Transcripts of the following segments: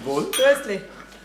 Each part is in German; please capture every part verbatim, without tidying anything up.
Wohl. Grüßli.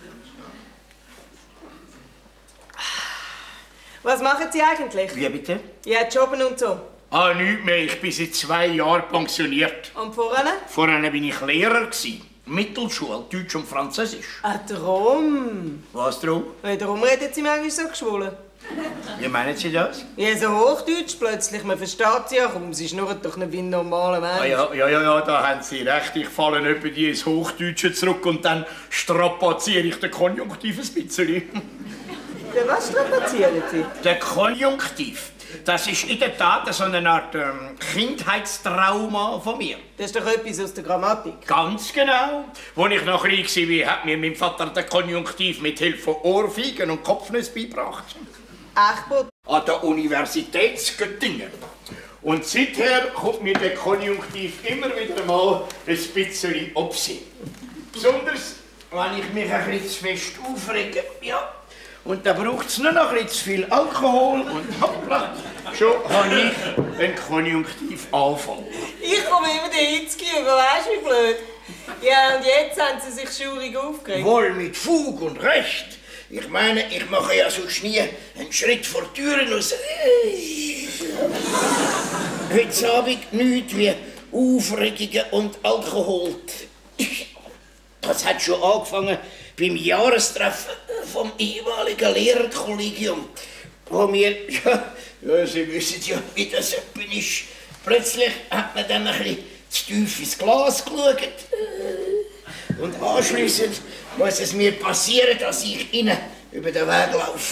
Was machen Sie eigentlich? Wie bitte? Ja, Jobben und so. Ah, nichts mehr. Ich bin seit zwei Jahren pensioniert. Und vorher? Vorher bin ich Lehrer gewesen. Mittelschule, Deutsch und Französisch. Ah, drum. Was drum? Ja, darum reden Sie manchmal so geschwollen. Wie meinen Sie das? Ja, so Hochdeutsch plötzlich. Man versteht Sie ja kaum. Sie schnurren doch nicht wie ein normaler Mensch. Ah, ja, ja, ja, ja, da haben Sie recht. Ich falle etwa die ins Hochdeutsche zurück und dann strapaziere ich den Konjunktiv ein bisschen. Ja, was strapazieren Sie? Der Konjunktiv. Das ist in der Tat so eine Art ähm, Kindheitstrauma von mir. Das ist doch etwas aus der Grammatik. Ganz genau. Als ich noch klein war, hat mir mein Vater den Konjunktiv mit Hilfe von Ohrfeigen und Kopfnüsse beigebracht. Echt gut. An der Universität Göttingen. Und seither kommt mir der Konjunktiv immer wieder mal ein bisschen absehen. Besonders, wenn ich mich ein bisschen zu fest aufrege. Ja. Und da braucht es nur noch ein bisschen zu viel Alkohol und hoppla, schon habe ich einen Konjunktivanfall. Ich komme immer den Hitzki über, weißt du wie blöd? Ja, und jetzt haben Sie sich schaurig aufgeregt. Wohl mit Fug und Recht. Ich meine, ich mache ja sonst nie einen Schritt vor die Türen raus. Heute Abend nichts wie Aufregungen und Alkohol. Das hat schon angefangen beim Jahrestreffen vom ehemaligen Lehrerkollegium, wo mir, ja, ja, Sie wissen ja, wie das ist. Plötzlich hat man dann ein bisschen zu tief ins Glas geschaut. Und anschliessend muss es mir passieren, dass ich Ihnen über den Weg laufe.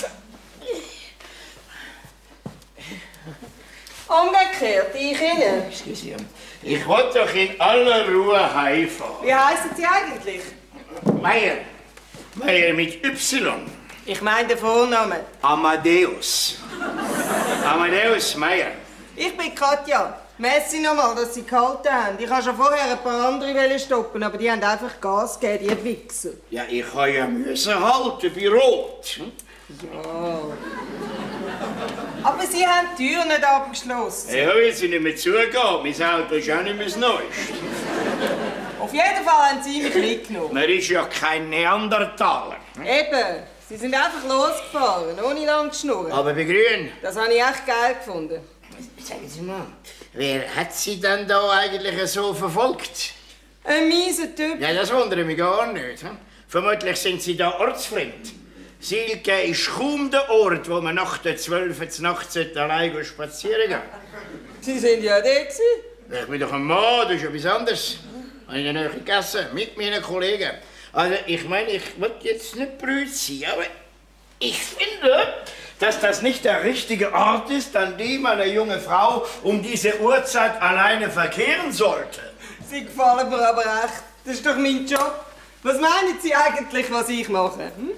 Umgekehrt, ich Ihnen. Excuse. Ich wollte doch in aller Ruhe heimfahren. Wie heissen Sie eigentlich? Meier. Meier mit Y. Ich meine den Vornamen. Amadeus. Amadeus Meier. Ich bin Katja. Merci nochmal, dass Sie gehalten haben. Ich wollte schon vorher ein paar andere stoppen, aber die haben einfach Gas gegeben, die Wichser. Ja, ich habe ja müssen halten bei Rot. Ja. Aber Sie haben die Tür nicht abgeschlossen. Ja, weil sie nicht mehr zugehen. Mein Auto ist auch nicht mehr das Neueste. Auf jeden Fall haben Sie mich mitgenommen. Man ist ja kein Neandertaler. Eben. Sie sind einfach losgefahren, ohne lang zu schnurren. Aber bei Grün. Das habe ich echt geil gefunden. Sagen Sie mal, wer hat Sie denn da eigentlich so verfolgt? Ein mieser Typ. Ja, das wundert mich gar nicht. Hm? Vermutlich sind Sie da ortsfremd. Silke ist kaum der Ort, wo man nach der zwölf Uhr nachts allein spazieren geht. Sie sind ja da gewesen. Ich bin doch ein Mann, das ist etwas anderes. Ich habe in der Nähe gegessen, mit meinen Kollegen. Also, ich meine, ich will jetzt nicht brüd sein, aber ich finde, dass das nicht der richtige Ort ist, an dem eine junge Frau um diese Uhrzeit alleine verkehren sollte. Sie gefallen mir aber echt. Das ist doch mein Job. Was meinen Sie eigentlich, was ich mache? Hm?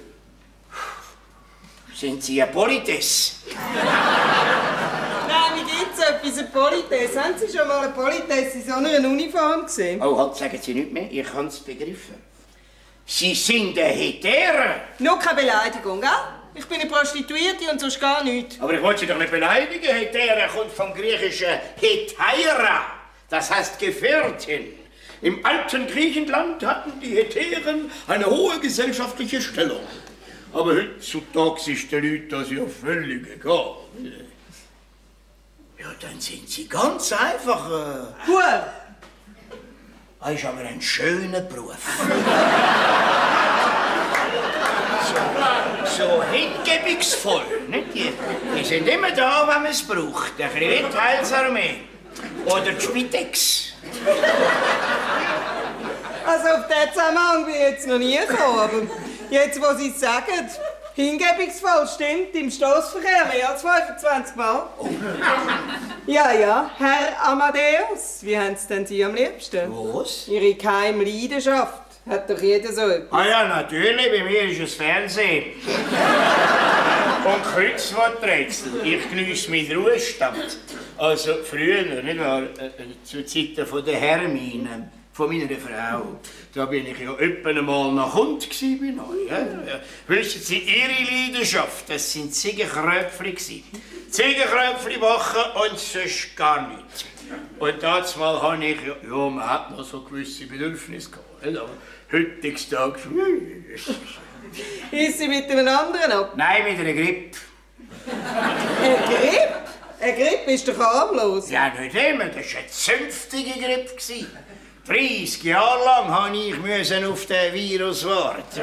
Sind Sie eine Politesse? Nein, wie gibt's etwas, eine Politesse? Haben Sie schon mal eine Politesse in so einer Uniform gesehen? Oh, halt, sagen Sie nicht mehr, ich habe es begriffen. Sie sind eine Hetäre. Nur keine Beleidigung, gell? Ich bin eine Prostituierte und sonst gar nichts. Aber ich wollte Sie doch nicht beleidigen. Hetäre kommt vom griechischen Hetära. Das heißt Gefährtin. Im alten Griechenland hatten die Hetären eine hohe gesellschaftliche Stellung. Aber heutzutage ist den Leuten das ja völlig egal. Ja, dann sind Sie ganz einfach... Äh Gut. Das ist aber ein schöner Beruf. so, so hingebungsvoll. Nicht? Die, die sind immer da, wenn man es braucht. Der Kreditteilsarmee. Oder die Spitex. Also auf den Zusammenhang bin ich jetzt noch nie gekommen, aber jetzt, wo Sie es sagen, hingebungsvoll stimmt, im Stossverkehr mehr als fünfundzwanzig Mal. Oh. Ja, ja, Herr Amadeus, wie haben es denn Sie am liebsten? Was? Ihre geheime Leidenschaft, hat doch jeder so etwas. Ah ja, natürlich, bei mir ist es Fernsehen. Und Kreuzworträtsel. Ich geniesse meinen Ruhestand. Also früher, nicht wahr, zu Zeiten von der Hermine, von meiner Frau, da bin ich ja öppe einmal nach Hund bei euch. Ja? Wissen Sie, Ihre Leidenschaft, das sind Ziegenkröpfchen gsi. Ziegenkröpfchen machen und sonst gar nichts. Und damals habe ich, ja, man hat noch so gewisse Bedürfnisse gehabt. Aber Heutiges Tag. Ist sie mit einem anderen ab? Nein, mit einer Grippe. Eine Grippe? Eine Grippe ist doch harmlos. Ja, nicht immer. Das war eine zünftige Grippe. dreißig Jahre lang musste ich auf den Virus warten.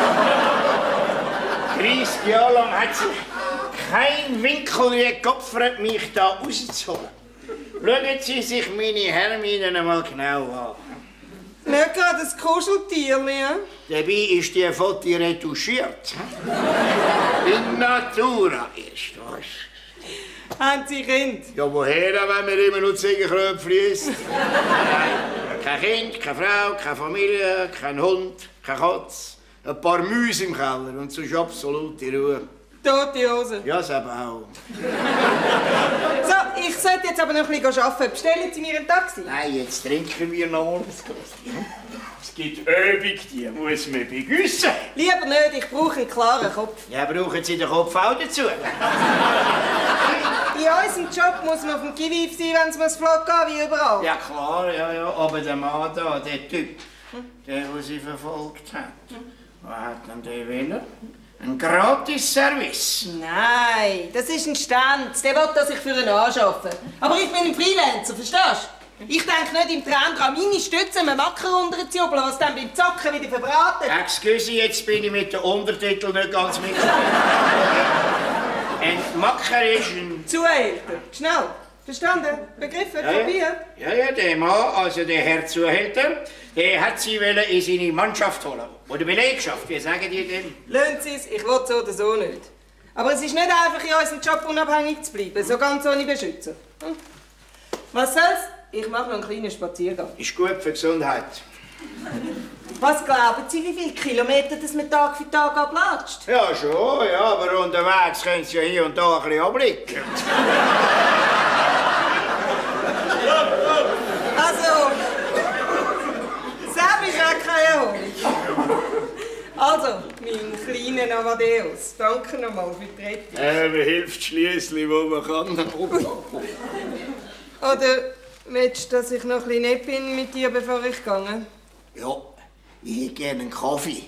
dreißig Jahre lang hat sich kein Winkel geopfert, mich da rauszuholen. Schauen Sie sich meine Hermine einmal genau an. Nicht gerade ein Kuscheltierchen, ja? Dabei ist die Foto retuschiert. In Natura ist das. Haben Sie Kind? Ja, woher, wenn man immer nur Ziegenkröpfchen isst? Nein, kein Kind, keine Frau, keine Familie, kein Hund, keine Katze. Ein paar Mäuse im Keller und sonst absolute Ruhe. Tote Hose. Ja, das aber auch. So, ich sollte jetzt aber noch ein bisschen arbeiten. Bestellen Sie mir ein Taxi? Nein, jetzt trinken wir noch mal. Es gibt Übung, die muss man begüssen. Lieber nicht, ich brauche einen klaren Kopf. Ja, brauchen Sie den Kopf auch dazu? In unserem Job muss man auf dem Gewief sein, wenn es muss flott gehen, wie überall. Ja klar, ja, ja. Aber der Mann da, der Typ, der, der sie verfolgt hat, was hat denn der wollen? Ein Gratis-Service. Nein, das ist ein Stand. Der will, dass ich für ihn anarbeite. Aber ich bin ein Freelancer, verstehst du? Ich denke nicht im Traum dran, meine Stütze einem Macker runterzujubeln, was dann beim Zocken wieder verbraten. Excuse, jetzt bin ich mit den Untertiteln nicht ganz mit. Ein Macker ist ein... Zuhälter. Schnell. Verstanden? Begriffen? Ja, Kapiert? ja, ja, der Mann, also der Herr Zuhälter, der hat sie in seine Mannschaft holen. Oder Belegschaft, wie sagen die dem? Lassen Sie es, ich will so oder so nicht. Aber es ist nicht einfach, in unserem Job unabhängig zu bleiben, so ganz ohne Beschützer. Hm? Was soll's? Ich mache noch einen kleinen Spaziergang. Ist gut für die Gesundheit. Was glauben Sie, wie viele Kilometer das man Tag für Tag ablatscht? Ja, schon, ja, aber unterwegs können Sie ja hier und da ein bisschen abblicken. Also, Sam ist auch keine Erholung. Also, mein kleiner Amadeus, danke nochmal für die Rettung. Äh, man hilft schliesslich, wo man kann. Oder willst du, dass ich noch ein bisschen nett bin mit dir, bevor ich gehe? Ja, ich hätte gerne einen Kaffee.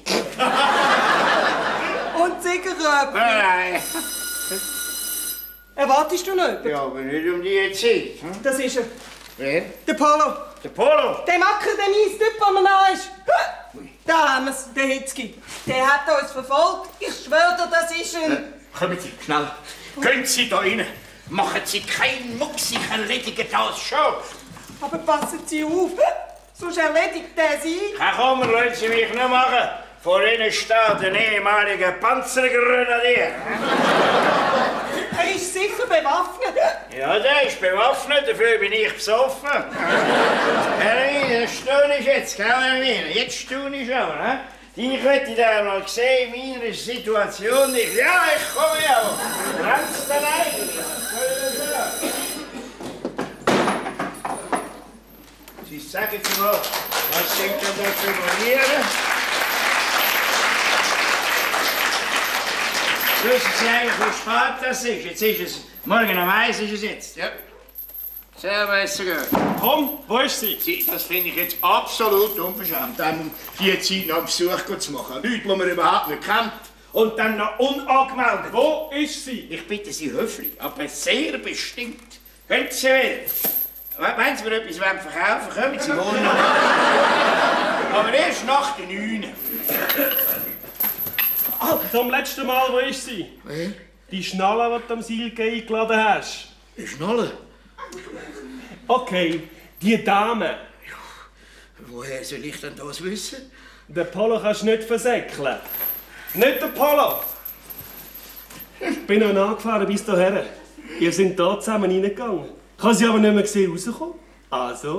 Und Zigarette? Nein. Erwartest du noch jemanden? Ja, aber nicht um die Zeit. Hm? Das ist er. Wer? Der Polo. Der Polo. Der Macker, der nice Typ, der man da ist. Da haben wir's, der Hitzki. Der hat uns verfolgt. Ich schwöre dir, das ist ein... Äh, kommen Sie, schnell. Gehen Sie da rein. Machen Sie keinen Mucks, ich erledige das schon. Aber passen Sie auf, sonst erledigt der Sie. Herr Kommer, lassen Sie mich nicht machen. Vor Ihnen steht ein ehemaliger Panzergrenadier. Er ist sicher bewaffnet. Ja, der ist bewaffnet, dafür bin ich besoffen. Herr, das staune ich jetzt, gell, Herr Wiener? Jetzt staune ich schon, ne? Ich hätte da mal gesehen, meine Situation. Ich, ja, ich komme ja. Ganz allein. Sie sagen Sie mal, was sind denn da zu formulieren? Wissen Sie eigentlich, wie spät das ist? Jetzt ist es, morgen um eins ist es jetzt, ja. Sehr besser gehört. Komm, wo ist sie? Sie, das finde ich jetzt absolut unverschämt, um die Zeit noch einen Besuch zu machen. Leute, die man überhaupt nicht kennt und dann noch unangemeldet. Wo ist sie? Ich bitte Sie höflich, aber sehr bestimmt. Können Sie wählen. Wenn Sie mir etwas verkaufen wollen, kommen Sie morgen noch. Aber erst nach den neun. Ah, zum letzten Mal, wo ist sie? Äh? Die Schnalle, die du am Silke eingeladen hast. Die Schnalle? Okay, die Dame. Woher soll ich denn das wissen? Den Polo kannst du nicht versäckeln. Nicht den Polo! Ich bin noch nachgefahren bis hierher. Ihr seid hier zusammen reingegangen. Ich habe sie aber nicht mehr gesehen rauskommen. Also.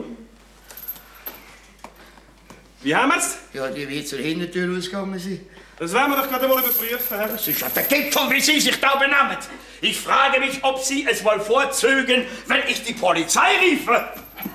Wie haben wir es? Ja, die wird zur Hintertür ausgegangen sein. Das werden wir doch gerade mal überprüfen, Herr. Das ist ja der Gipfel, wie Sie sich da benehmen. Ich frage mich, ob Sie es wohl vorzögen, wenn ich die Polizei riefe.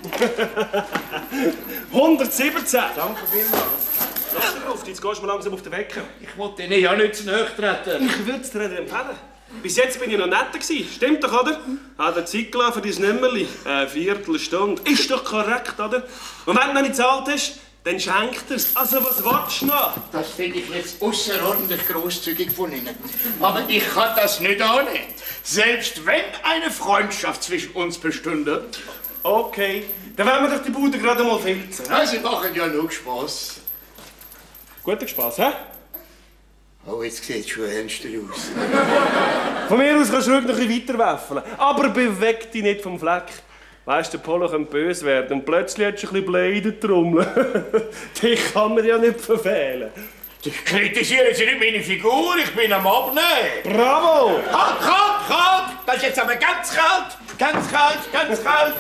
hundertsiebzehn. Danke vielmals. Lass dir auf, jetzt gehst du mal langsam auf den Wecker. Ich wollte Ihnen ja nicht zu nahe treten. Ich würde es dir empfehlen. Bis jetzt bin ich noch netter gewesen. Stimmt doch, oder? Hat er Zeit gelassen für dein Nimmerli? Eine Viertelstunde. Ist doch korrekt, oder? Und wenn du noch nicht gezahlt hast, dann schenkt er's. Also, was willst du noch? Das finde ich jetzt außerordentlich großzügig von Ihnen. Aber ich kann das nicht annehmen. Selbst wenn eine Freundschaft zwischen uns bestünde. Okay, dann werden wir doch die Bude gerade mal filzen. Ja, Sie machen ja nur Spass. Guter Spaß, hä? Oh, jetzt sieht es schon ernster aus. Von mir aus kannst du ruhig noch ein bisschen weiterwerfen. Aber beweg dich nicht vom Fleck. Weisst, der Polo könnte böse werden und plötzlich hat du ein bisschen Blei in der Trommel. Dich kann man ja nicht verfehlen. Kritisieren Sie nicht meine Figur, ich bin am Abnehmen. Bravo! Halt, kalt, kalt! Das ist jetzt aber ganz kalt! Ganz kalt, ganz kalt!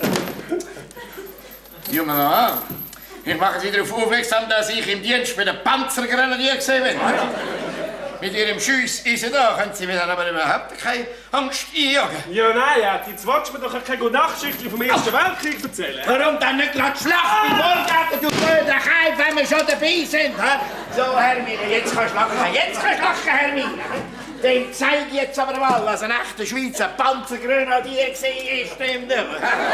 Junger Mann, ich mache Sie darauf aufmerksam, dass ich im Dienst bei den Panzergrenadier gesehen bin. Mit Ihrem Schiesseisen da können Sie mir dann aber überhaupt keine Angst einjagen. Ja, nein, ja, jetzt willst du mir doch keine Gute-Nacht-Geschichte vom Ersten Weltkrieg erzählen. Warum dann nicht gleich die Schlacht bei Morgarten, du blöder Keim, wenn wir schon dabei sind? He? So, Hermine, jetzt kannst du lachen. Jetzt kannst du lachen, Hermine. Dem zeige ich jetzt aber mal, was ein echter Schweizer Panzergrenadier war, stimmt nicht?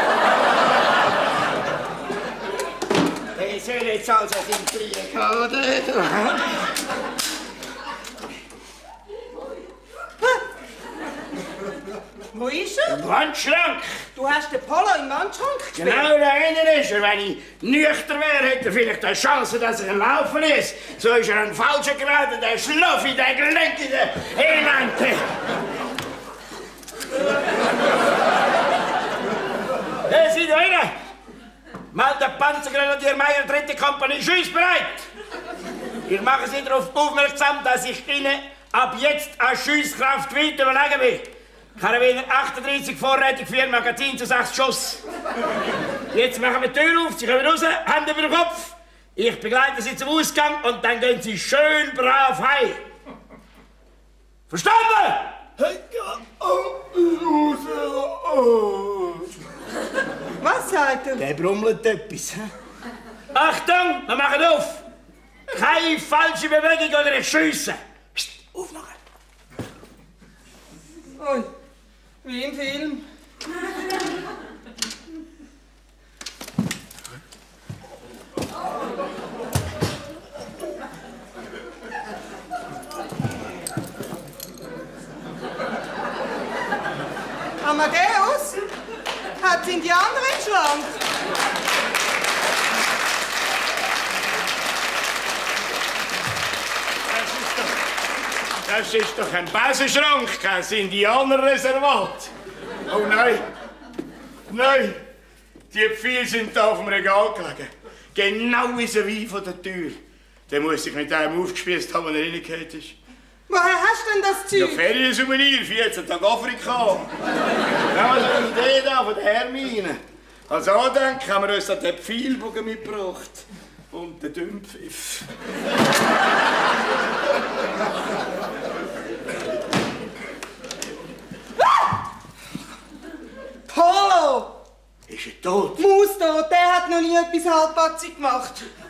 Ich soll jetzt also in die Krieg, oder? Wo ist er? Im Wandschrank. Du hast den Polo im Wandschrank gesperrt? Genau da hinten ist er. Wenn ich nüchtern wäre, hätte er vielleicht eine Chance, dass er laufen ist. So ist er ein falscher geraten, der Schluffi, der Gelenke, der Elende. Hey, sieh da rein. Mal der Panzergrenadier Meier, dritte Kompanie, schussbereit. Ich mache Sie darauf aufmerksam, dass ich Ihnen ab jetzt an Schusskraft weit überlegen bin. Karabiner achtunddreißig, Vorrätig, vier Magazin zu sechs Schuss. Jetzt machen wir die Tür auf, Sie kommen raus, Hände über den Kopf. Ich begleite Sie zum Ausgang und dann gehen Sie schön brav heim. Verstanden? Was sagt er? Der brummelt etwas. Achtung, wir machen auf. Keine falsche Bewegung oder ich schiesse. Psst, aufmachen. Ui, wie im Film. Amadeus? Hat's Indianer im Schrank? Das ist doch ein Besenschrank, kein Indianerreservat. Oh nein, nein, die Pfeile sind da auf dem Regal gelegen. Genau vis-à-vis von der Tür. Der muss sich mit einem aufgespießt haben, wenn er reingefallen ist. Woher hast du denn das Zeug? Ja, Feriensouvenir, vierzehn Tage Afrika. Ja, also eine Idee da von der Hermine. Als Andenken haben wir uns den Pfeilbogen mitgebracht. Und den Dünnpfiff. Polo! Ist er tot? Maustot, der hat noch nie etwas halbpatzig gemacht.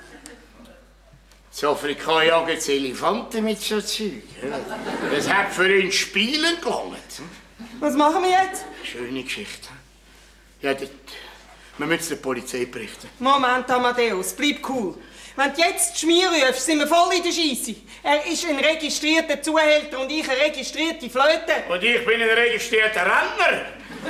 In Afrika jagen jetzt Elefanten mit so Zeug. Das hat für ihn Spielen gelangt. Was machen wir jetzt? Schöne Geschichte. Ja, das, wir müssen der Polizei berichten. Moment, Amadeus, bleib cool. Wenn du jetzt die Schmier rufst, sind wir voll in der Scheisse. Er ist ein registrierter Zuhälter und ich eine registrierte Flöte. Und ich bin ein registrierter Rentner.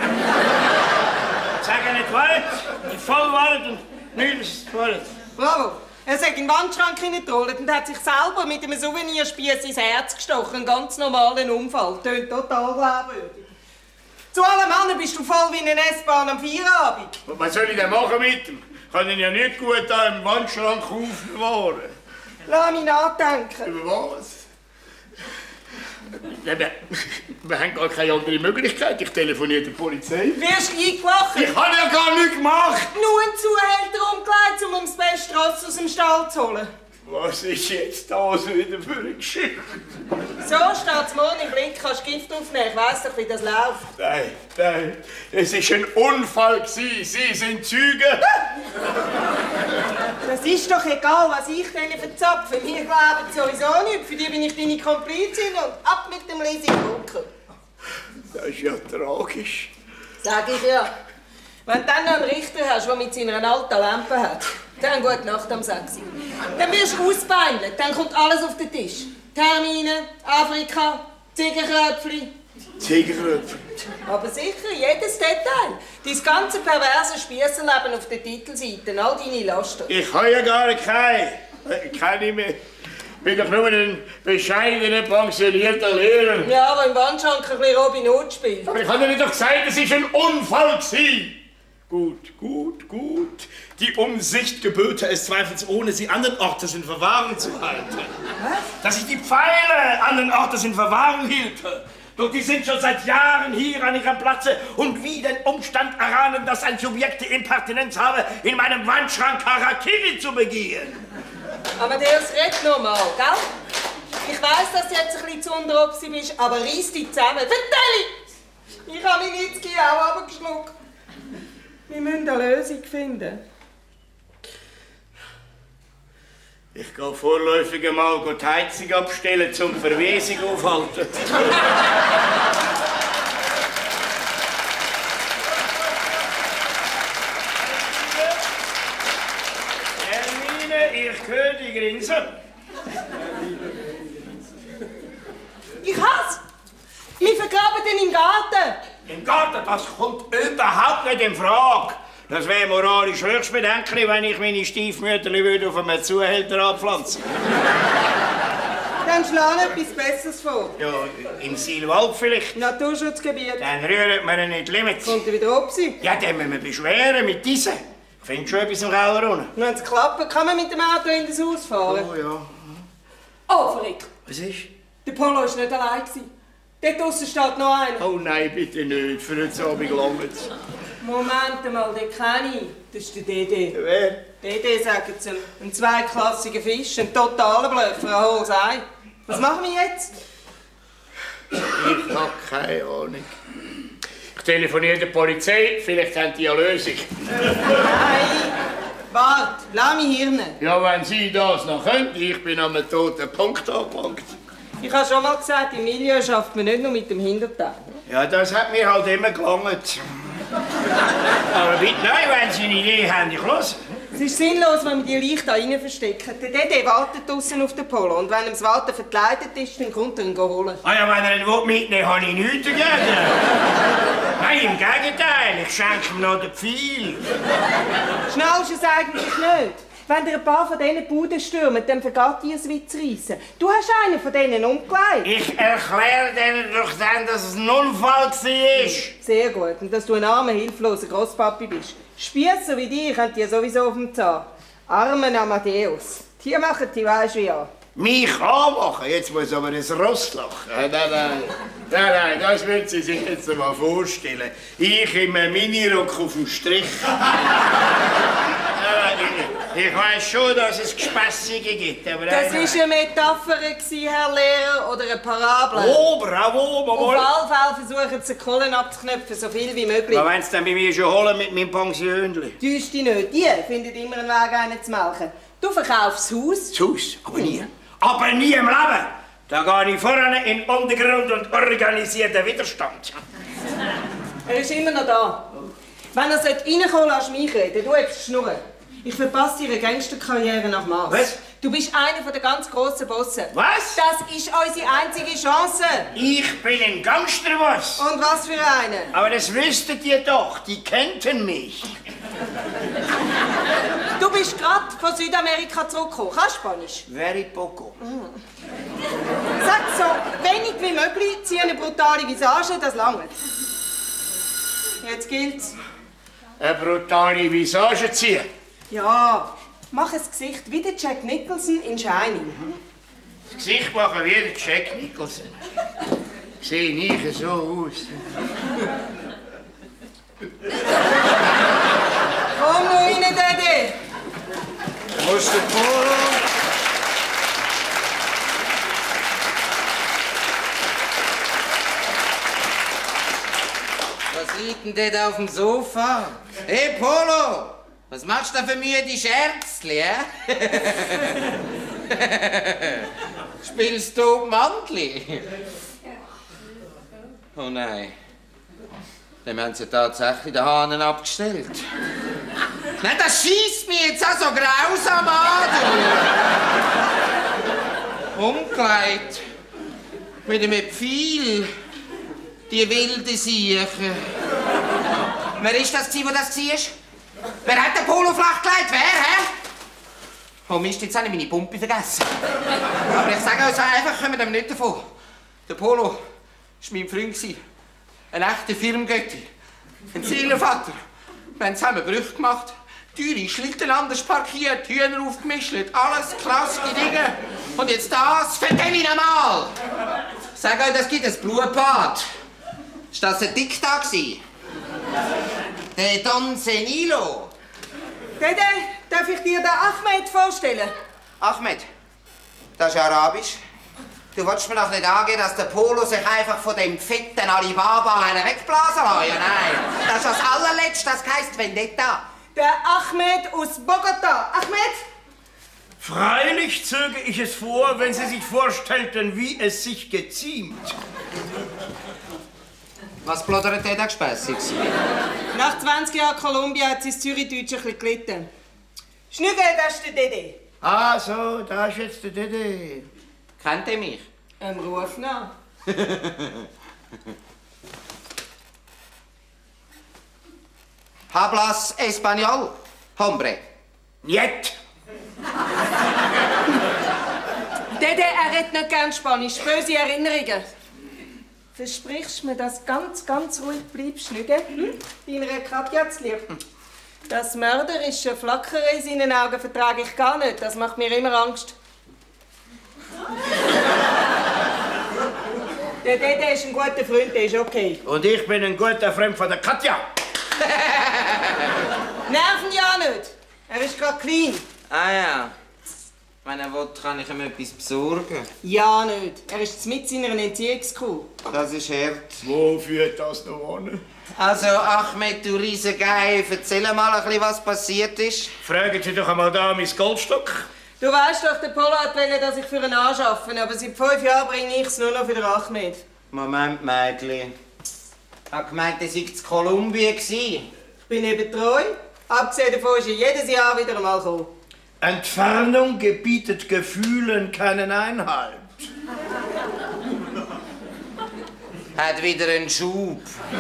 Sag nicht Wahrheit, die voll Wahrheit und nichts Wahrheit. Bravo. Er ist in den Wandschrank hineingetrollt und hat sich selber mit einem Souvenirspieß ins Herz gestochen. Ein ganz normalen Unfall. Tönt total glaubwürdig. Zu allen Männern bist du voll wie eine S-Bahn am Feierabend. Und was soll ich denn machen mit ihm? Ich kann ihn ja nicht gut da im Wandschrank aufbewahren. Lass mich nachdenken. Über was? Wir, wir haben gar keine andere Möglichkeit. Ich telefoniere der Polizei. Wirst du eingewacht? Ich habe ja gar nichts gemacht. Nur einen Zuhälter umgelegt, um das beste Ross aus dem Stall zu holen. Was ist jetzt das wieder für eine Geschichte? So steht's morgen im Blick, kannst Gift aufnehmen. Ich weiss doch, wie das läuft. Nein, nein, es war ein Unfall gewesen. Sie sind Zeuge. Das ist doch egal, was ich denen verzapfe. Mir glauben sowieso nicht. Für die bin ich deine Komplizin und ab mit dem Leasing-Bunker. Das ist ja tragisch. Sag ich ja. Wenn du dann noch einen Richter hast, der mit seiner alten Lampe hat, dann gute Nacht am sechs. Dann wirst du ausbeindelt, dann kommt alles auf den Tisch. Termine, Afrika, Ziegenkröpfli. Ziegenkröpfli? Aber sicher, jedes Detail. Dein ganze perverse Spiesserleben auf den Titelseiten, all deine Laster. Ich habe ja gar keine. Keine mehr. Ich bin doch nur ein bescheidener, pensionierter Lehrer. Ja, aber im Wandschrank ein bisschen Robin Hood spielt. Aber ich habe dir doch gesagt, es war ein Unfall. Gut, gut, gut. Die Umsicht gebührte es zweifelsohne, sie an den Ortes in Verwahrung zu halten. Was? Dass ich die Pfeile an den Ortes in Verwahrung hielte. Doch die sind schon seit Jahren hier an ihrem Platze und wie den Umstand erahnen, dass ein Subjekt die Impertinenz habe, in meinem Wandschrank Harakiri zu begehen. Aber der redet normal, gell? Ich weiss, dass du jetzt ein bisschen zu unteropsi bist, aber reiss dich zusammen. Vertell! Ich habe mich nicht auch runtergeschluckt. Wir müssen eine Lösung finden. Ich gehe vorläufig einmal die Heizung abstellen, zum Verwesung aufhalten. Hermine, ich höre die Grinsen. Ich hasse! Wir vergraben den im Garten! Im Garten, das kommt überhaupt nicht in Frage. Das wäre moralisch höchst bedenklich, wenn ich meine Stiefmütter auf einem Zuhälter abpflanzen. Dann schlag etwas Besseres vor. Ja, im Silwald vielleicht. Naturschutzgebiet. Dann rührt man ihn nicht Limits. Kommt er wieder ab sein? Ja, dann müssen wir beschweren mit diesen. Ich finde schon etwas im Keller unten. Wenn es klappt, kann man mit dem Auto in das Haus fahren. Oh ja. Oh, verrückt. Was ist? Der Polo war nicht allein. Dort draussen steht noch einer. Oh nein, bitte nicht. Für heute Abend langt es. Moment mal, den kenne ich. Das ist der D D. Wer? D D sagen sie ihm. Ein zweiklassiger Fisch, ein totaler Blöffer, ein hohes Ei. Was machen wir jetzt? Ich habe keine Ahnung. Ich telefoniere der Polizei, vielleicht haben die eine Lösung. Nein! Wart, lass mich hirnen. Ja, wenn Sie das noch können, ich bin an einem toten Punkt angelangt. Ich habe schon mal gesagt, im Milieu schafft man nicht nur mit dem Hinterteil. Ja, das hat mir halt immer gelangt. Aber bitte, nein, wenn Sie eine Idee haben, ich los. Es ist sinnlos, wenn wir die Leichen da rein verstecken. Der D D wartet draussen auf den Polo und wenn ihm das Warten verkleidet ist, dann kommt er ihn holen. Ah ja, wenn er ihn mitnehmen will, habe ich nichts dagegen. Nein, im Gegenteil, ich schenke ihm noch den Pfeil. Schnallst du es eigentlich nicht? Wenn dir ein paar von diesen Buden stürmen, dann vergeht dir ein Witz reissen. Du hast einen von denen umgelegt. Ich erkläre denen doch dann, dass es ein Unfall war. Sehr gut. Und dass du ein armer, hilfloser Grosspapi bist. Spiesser wie dich haben die sowieso auf dem Zahn. Armen Amadeus. Die machen die weisst wie an. Mich anmachen? Jetzt muss aber ein Ross lachen. Nein, nein, nein, nein, nein, das müssen Sie sich jetzt mal vorstellen. Ich in einem Minirock auf dem Strich. Ich weiss schon, dass es Gespässige gibt, aber... Das war eine Metapher, Herr Lehrer, oder eine Parabel. Oh, bravo, Auf alle Fälle versuchen sie, die Kohlen abzuknöpfen, so viel wie möglich. Was wollen Sie denn bei mir schon holen mit meinem Pensionli? Täusch dich nicht. Die finden immer einen Weg, einen zu melken. Du verkaufst das Haus. Das Haus? Aber nie. Aber nie im Leben. Da gehe ich vorne in den Untergrund und organisiere den Widerstand. Er ist immer noch da. Wenn er reinkommen sollte, lass mich reden. Du hebst die Schnurren. Ich verpasse deine Gangsterkarriere nach Mars. Was? Du bist einer der ganz grossen Bosse. Was? Das ist unsere einzige Chance. Ich bin ein Gangsterboss. Und was für einen? Aber das wüsstet ihr doch. Die kennten mich. Du bist gerade von Südamerika zurückgekommen. Kannst du Spanisch? Very poco. Sag so wenig wie möglich, zieh eine brutale Visage, das langt. Jetzt gilt's. Eine brutale Visage ziehen. Ja, mach ein Gesicht wie der Jack Nicholson in Shining. Das Gesicht machen wie der Jack Nicholson. Sehe ich so aus. Komm nur rein, Dede! Muss der Polo? Was liegt denn dort auf dem Sofa? Hey, Polo! Was machst du da für mir die Scherzli, hä? Spielst du Mantli? Oh nein. Dann haben sie tatsächlich den Hahn abgestellt. Nein, das schießt mich jetzt auch so grausam an, du. Umgelegt. Mit einem Pfeil. Die wilden Siechen. Wer ist das, der das war? Wer hat den Polo flach gelegt? Wer, hä? Oh Mist, jetzt habe ich meine Pumpe vergessen. Aber ich sage euch einfach, kommen wir nicht davon. Der Polo war mein Freund. Ein echter Firmengötti. Ein Seelenvater. Wir haben zusammen Brüche gemacht. Teure Schlitten anders parkiert, Hühner aufgemischt, alles klasse Dinge. Und jetzt das, vertell ich einmal. Ich sage euch, das gibt ein Blutbad. Ist das ein Diktat gewesen? Der Don Senilo. Dede, darf ich dir den Ahmed vorstellen? Ahmed, das ist arabisch. Du willst mir doch nicht angehen, dass der Polo sich einfach von dem fetten Alibaba einen wegblasen lässt? Ja, nein. Das ist das allerletzte, das heisst Vendetta. Der Ahmed aus Bogota. Ahmed? Freilich zöge ich es vor, wenn Sie sich vorstellten, wie es sich geziemt. Was plaudert der da gespässig? Nach zwanzig Jahren Kolumbien hat sie das Zürichdeutsch ein bisschen gelitten. Schnügge, das ist der Dede. Ah, so, da ist jetzt der Dede. Kennt ihr mich? Ein Ruf nach. Hablas Español, hombre. Niet. Dede, er redet nicht gern Spanisch. Böse Erinnerungen. Versprichst du mir, dass du ganz, ganz ruhig bleibst, Schnügge? Hm? Deiner Katja zu lieb. Das mörderische Flackern in seinen Augen vertrage ich gar nicht. Das macht mir immer Angst. Der Dede ist ein guter Freund, der ist okay. Und ich bin ein guter Freund von der Katja. Nerven ja nicht. Er ist gerade clean. Ah ja. Wenn er will, kann ich ihm etwas besorgen. Ja nicht. Er ist mit seiner Entziehungskuh. Das ist hart. Wo führt das noch an? Also, Ahmed, du Riesengei, erzähl mal ein bisschen, was passiert ist. Fragen Sie doch einmal da mein Goldstock. Du weißt doch, der Polo hat wollen, dass ich für ihn anschaffe, aber seit fünf Jahren bringe ich es nur noch für den Ahmed. Moment, Mädchen. Ich hab gemeint, ihr seid in Kolumbien gewesen. Ich bin eben treu. Abgesehen davon ist er jedes Jahr wieder einmal gekommen. Entfernung gebietet Gefühlen keinen Einhalt. Hat wieder einen Schub.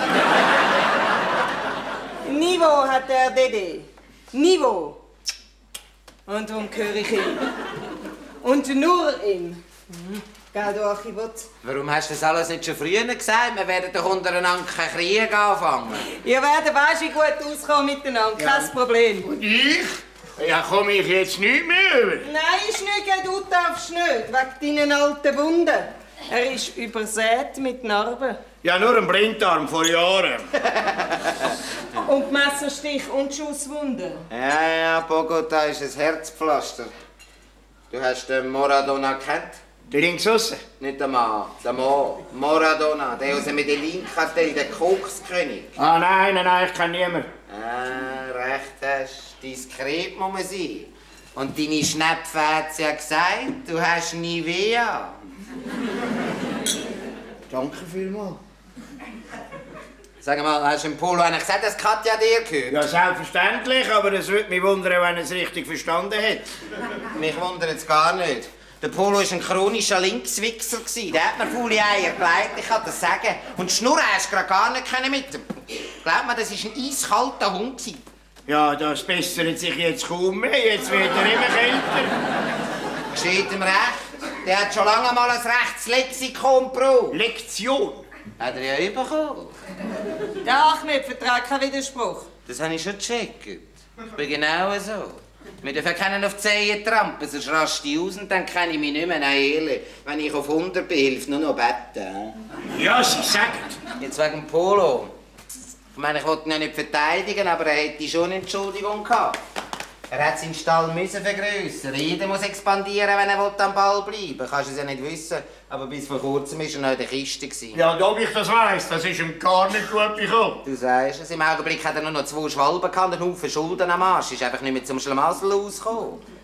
Niveau hat der Dede. Niveau. Und darum gehöre ich ihm. Und nur ihm. Mhm. Gell, du Archibald? Warum hast du das alles nicht schon früher gesagt? Wir werden doch untereinander keinen Krieg anfangen. Ihr werdet weisst wie gut auskommen miteinander. Ja. Kein Problem. Und ich? Ja, komme ich jetzt nicht mehr über? Nein, Schnügge, du darfst nicht. Wegen deinen alten Wunden. Er ist übersät mit Narben. Ja, nur ein Blinddarm vor Jahren. Und Messerstich und Schusswunden. Ja, ja, Bogota ist ein Herzpflaster. Du hast den Maradona gekannt? Der links aussen? Nicht der Mann, der Mo. Maradona, der aus dem Medellin-Kartell, der Kokskönig. Ah, nein, nein, nein, ich kenne niemanden. Ah, recht hast. Diskret muss man sein. Und deine Schnepfe hat ja gesagt, du hast Nivea. Danke vielmals. Sag mal, hast du dem Polo eigentlich gesagt, dass Katja dir gehört? Ja, selbstverständlich, aber es würde mich wundern, wenn er es richtig verstanden hätte. Mich wundert es gar nicht. Der Polo war ein chronischer Linkswichser. Der hat mir faule Eier gelegt, ich kann das sagen. Und schnurren hast du gar nicht mit ihm. Glaub mir, das war ein eiskalter Hund. Ja, das bessert sich jetzt kaum mehr. Jetzt wird er immer kälter. Geschieht ihm recht. Der hat schon lange mal ein Rechtslexikon gebraucht. Lektion? Hat er ja bekommen. Der Ahmed verträgt keinen Widerspruch. Das habe ich schon gecheckt. Ich bin genau so. Wir dürfen keinen auf die Zehen trampen, sonst raste ich aus und dann kenne ich mich nicht mehr. Nein, ehrlich, wenn ich auf hundert bin, hilft nur noch beten. Ja, sie sagt. Jetzt wegen dem Polo. Ich meine, ich wollte ihn ja nicht verteidigen, aber er hätte schon eine Entschuldigung gehabt. Er hat seinen Stall müssen vergrössern. Jeder muss expandieren, wenn er am Ball bleiben will. Kannst du es ja nicht wissen. Aber bis vor kurzem war er noch in der Kiste. Ja, und ob ich das weiss, das ist ihm gar nicht gut bekommen. Du sagst es, im Augenblick hat er nur noch zwei Schwalben gehabt und einen Haufen Schulden am Arsch. Ist einfach nicht mehr zum Schlamassel rausgekommen.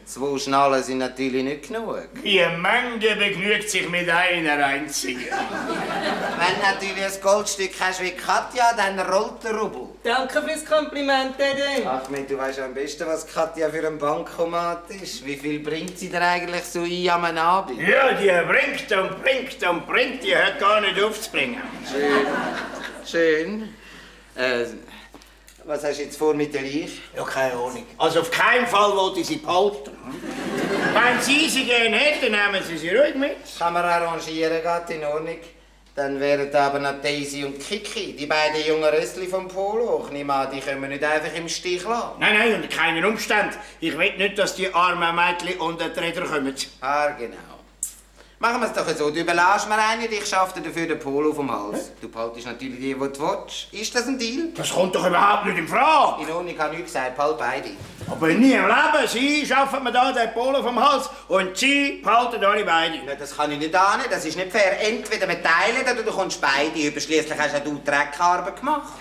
Zwei Schnallen sind natürlich nicht genug. Die Menge begnügt sich mit einer einzigen. Wenn du natürlich ein Goldstück hast wie Katja, dann rollt der Rubel. Danke fürs Kompliment, Dede. Achmed, du weißt am besten, was Katja für ein Bankomat ist. Wie viel bringt sie dir eigentlich so ein am Abend? Ja, die bringt und bringt und bringt, die hört gar nicht aufzubringen. Schön. Schön. Äh, was hast du jetzt vor mit der Leiche? Ja, keine Ahnung. Also auf keinen Fall wollte ich sie behalten. Wenn Sie sie gerne hätten, nehmen Sie sie ruhig mit. Kann man arrangieren, geht in Ordnung. Dann wären da aber noch Daisy und Kiki, die beiden jungen Rössli vom Polo. Ich nehme an, die können wir nicht einfach im Stich lassen. Nein, nein, unter keinen Umständen. Ich will nicht, dass die armen Mädchen unter die Räder kommen. Ah, genau. Machen wir es doch so. Du überlässt mir eine und ich schaffe dir dafür den Polo auf dem Hals. Du behaltest natürlich die, die du willst. Ist das ein Deal? Das kommt doch überhaupt nicht in Frage. In Ordnung, ich habe nichts gesagt. Behalt beide. Aber nie im Leben. Sie schaffen mir da den Polo vom Hals und Sie behalten alle beide. Na, das kann ich nicht ahnen. Das ist nicht fair. Entweder wir teilen oder du kommst beide über. Schliesslich hast auch du Dreckarbeit gemacht.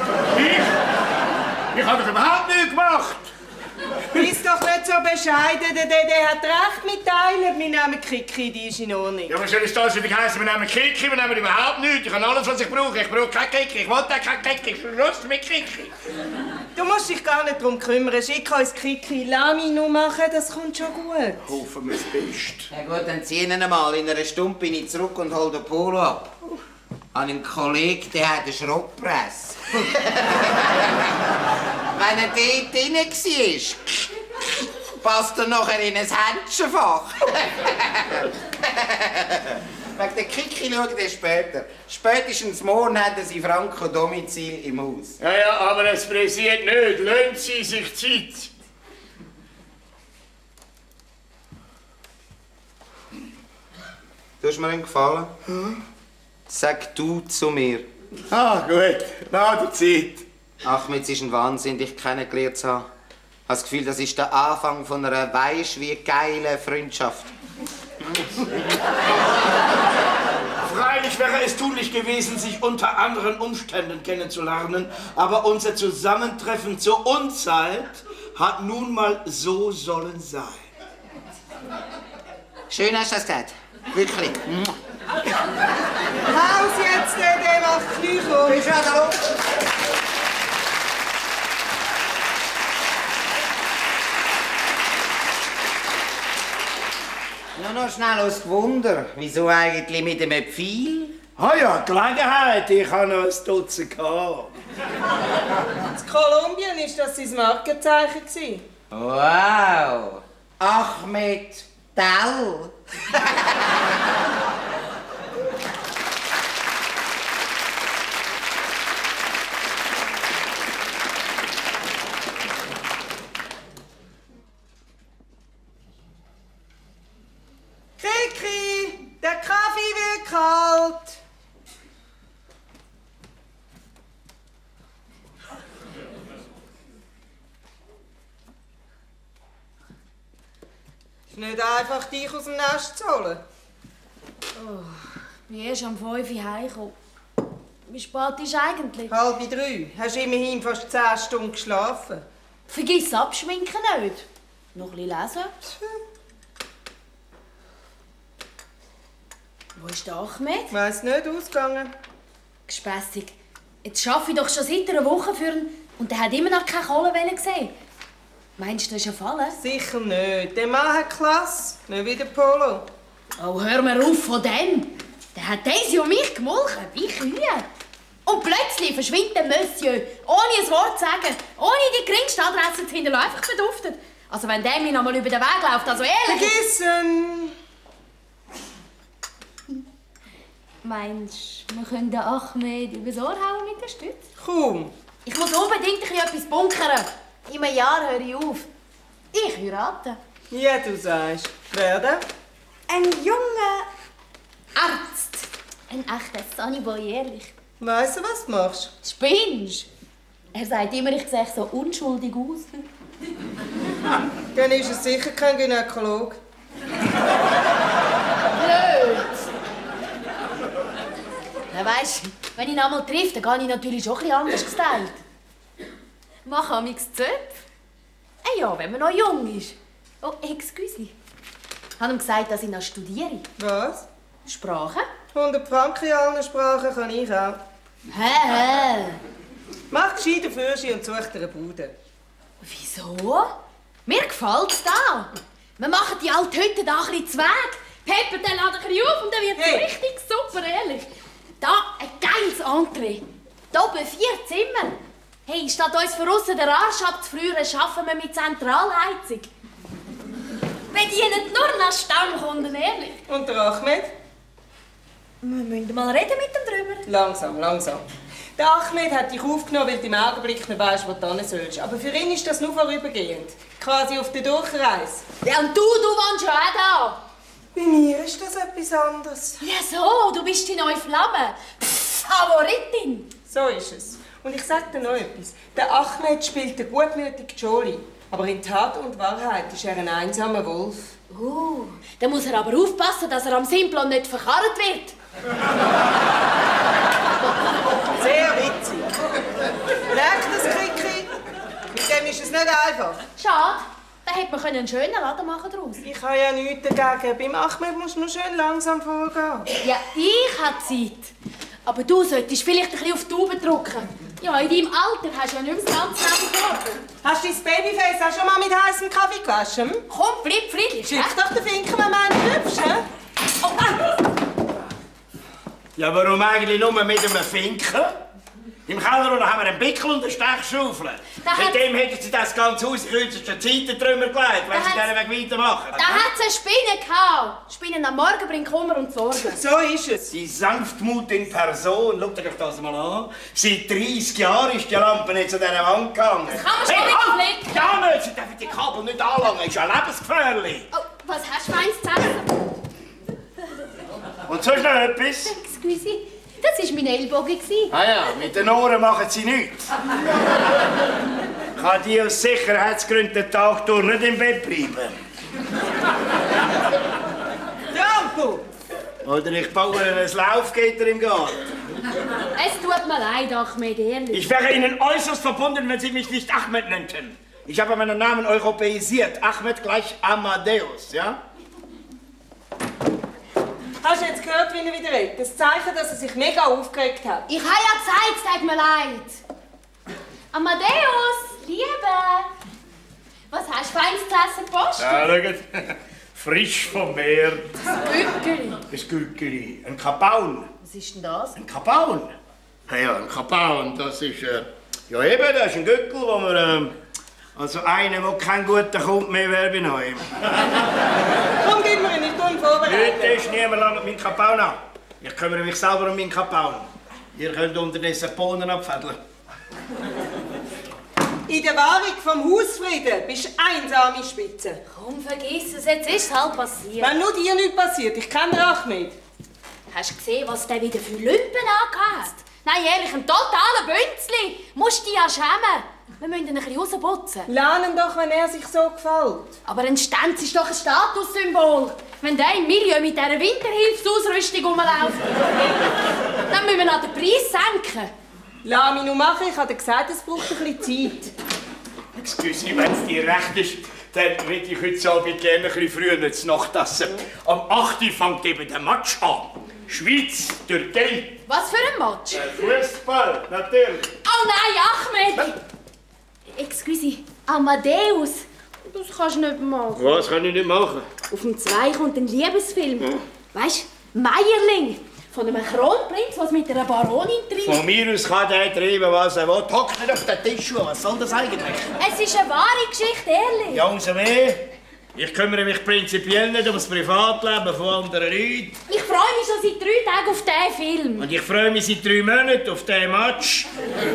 Ich? Ich habe doch überhaupt nichts gemacht. Bist doch nicht so bescheiden, der Dede hat recht mit teilen. Wir nehmen Kiki, die ist in Ordnung. Ja, was soll es das wieder heißen? Wir nehmen Kiki, wir nehmen überhaupt nichts. Ich habe alles, was ich brauche. Ich brauche keine Kiki. Ich will auch keine Kiki. Schluss mit Kiki. Du musst dich gar nicht darum kümmern. Schick uns Kiki. Lass mich nur machen, das kommt schon gut. Hoffen wir das Beste. Na gut, dann ziehen wir mal. In einer Stunde bin ich zurück und hol den Polo ab. Ich habe einen Kollegen, der hat eine Schrottpresse. Wenn er dort drin war, passt er nachher in ein Händchenfach. Wegen der Kiki schauen wir später. Spätestens morgen haben sie Franco-Domizil im Haus. Ja, ja, aber es pressiert nicht. Lassen Sie sich Zeit. Du hast mir einen Gefallen? Hm? Sag du zu mir. Ah, gut. Na, die Zeit. Achmed, es ist ein Wahnsinn, dich kennengelernt zu haben. Ich habe das Gefühl, das ist der Anfang von einer weisst wie geilen Freundschaft. Freilich wäre es tunlich gewesen, sich unter anderen Umständen kennenzulernen, aber unser Zusammentreffen zur Unzeit hat nun mal so sollen sein. Schön hast du das gesagt. Wirklich. Haus jetzt, Dede, mach Küche. Bist du da? Nur noch schnell aus Gewunder. Wieso eigentlich mit dem Pfeil? Ah ja, Gelegenheit. Ich habe noch ein Dutzend gehabt. In Kolumbien war das sein Markenzeichen. Wow! Achmed Tell! Kiki, der Kaffee wird kalt. Ist nicht einfach, dich aus dem Nest zu holen. Oh, ich bin erst am fünf Uhr heimgekommen. Wie spät ist eigentlich? Halb drei. Hast immerhin fast zehn Stunden geschlafen. Vergiss das Abschminken nicht. Noch ein bisschen lesen. Wo ist der Achmed? Weiss nicht, ausgegangen. Gespässig. Jetzt arbeite ich doch schon seit einer Woche für ihn und er hat immer noch keine Kohlewelle gesehen. Meinst du, das ist ein Fall? Sicher nicht. Der Mann hat Klasse, nicht wie der Polo. Oh, hör mir auf von dem. Der hat Daisy und mich gemolken, wie Kühe. Und plötzlich verschwindet der Monsieur, ohne ein Wort zu sagen, ohne die geringste Adresse zu hinterlassen, einfach verduftet. Also wenn der mir noch mal über den Weg läuft, also ehrlich... Vergessen! Meinst du, wir können den Achmed übers Ohr hauen mit der Stütze? Komm. Ich muss unbedingt etwas bunkern. In einem Jahr höre ich auf. Ich heirate. Ja, du sagst. Wer denn? Ein junger Arzt. Ein echter Sunnyboy, ehrlich. Weißt du, was du machst? Spinnst? Er sagt immer, ich sehe so unschuldig aus. Dann ist es sicher kein Gynäkologe. Blöd. Ja, weisst, wenn ich ihn einmal treffe, dann gehe ich natürlich schon ein bisschen anders gestylt. Mache amigs Zöpfe. Äh ja, wenn man noch jung ist. Oh, excuse. Ich habe ihm gesagt, dass ich noch studiere. Was? Sprache? hundert Franken in allen Sprachen kann ich auch. Hä, hä? Mach gescheiter Fürschi und such dir eine Bude. Wieso? Mir gefällt's da. Wir machen die alte Hütte da ein bisschen zu Weg. Pepper, dann lade ich auf und dann wird's Hey. richtig super, ehrlich. Da ein geiles Entree. Da oben vier Zimmer. Hey, statt uns von aussen den Arsch abzufrieren, arbeiten wir mit Zentralheizung. Bedienen nur nach Stammkunden, ehrlich. Und der Ahmed? Wir müssen mal reden mit ihm drüber. Langsam, langsam. Der Ahmed hat dich aufgenommen, weil du im Augenblick nicht weißt, wo du hin sollst. Aber für ihn ist das nur vorübergehend. Quasi auf der Durchreise. Ja, und du, du wohnst ja auch da. Bei mir ist das etwas anderes. Ja so, du bist die neue Flamme. Pff, Favoritin. So ist es. Und ich sag dir noch etwas. Der Ahmed spielt den gutmütigen Jolie. Aber in Tat und Wahrheit ist er ein einsamer Wolf. Uh, dann muss er aber aufpassen, dass er am Simplon nicht verkarrt wird. Sehr witzig. Merkt das, Kiki? Mit dem ist es nicht einfach. Schade, dann hätte man einen schönen Laden machen daraus. Ich habe ja nichts dagegen. Beim Ahmed musst du nur schön langsam vorgehen. Ja, ich habe Zeit. Aber du solltest vielleicht ein bisschen auf die Tube drücken. Ja, in deinem Alter hast du ja nicht mehr das ganze Leben gearbeitet. Hast du dein Babyface auch schon mal mit heißem Kaffee gewaschen? Komm, bleib friedlich. Schick doch den Finken mal meine hübsch, hä? Oh, ah. Ja, warum eigentlich nur mit einem Finken? Im Keller haben wir einen Pickel und eine Stechschaufel. Mit dem hätten sie das ganze Haus in kürzester Zeit drüber gelegt, wenn sie diesen Weg weitermachen. Da hat es eine Spinne gehabt. Spinnen am Morgen bringt Kummer und Sorgen. So ist es. Die Sanftmut in Person, schaut euch das mal an. Seit dreissig Jahren ist die Lampe nicht zu dieser Wand gegangen. Das kann man schon wieder flicken. Ja, nicht, sie dürfen die Kabel nicht anlangen, ist ja lebensgefährlich. Oh, was hast du für eins zu essen? Und sonst noch etwas? Excuse, das war mein Ellbogen. Ah ja, mit den Ohren machen sie nichts. Kann die aus Sicherheitsgründen den Tag durch nicht im Bett bleiben. Rampo! Oder ich baue ein Laufgitter im Garten. Es tut mir leid, Ahmed, ehrlich. Ich wäre Ihnen äußerst verbunden, wenn Sie mich nicht Ahmed nannten. Ich habe meinen Namen europäisiert. Ahmed gleich Amadeus, ja? Hast du jetzt gehört, wie er wieder redet? Das Zeichen, dass er sich mega aufgeregt hat. Ich habe ja gesagt, es tut mir leid. Amadeus, Liebe. Was hast du für eins zu essen gepostet? Ja, schaut. Frisch vom Meer. Das Gückeli. Das Gückeli. Ein Kapaun. Was ist denn das? Ein Kapaun? Ja, ja, ein Kapaun, das ist... Äh, ja eben, das ist ein Gückel, wo man... Äh, also einer, der kein guter kommt mehr wäre bei neuem. Komm, gib mir ihn, ich tue ihn vorbereiten. Heute ist niemand langt meinen Kapaun an. Ich kümmere mich selber um meinen Kapaun. Ihr könnt unterdessen Bohnen abfädeln. In der Wahrung vom Hausfrieden bist du einsame Spitze. Komm, vergiss es, jetzt ist es halt passiert. Wenn nur dir nichts passiert, ich kenne den Ahmed. Hast du gesehen, was der wieder für Lümpen angehabt? Nein, ehrlich, ein totaler Bünzli. Musst dich ja schämen. Wir müssen ihn ein bisschen rausputzen. Lernen doch, wenn er sich so gefällt. Aber ein Stanz ist doch ein Statussymbol. Wenn der im Milieu mit dieser Winterhilfsausrüstung rumläuft, dann müssen wir noch den Preis senken. Lass mich nur machen, ich habe dir gesagt, es braucht ein bisschen Zeit. Excuse, wenn es dir recht ist, dann würde ich heute Abend gerne ein bisschen früher zu Nacht essen. Am acht Uhr fängt eben der Match an. Schweiz, Türkei. Was für ein Match? Fußball, natürlich. Oh nein, Ahmed! Excuse, Amadeus. Das kannst du nicht machen. Was kann ich nicht machen? Auf dem zwei kommt ein Liebesfilm. Hm. Weißt du, Meierling. Von einem Kronprinz, was mit einer Baronin treibt. Von mir aus kann der treiben, was er will. Hockt nicht auf den Tisch. Was soll das eigentlich? Es ist eine wahre Geschichte, ehrlich. Ja, umso mehr. Ich kümmere mich prinzipiell nicht um das Privatleben von anderen Leuten. Ich freue mich schon seit drei Tagen auf diesen Film. Und ich freue mich seit drei Monaten auf diesen Match.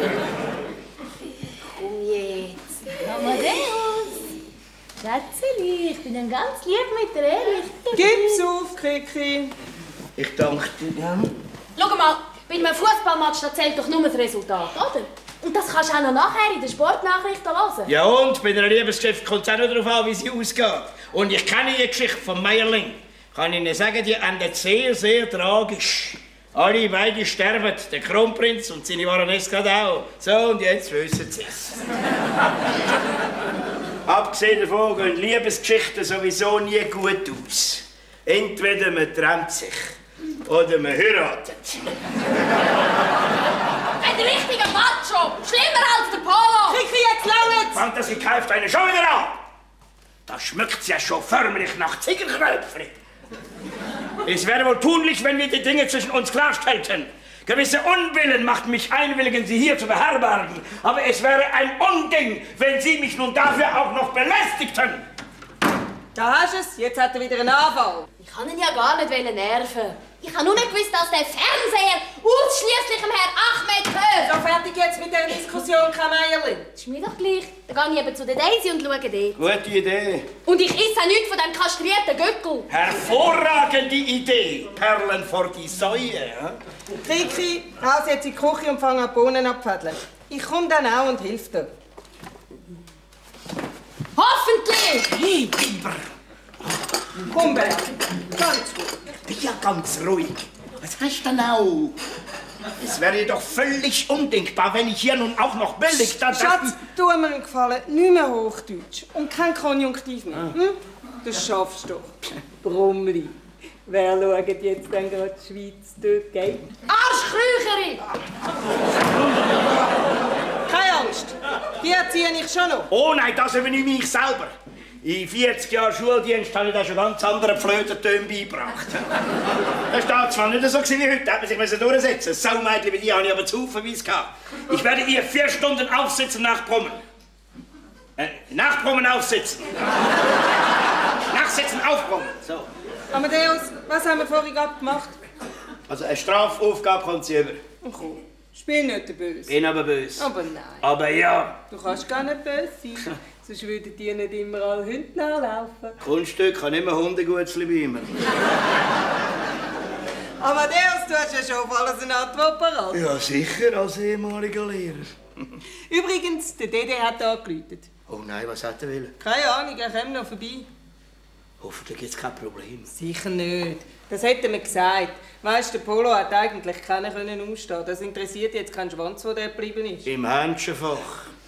Komm jetzt. Amadeus. Schätzeli, ich bin dann ganz lieb mit dir, ehrlich. Gib's auf, Kiki. Ich danke dir. Ja. Schau mal, bei einem Fußballmatch zählt doch nur das Resultat, oder? Und das kannst du auch noch nachher in den Sportnachrichten hören. Ja und? Bei einer Liebesgeschichte kommt es auch noch darauf an, wie sie ausgeht. Und ich kenne die Geschichte von Meierling. Kann Ihnen sagen, die endet sehr, sehr tragisch. Alle beide sterben, der Kronprinz und seine Baroness gerade auch. So, und jetzt wissen Sie es. Abgesehen Abgesehen davon gehen Liebesgeschichten sowieso nie gut aus. Entweder man trennt sich oder man heiratet. Ein richtiger Macho! Schlimmer als der Polo! Kiki, jetzt lange! Fantasie kauft eine schon wieder an! Da schmeckt's ja schon förmlich nach Ziegelknöpfchen. Es wäre wohl tunlich, wenn wir die Dinge zwischen uns klarstellten. Gewisse Unwillen macht mich einwilligen, Sie hier zu beherbergen. Aber es wäre ein Unding, wenn Sie mich nun dafür auch noch belästigten. Da hast du es, jetzt hat er wieder einen Anfall. Ich kann ihn ja gar nicht nerven. Ich habe nur nicht gewusst, dass der Fernseher ausschließlich dem Herrn Ahmed gehört. So, fertig jetzt mit dieser Diskussion, Kameierli. Das ist mir doch gleich. Dann gehe ich eben zu der Daisy und schaue dort. Gute Idee. Und ich esse nichts von dem kastrierten Göckel. Hervorragende Idee. Perlen vor die Säue. Kiki, raus jetzt in die Küche und fang an Bohnen abzufädeln. Ich komme dann auch und hilf dir. Hoffentlich! Hey, Biber. Komm, Bär. Ganz gut. Bin ja ganz ruhig. Was hast du denn auch? Es wäre doch völlig undenkbar, wenn ich hier nun auch noch billig da... Schatz, tu mir einen Gefallen. Nicht mehr Hochdeutsch. Und kein Konjunktiv mehr. Hm? Das schaffst du doch. Brummli. Wer schaut jetzt dann gerade die Schweiz dort geht? Arschkrücherin! Keine Angst. Die erziehe ich schon noch. Oh nein, das übernehme ich selber. In vierzig Jahren Schuldienst habe ich da schon ganz andere Flötentöne beigebracht. Das war zwar nicht so wie heute, da hätte man sich durchsetzen müssen. Saumädchen wie die habe ich aber zuhaufenweise gehabt. Ich werde ihr vier Stunden aufsitzen nach Brummen. Äh, nach Brummen aufsitzen. Nachsitzen, aufbrummen. So. Amadeus, was haben wir vorhin abgemacht? Also eine Strafaufgabe kommt sie über. Komm, spiel nicht böse. Bin aber böse. Aber nein. Aber ja. Du kannst gar nicht böse sein. Sonst würden die nicht immer alle Hunde nachlaufen. Kunststück kann immer Hundegutzli beimen. Amadeus, du hast ja schon auf alles eine Antwort parat. Ja, sicher, als ehemaliger Lehrer. Übrigens, der Dede hat angerufen. Oh nein, was hat er wollen? Keine Ahnung, er kommt noch vorbei. Hoffentlich gibt es kein Problem. Sicher nicht. Das hätte mir gesagt. Weisst, der Polo hat eigentlich keinen können umstehen. Das interessiert jetzt keinen Schwanz, wo der geblieben ist. Im Händchenfach.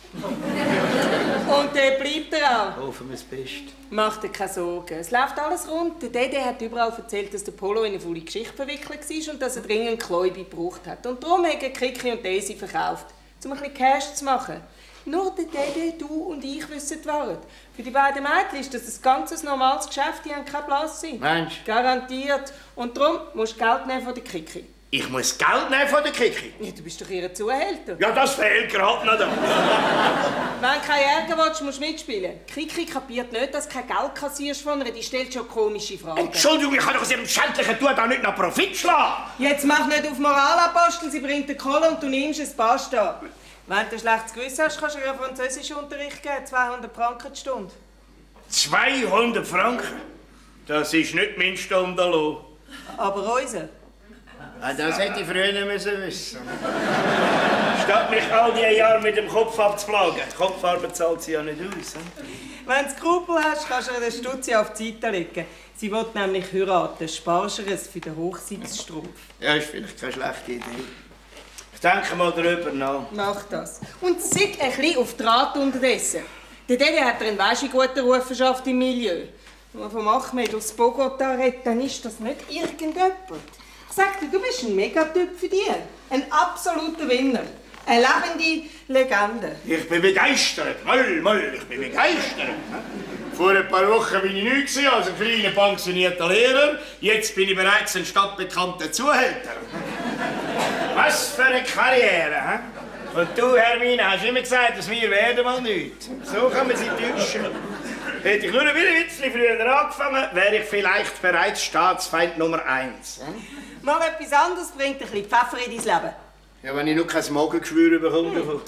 Und der bleibt er auch. Hoffen wir das Beste. Mach dir keine Sorgen. Es läuft alles rund. Der Dede hat überall erzählt, dass der Polo in eine faule Geschichte verwickelt war und dass er dringend Kläube gebraucht hat. Und darum haben Kiki und Daisy verkauft, um ein bisschen Cash zu machen. Nur der Dede, du und ich wissen die Wahrheit. Für die beiden Mädchen ist das ein ganz normales Geschäft, die haben keinen Platz. Mensch. Garantiert. Und darum musst du Geld nehmen von der Kiki. Ich muss Geld nehmen von der Kiki? Ja, du bist doch ihr Zuhälter. Ja, das fehlt gerade noch da. Wenn du keinen Ärger willst, musst du mitspielen. Kiki kapiert nicht, dass du kein Geld kassierst von ihr. Die stellt schon komische Fragen. Entschuldigung, ich kann doch aus ihrem schändlichen Tun da nicht noch Profit schlagen. Jetzt mach nicht auf Moralapostel, sie bringt den Kohle und du nimmst es, basta. Wenn du ein schlechtes Gewissen hast, kannst du ihr Französischunterricht geben. zweihundert Franken die Stunde. zweihundert Franken? Das ist nicht mein Stundenlohn. Aber unser. Ah, das hätte ich früher müssen wissen. Statt mich all diese Jahre mit dem Kopf abzuplagen. Die Kopfarbeit zahlt sie ja nicht aus. Wenn du Skrupel hast, kannst du ihr den Stutzi auf die Seite legen. Sie will nämlich heiraten. Sparst du es für den Hochsitzstrumpf. Ja, ist vielleicht keine schlechte Idee. Ich denke mal darüber nach. Mach das. Und sieg ein bisschen auf Draht unterdessen. Der Dede hat einen weiss wie guten Ruf verschafft im Milieu. Wenn man vom Ahmed aus Bogota redet, dann ist das nicht irgendjemand. Ich sag dir, du bist ein Megatyp für dich. Ein absoluter Winner. Eine lebende Legende. Ich bin begeistert. Moll, moll, ich bin begeistert. Vor ein paar Wochen bin ich nichts als ein kleiner pensionierter Lehrer. Jetzt bin ich bereits ein stadtbekannter Zuhälter. Was für eine Karriere, he? Und du, Hermine, hast immer gesagt, dass wir werden mal nichts. So kann man sie täuschen. Hätte ich nur ein bisschen früher angefangen, wäre ich vielleicht bereits Staatsfeind Nummer eins. Mal etwas anderes bringt ein bisschen Pfeffer in dein Leben. Ja, wenn ich noch kein Magengeschwür bekomme davon.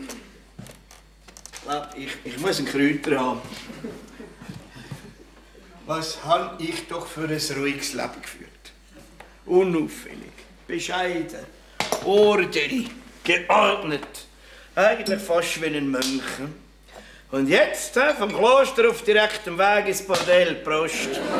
Ich, ich muss einen Kräuter haben. Was habe ich doch für ein ruhiges Leben geführt? Unauffällig, bescheiden, ordentlich, geordnet. Eigentlich fast wie ein Mönch. Und jetzt, vom Kloster auf direktem Weg ins Bordell, Prost.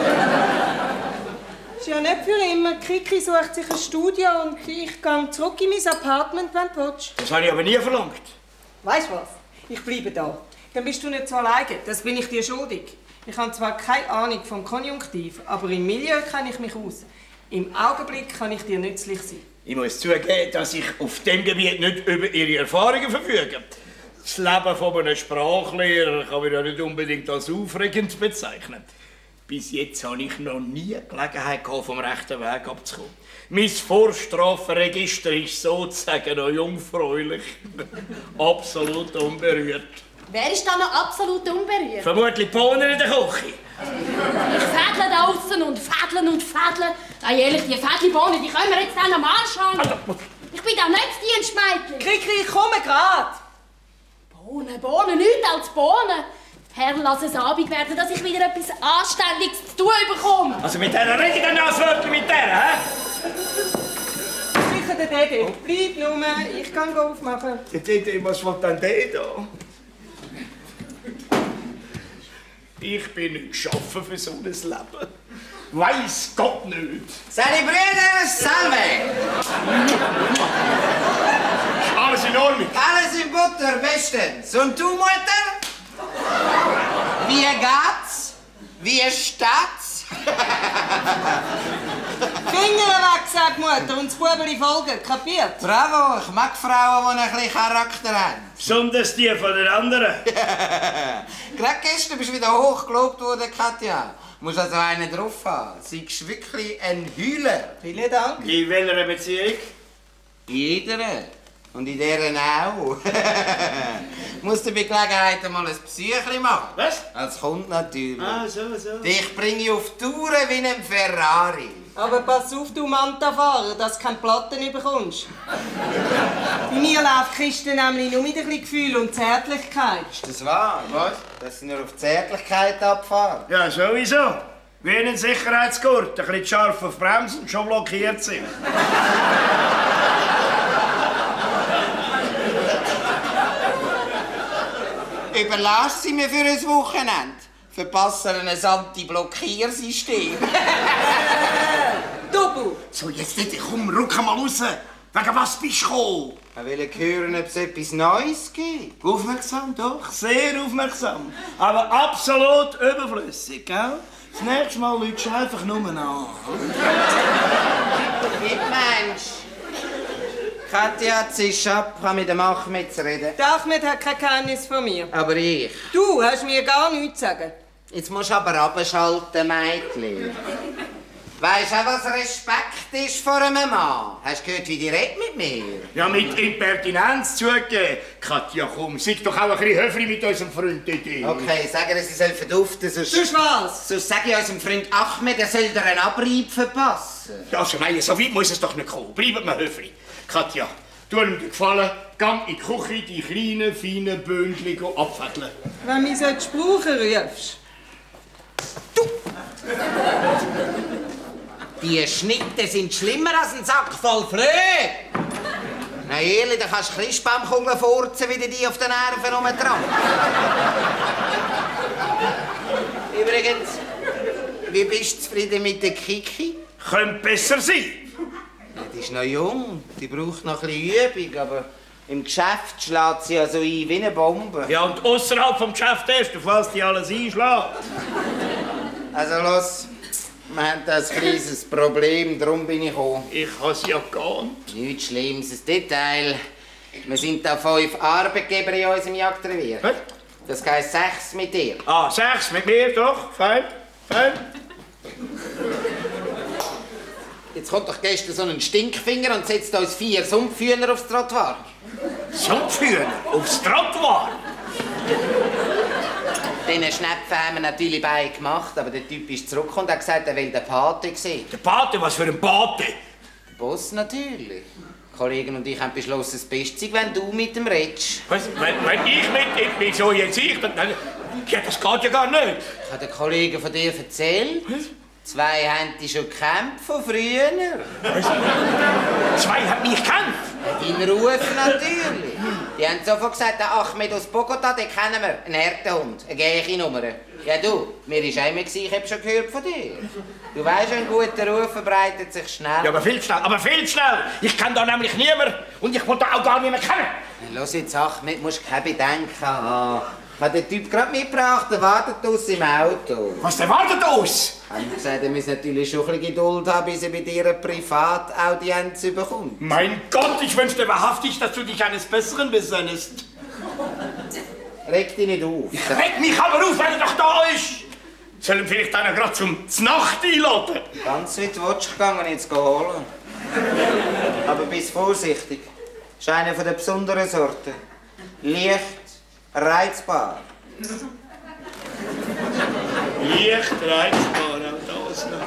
Ist ja nicht für immer. Kiki sucht sich ein Studio und ich gehe zurück in mein Apartment, wenn du willst. Das habe ich aber nie verlangt. Weißt du was? Ich bleibe da. Dann bist du nicht so alleine. Das bin ich dir schuldig. Ich habe zwar keine Ahnung vom Konjunktiv, aber im Milieu kenne ich mich aus. Im Augenblick kann ich dir nützlich sein. Ich muss zugeben, dass ich auf diesem Gebiet nicht über Ihre Erfahrungen verfüge. Das Leben von einem Sprachlehrer kann man ja nicht unbedingt als aufregend bezeichnen. Bis jetzt habe ich noch nie Gelegenheit gehabt, vom rechten Weg abzukommen. Mein Vorstrafenregister ist sozusagen noch jungfräulich. Absolut unberührt. Wer ist da noch absolut unberührt? Vermutlich die Bohnen in der Küche. Ich fädle da außen und fädle und fädle. Ah, ehrlich, die Fädli-Bohnen, die können wir jetzt dann am Arsch haben. Ich bin da nicht Dienstmädchen. Krikri, ich komme grad. Bohnen, Bohnen, nichts als Bohnen. Herr, lass es Abend werden, dass ich wieder etwas Anständiges zu tun bekomme. Also mit dieser rede ich dann das Wörtchen mit der, hä? Sicher der Dede. Bleib nur, ich kann aufmachen. Der Dede, was will denn der da? Ich bin nicht geschaffen für so ein Leben. Weiss Gott nicht. Seine Brüder, salve! Alles in Ordnung? Alles in Butter, bestens. Und du, Mutter? Wie geht's? Wie steht's? Finger weg, sagt Mutter, und das Bubeli folgen. Kapiert? Bravo, ich mag Frauen, die ein bisschen Charakter haben. Besonders die von den anderen. Gerade gestern bist du wieder hochgelobt worden, Katja. Du musst also einen drauf haben. Sie ist wirklich ein Heuler. Vielen Dank. In welcher Beziehung? In jeder. Und in deren auch. Du musst dir bei Gelegenheit mal ein Psychli machen. Was? Als Kunde natürlich. Ah, so, so. Dich bringe ich auf Touren wie ein Ferrari. Aber pass auf, du Manta-Fahrer, dass du keine Platten bekommst. Bei mir läuft die Kiste nämlich nur mit ein bisschen Gefühl und Zärtlichkeit. Ist das wahr? Was? Dass sie nur auf Zärtlichkeit abfahren? Ja, sowieso. Wie ein Sicherheitsgurt. Ein bisschen scharf auf Bremsen und schon blockiert sind. Überlass sie mir für ein Wochenende. Verpassen ein Anti-Blockiersystem. Dubu! So, jetzt nicht. Komm, ruck mal raus. Wegen was bist du gekommen? Ich will hören, ob es etwas Neues gibt. Aufmerksam, doch. Sehr aufmerksam. Aber absolut überflüssig, gell? Das nächste Mal lügst du einfach nur an. Wie Mensch. Katja, zisch ab, ich habe mit dem Achmed zu reden. Der Ahmed hat kein Geheimnis von mir. Aber ich. Du hast mir gar nichts zu sagen. Jetzt musst du aber abschalten, Mädchen. Weisst du auch, was Respekt ist vor einem Mann? Hast du gehört, wie die redet mit mir? Ja, mit Impertinenz zugegeben. Katja, komm, sei doch auch ein bisschen höflich mit unserem Freund Didi. Okay, sag ihr, sie soll verduften, sonst... Sonst was? Sonst sag ich unserem Freund Ahmed, er soll dir einen Abrieb verpassen. Ja, also nein, so weit muss es doch nicht kommen. Bleibt mir höflich. Katja, tu ihm dir gefallen, gang in die Küche die kleinen, feinen Bündchen abfädeln. Wenn du mich brauchen rufst. Die Schnitte sind schlimmer als ein Sack voll Flöhe. Na ehrlich, da kannst du Christbaumkugeln furzen, wie die auf den Nerven rumtrampeln. Übrigens, wie bist du zufrieden mit der Kiki? Könnte besser sein. Ja, die ist noch jung, die braucht noch ein bisschen Übung, aber im Geschäft schlägt sie ja so ein wie eine Bombe. Ja, und außerhalb vom Geschäft erst, falls die alles einschlägt. Also los, wir haben da ein kleines Problem, darum bin ich gekommen. Ich has ja geahnt. Nichts Schlimmes, ein Detail. Wir sind da fünf Arbeitgeber in unserem Jagdrevier. Was? Das heisst sechs mit dir. Ah, sechs mit mir, doch. Fein, fein. Jetzt kommt doch gestern so ein Stinkfinger und setzt uns vier Sumpfhühner aufs Trottoir. Sumpfhühner aufs Trottoir? Diesen Schnäpfen haben wir natürlich beide gemacht, aber der Typ ist zurückgekommen und hat gesagt, er will den Pate sehen. Der Pate? Was für ein Pate? Der Boss natürlich. Die Kollegen und ich haben beschlossen, das Beste ist, wenn du mit ihm redest. Was? Wenn, wenn ich mit, ich, wieso jetzt ich? Dann, dann, ja, das geht ja gar nicht. Ich habe den Kollegen von dir erzählt. Was? Zwei haben die schon gekämpft von früher. Was? Zwei haben mich gekämpft? Dein Ruf natürlich. Die haben sofort gesagt, der Ahmed aus Bogota, den kennen wir. Ein Härtehund, eine Gäche-Nummer. Ja du, mir war einmal, ich habe schon gehört von dir. Du weisst, ein guter Ruf verbreitet sich schnell. Ja, aber viel schnell, aber viel schnell. Ich kenne da nämlich niemanden und ich will da auch gar niemanden kennen. Los jetzt, Ahmed, musst keine Bedenken haben. Ich habe den Typ gerade mitgebracht, der wartet aus im Auto. Was, der wartet aus? Haben Sie gesagt, er muss natürlich schon ein bisschen Geduld haben, bis er bei dir eine Privataudienz bekommt. Mein Gott, ich wünschte wahrhaftig, dass du dich eines Besseren besonnest. Reg dich nicht auf. Ich reg mich aber auf, wenn er doch da ist. Sollen wir vielleicht einer gerade zum Znacht einladen? Ganz weit willst du gegangen, jetzt holen. Aber bist vorsichtig. Das ist einer von der besonderen Sorten. Leicht, reizbar. Leicht, reizbar, auch das noch.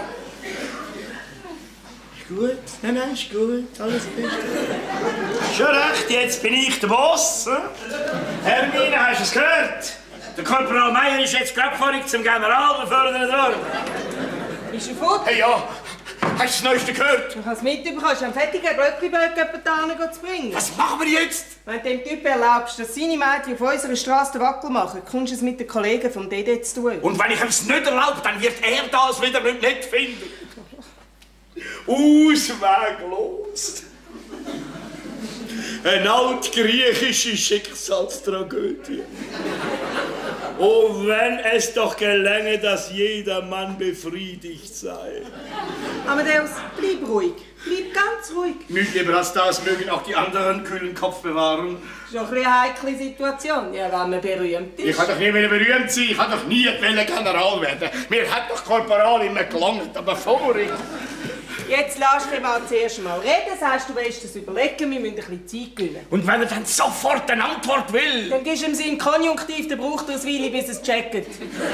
Ist gut, nein, nein, ist gut, alles Beste. Schon recht, jetzt bin ich der Boss. Hermine, hast du es gehört? Der Korporal Meier ist jetzt gerade vorhin zum Generalbeförderer worden. Ist er fort? Hey, ja, hast du das Neueste gehört? Du kannst mitbekommen, hast du einen fettigen Glöckchenberg zu bringen. Was machen wir jetzt? Wenn du dem Typ erlaubst, dass seine Mädchen auf unserer Straße den Wackel machen, kommst du es mit den Kollegen vom D D zu tun. Und wenn ich es nicht erlaube, dann wird er das wieder nicht finden. Ausweglos. Eine altgriechische Schicksalstragödie. Oh, wenn es doch gelänge, dass jeder Mann befriedigt sei. Amadeus, bleib ruhig. Bleib ganz ruhig. Nicht lieber als das mögen auch die anderen kühlen Kopf bewahren. Das ist doch eine heikle Situation, ja, wenn man berühmt ist. Ich kann doch nie wieder berühmt sein. Ich kann doch nie General werden. Mir hat doch Korporal immer gelangt, aber vorig. Jetzt lass dich mal zuerst mal reden, sagst du, willst das überlegen, wir müssen ein bisschen Zeit gewinnen. Und wenn er dann sofort eine Antwort will? Dann gibst du ihm seinen Konjunktiv, der braucht das Weile, bis es checkt.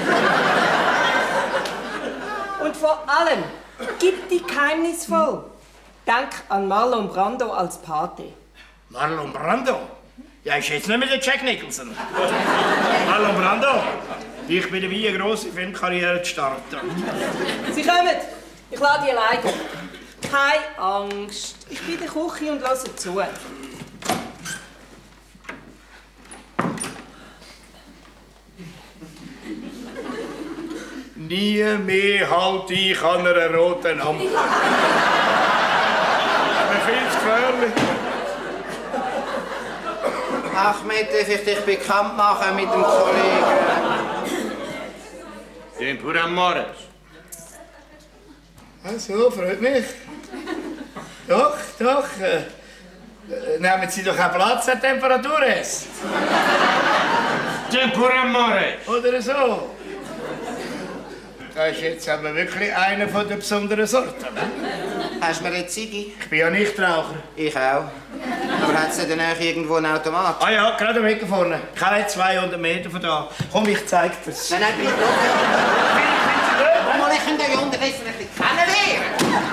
Und vor allem, gib dich geheimnisvoll. Denk an Marlon Brando als Pate. Marlon Brando? Ja, ist jetzt nicht mehr der Jack Nicholson. Marlon Brando? Ich bin wie eine grosse Filmkarriere zu starten. Sie kommen. Ich lade dich alleine. Keine Angst. Ich bin in der Küche und höre zu. Nie mehr halte ich an einer roten Ampel. Mir viel zu gefährlich. Ahmed, darf ich dich bekannt machen mit dem Kollegen? Den pur amore. Ach so, freut mich. Doch, doch. Äh, nehmen Sie doch einen Platz, Herr Temperatures. Den pur amore. Oder so. Das ist jetzt aber wirklich einer von der besonderen Sorten. Ne? Hast du mir eine Ziege? Ich bin ja Nichtraucher. Ich auch. Aber hat es in der Nähe irgendwo einen Automat? Ah ja, gerade am Weg vorne. Keine zweihundert Meter von da. Komm, ich zeig dir's. Nein, nein, bleib doch. Komm mal, ich könnte euch unterdessen ein bisschen kennenlernen.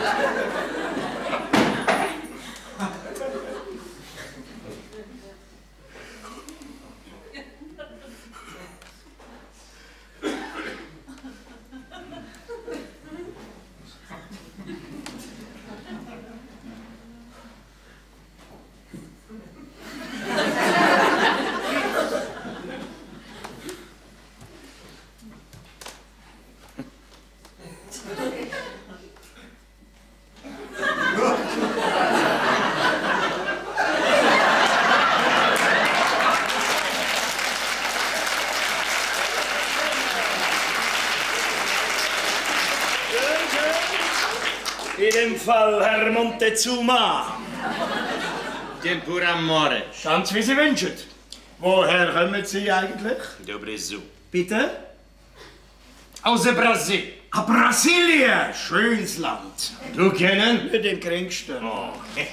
In dem Fall Herr Montezuma. Den pur amore. Ganz wie Sie wünschen. Woher kommen Sie eigentlich? Do Brasil. Bitte? Aus dem Brasil. Ah, Brasilien! Schönes Land. Du kennen? Nicht im geringsten. Oh.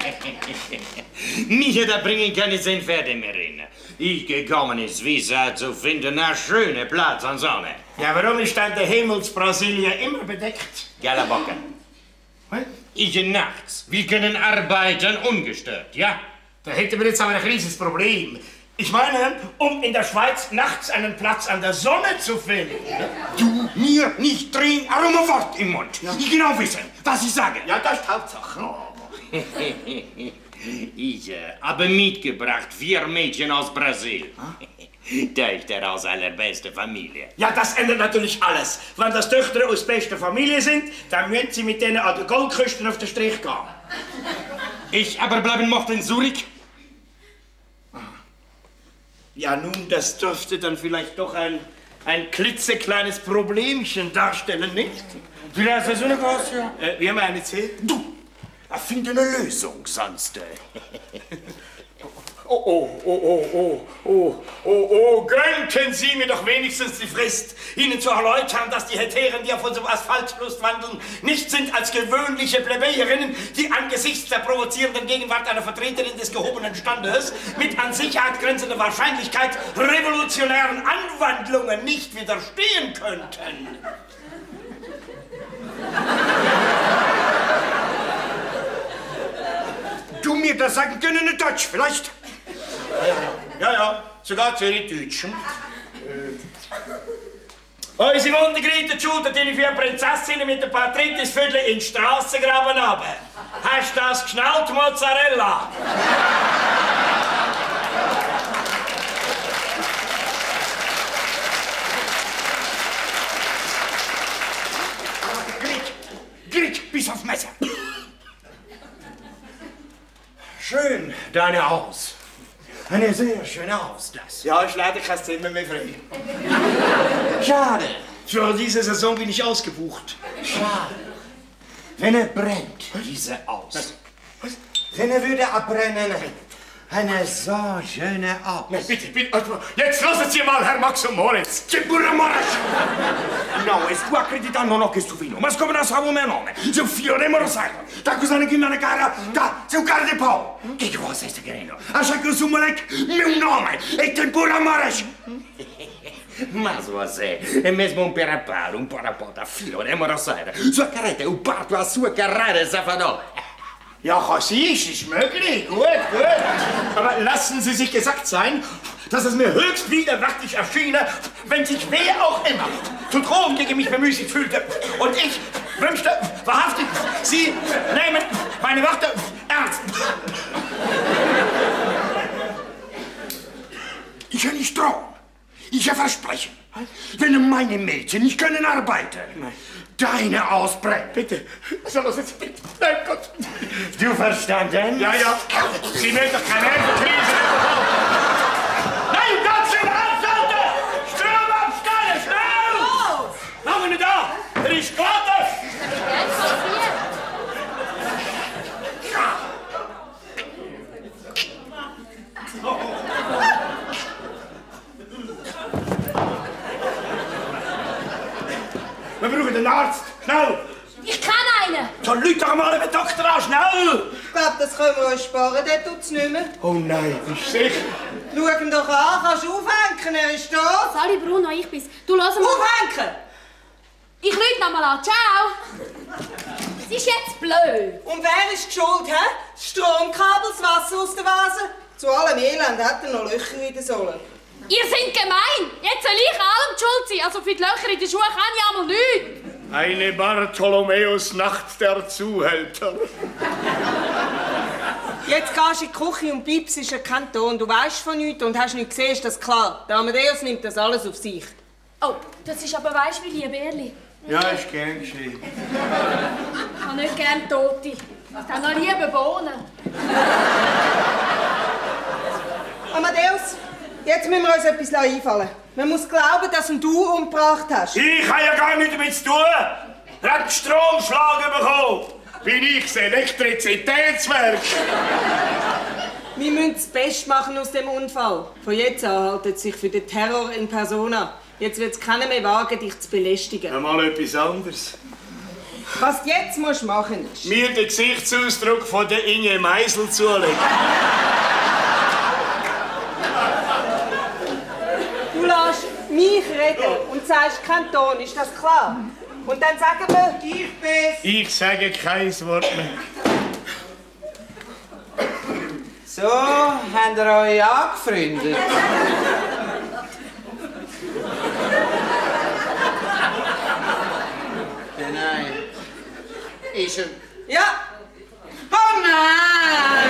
Mich da bringen keine zehn Pferde mehr rein. Ich gekommen ist Visa zu finden, einen schönen Platz an Sonne. Ja, warum ist dann der Himmel zu Brasilien immer bedeckt? Galabocke. Ich nachts. Wir können arbeiten ungestört, ja? Da hätten wir jetzt aber ein riesiges Problem. Ich meine, um in der Schweiz nachts einen Platz an der Sonne zu finden. Du mir nicht drehen, aber ein Wort im Mund. Ja. Ich genau wissen, was ich sage. Ja, das ist die Hauptsache. Ich äh, habe mitgebracht vier Mädchen aus Brasil. Töchter aus allerbester Familie. Ja, das ändert natürlich alles. Wenn das Töchter aus bester Familie sind, dann müssen sie mit denen an der Goldküste auf den Strich gehen. Ich aber bleiben mochte in Zürich. Ja, nun, das dürfte dann vielleicht doch ein, ein klitzekleines Problemchen darstellen, nicht? Vielleicht ist es eine große. Äh, wie meinen Sie? Du, erfinde eine Lösung, sonst. Äh. Oh, oh, oh, oh, oh, oh, oh, oh, gönnten Sie mir doch wenigstens die Frist, Ihnen zu erläutern, dass die Hetären, die auf unserem Asphaltfluss wandeln, nicht sind als gewöhnliche Plebejerinnen, die angesichts der provozierenden Gegenwart einer Vertreterin des gehobenen Standes mit an Sicherheit grenzender Wahrscheinlichkeit revolutionären Anwandlungen nicht widerstehen könnten. Du mir das sagen können in Deutsch, vielleicht? Ja, ja, sogar Zürich-Deutsch. Äh. Unsere wundergereihte Jude, die ich für Prinzessinnen mit ein paar Trittisviertel in die Straße graben habe. Hast du das geschnallt, Mozzarella? Glick, Glick, bis auf Messer. Schön, deine Haus. Eine sehr schöne Haus, das. Ja, ist leider kein Zimmer mehr frei. Schade. Für diese Saison bin ich ausgebucht. Schade. Wenn er brennt, diese Haus. Was? Wenn er würde abbrennen, eine so schöne Haus. Nein, bitte, bitte, jetzt lassen Sie mal, Herr Max und Moritz. Che pure Moritz! No, e sto accreditando no che sto fino. Ma siccome non so il mio nome, sei un figlio di Morosaico. Da cosa ne chiamano cara? Da, sei un cara di Pau. Che cosa stai querendo? A sai che su Molek, mio nome, e te pure Moritz. Mas você é mesmo um peraparo, um parapota, filho de Morosaico. Sua carreta, o parto a sua carreira, safadão. Ja, kann sein, ist möglich. Gut, gut. Aber lassen Sie sich gesagt sein, dass es mir höchst widerwärtig erschiene, wenn sich wer auch immer zu Drohung gegen mich bemüßigt fühlte. Und ich wünschte wahrhaftig, Sie nehmen meine Worte ernst. Ich kann nicht drohen. Ich verspreche. Wenn meine Mädchen nicht können arbeiten, deine ausbrennt. Bitte, soll das jetzt bitte? Nein, Gott. Du verstanden? Ja, ja. Sie mögen doch keine Krise. Nein, das sind Anzeige! Strom abstellen, schnell! Los! Lange nicht da! Er ist gerade! Jetzt passiert. Wir brauchen einen Arzt! Schnell! Ich kenne einen. So, Leute doch mal den Doktor an! Schnell! Ich glaube, das können wir uns sparen, der tut's nicht mehr. Oh nein, bist du sicher? Schau ihn doch an, kannst du aufhängen, er ist da. Sali Bruno, ich bin's. Du, lass mal. Aufhängen! Ich lüte noch mal an. Ciao. Es ist jetzt blöd. Und wer ist die Schuld, hä? Das Stromkabel, das Wasser aus der Vase? Zu allem Elend hat er noch Löcher in den Sohlen. Ihr seid gemein. Jetzt soll ich allem schuld sein. Also für die Löcher in den Schuhen kann ich einmal nichts. Eine Bartholomäus-Nacht der Zuhälter. Jetzt gehst du in die Küche und Pips ist ein Kanton. Du weißt von nichts und hast nicht gesehen, ist das klar. Der Amadeus nimmt das alles auf sich. Oh, das ist aber weisst wie lieb, ehrlich. Ja, ist gern geschehen. Ich habe nicht gern Tote. Ich habe noch lieber Bohnen. Amadeus, jetzt müssen wir uns etwas einfallen. Man muss glauben, dass ihn du umgebracht hast. Ich habe ja gar nichts damit zu tun. Er hat einen Stromschlag bekommen. Bin ich das Elektrizitätswerk. Wir müssen das Beste machen aus dem Unfall. Von jetzt an haltet sich für den Terror in Persona. Jetzt wird es keiner mehr wagen, dich zu belästigen. Ja, mal etwas anderes. Was du jetzt musst machen ist... Mir den Gesichtsausdruck von der Inge Meisel zulegen. Du lässt mich reden und sagst keinen Ton, ist das klar? Und dann sagen wir, ich bin's. Ich sage kein Wort mehr. So, habt ihr euch angefreundet? Nein. Ist er... Ja, Oh nein!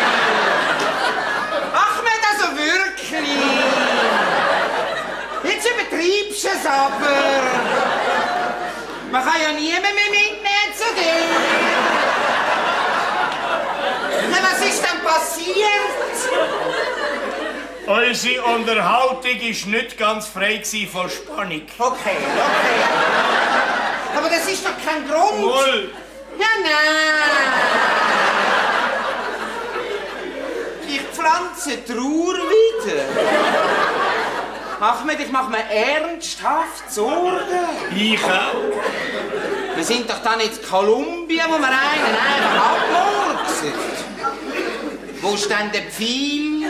Achmed, also wirklich! Jetzt übertreibst du es aber! Man kann ja niemand mehr mitnehmen zu dir! Na, was ist denn passiert? Unsere Unterhaltung war nicht ganz frei von Spannung. Okay, okay. Aber das ist doch kein Grund. Wohl. Ja, nein. Ich pflanze Trauer wieder. Ahmed, ich mache mir ernsthaft Sorgen. Ich auch. Wir sind doch da nicht in Kolumbien, wo wir einen einfach abmurksen. Wo ist denn der Pfeil?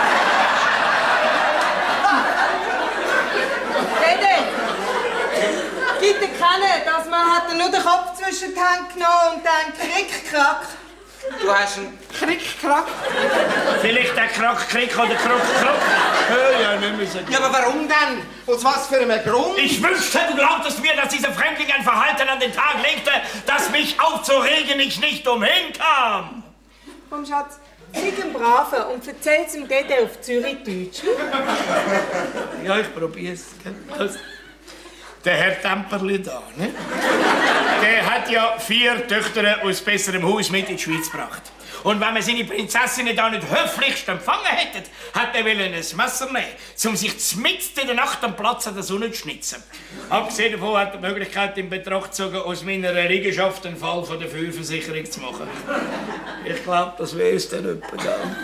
Dede! Gibt dir keinen, dass man hat nur den Kopf zwischen die Hände genommen und dann Krick-Krack. Du hast einen Krick-Krack? Vielleicht der Krack-Krick oder Kruck-Kruck. Ja, ja, nicht mehr so. Ja, aber warum denn? Aus was für einem Grund? Ich wünschte, du glaubtest mir, dass dieser Fremdling ein Verhalten an den Tag legte, das mich aufzuregen ich nicht umhin kam. Komm, Schatz, sei ein Braver und erzähl's ihm Dede auf Zürichdeutsch. Ja, ich probier's. Also, der Herr Temperli da, ne? Der hat ja vier Töchter aus besserem Haus mit in die Schweiz gebracht. Und wenn man seine Prinzessinnen da nicht höflichst empfangen hätte, hat er ein Messer nehmen, um sich mitten in der Nacht am Platz an der Sonne zu schnitzen. Abgesehen davon hat er die Möglichkeit in Betracht gezogen, aus meiner Liegenschaft einen Fall von der Feuerversicherung zu machen. Ich glaube, das wäre es dann etwa dann.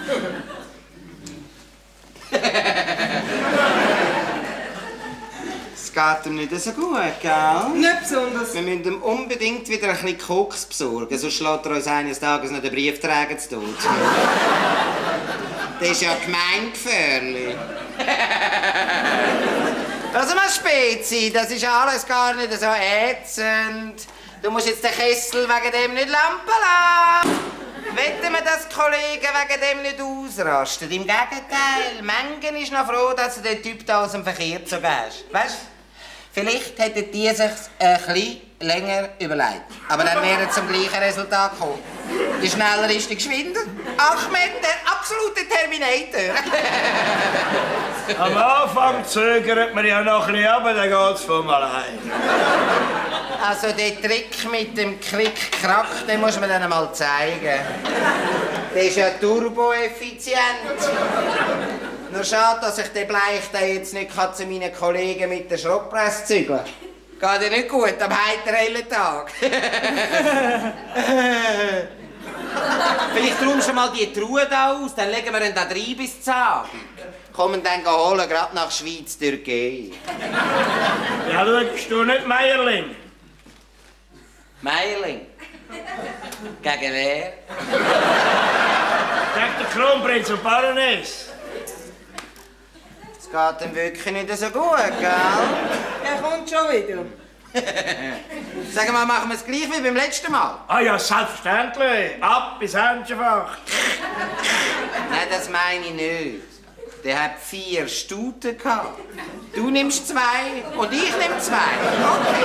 Es geht ihm nicht so gut, gell? Nicht besonders. Wir müssen ihm unbedingt wieder ein bisschen Koks besorgen, sonst schlägt er uns eines Tages noch den Briefträger zu Tod. Das ist ja gemeingefährlich. Also mal Spezi, das ist alles gar nicht so ätzend. Du musst jetzt den Kessel wegen dem nicht lampen lassen. Wetten wir, dass die Kollegen wegen dem nicht ausrasten? Im Gegenteil, Mengen ist noch froh, dass du den Typ da aus dem Verkehr gezogen hast. Weißt? Vielleicht hätten die sich ein bisschen länger überlegt. Aber dann wären sie zum gleichen Resultat gekommen. Je schneller ist, die geschwinder. Ahmed, der absolute Terminator. Am Anfang zögert man ja noch ein bisschen, aber dann geht's von allein. Also den Trick mit dem Krick-Krack, den muss man dann mal zeigen. Der ist ja turboeffizient. Nur schade, dass ich den Bleich jetzt nicht zu meinen Kollegen mit der Schrottpresse zügeln kann. Geht ja nicht gut am heiteren Tag. Vielleicht räumst du mal die Truhe da aus, dann legen wir ihn da rein bis zum Abend. Kommen dann holen, gerade nach Schweiz, Türkei. Ja, schaust du nicht Meierling? Meierling? Gegen wer? Gegen den Kronprinz und Baroness. Es geht ihm wirklich nicht so gut, gell? Er kommt schon wieder. Sag mal, machen wir es gleich wie beim letzten Mal? Ah ja, selbstverständlich. Ab ins Händchenfach. Nein, das meine ich nicht. Der hat vier Stuten gehabt. Du nimmst zwei und ich nehme zwei. Okay.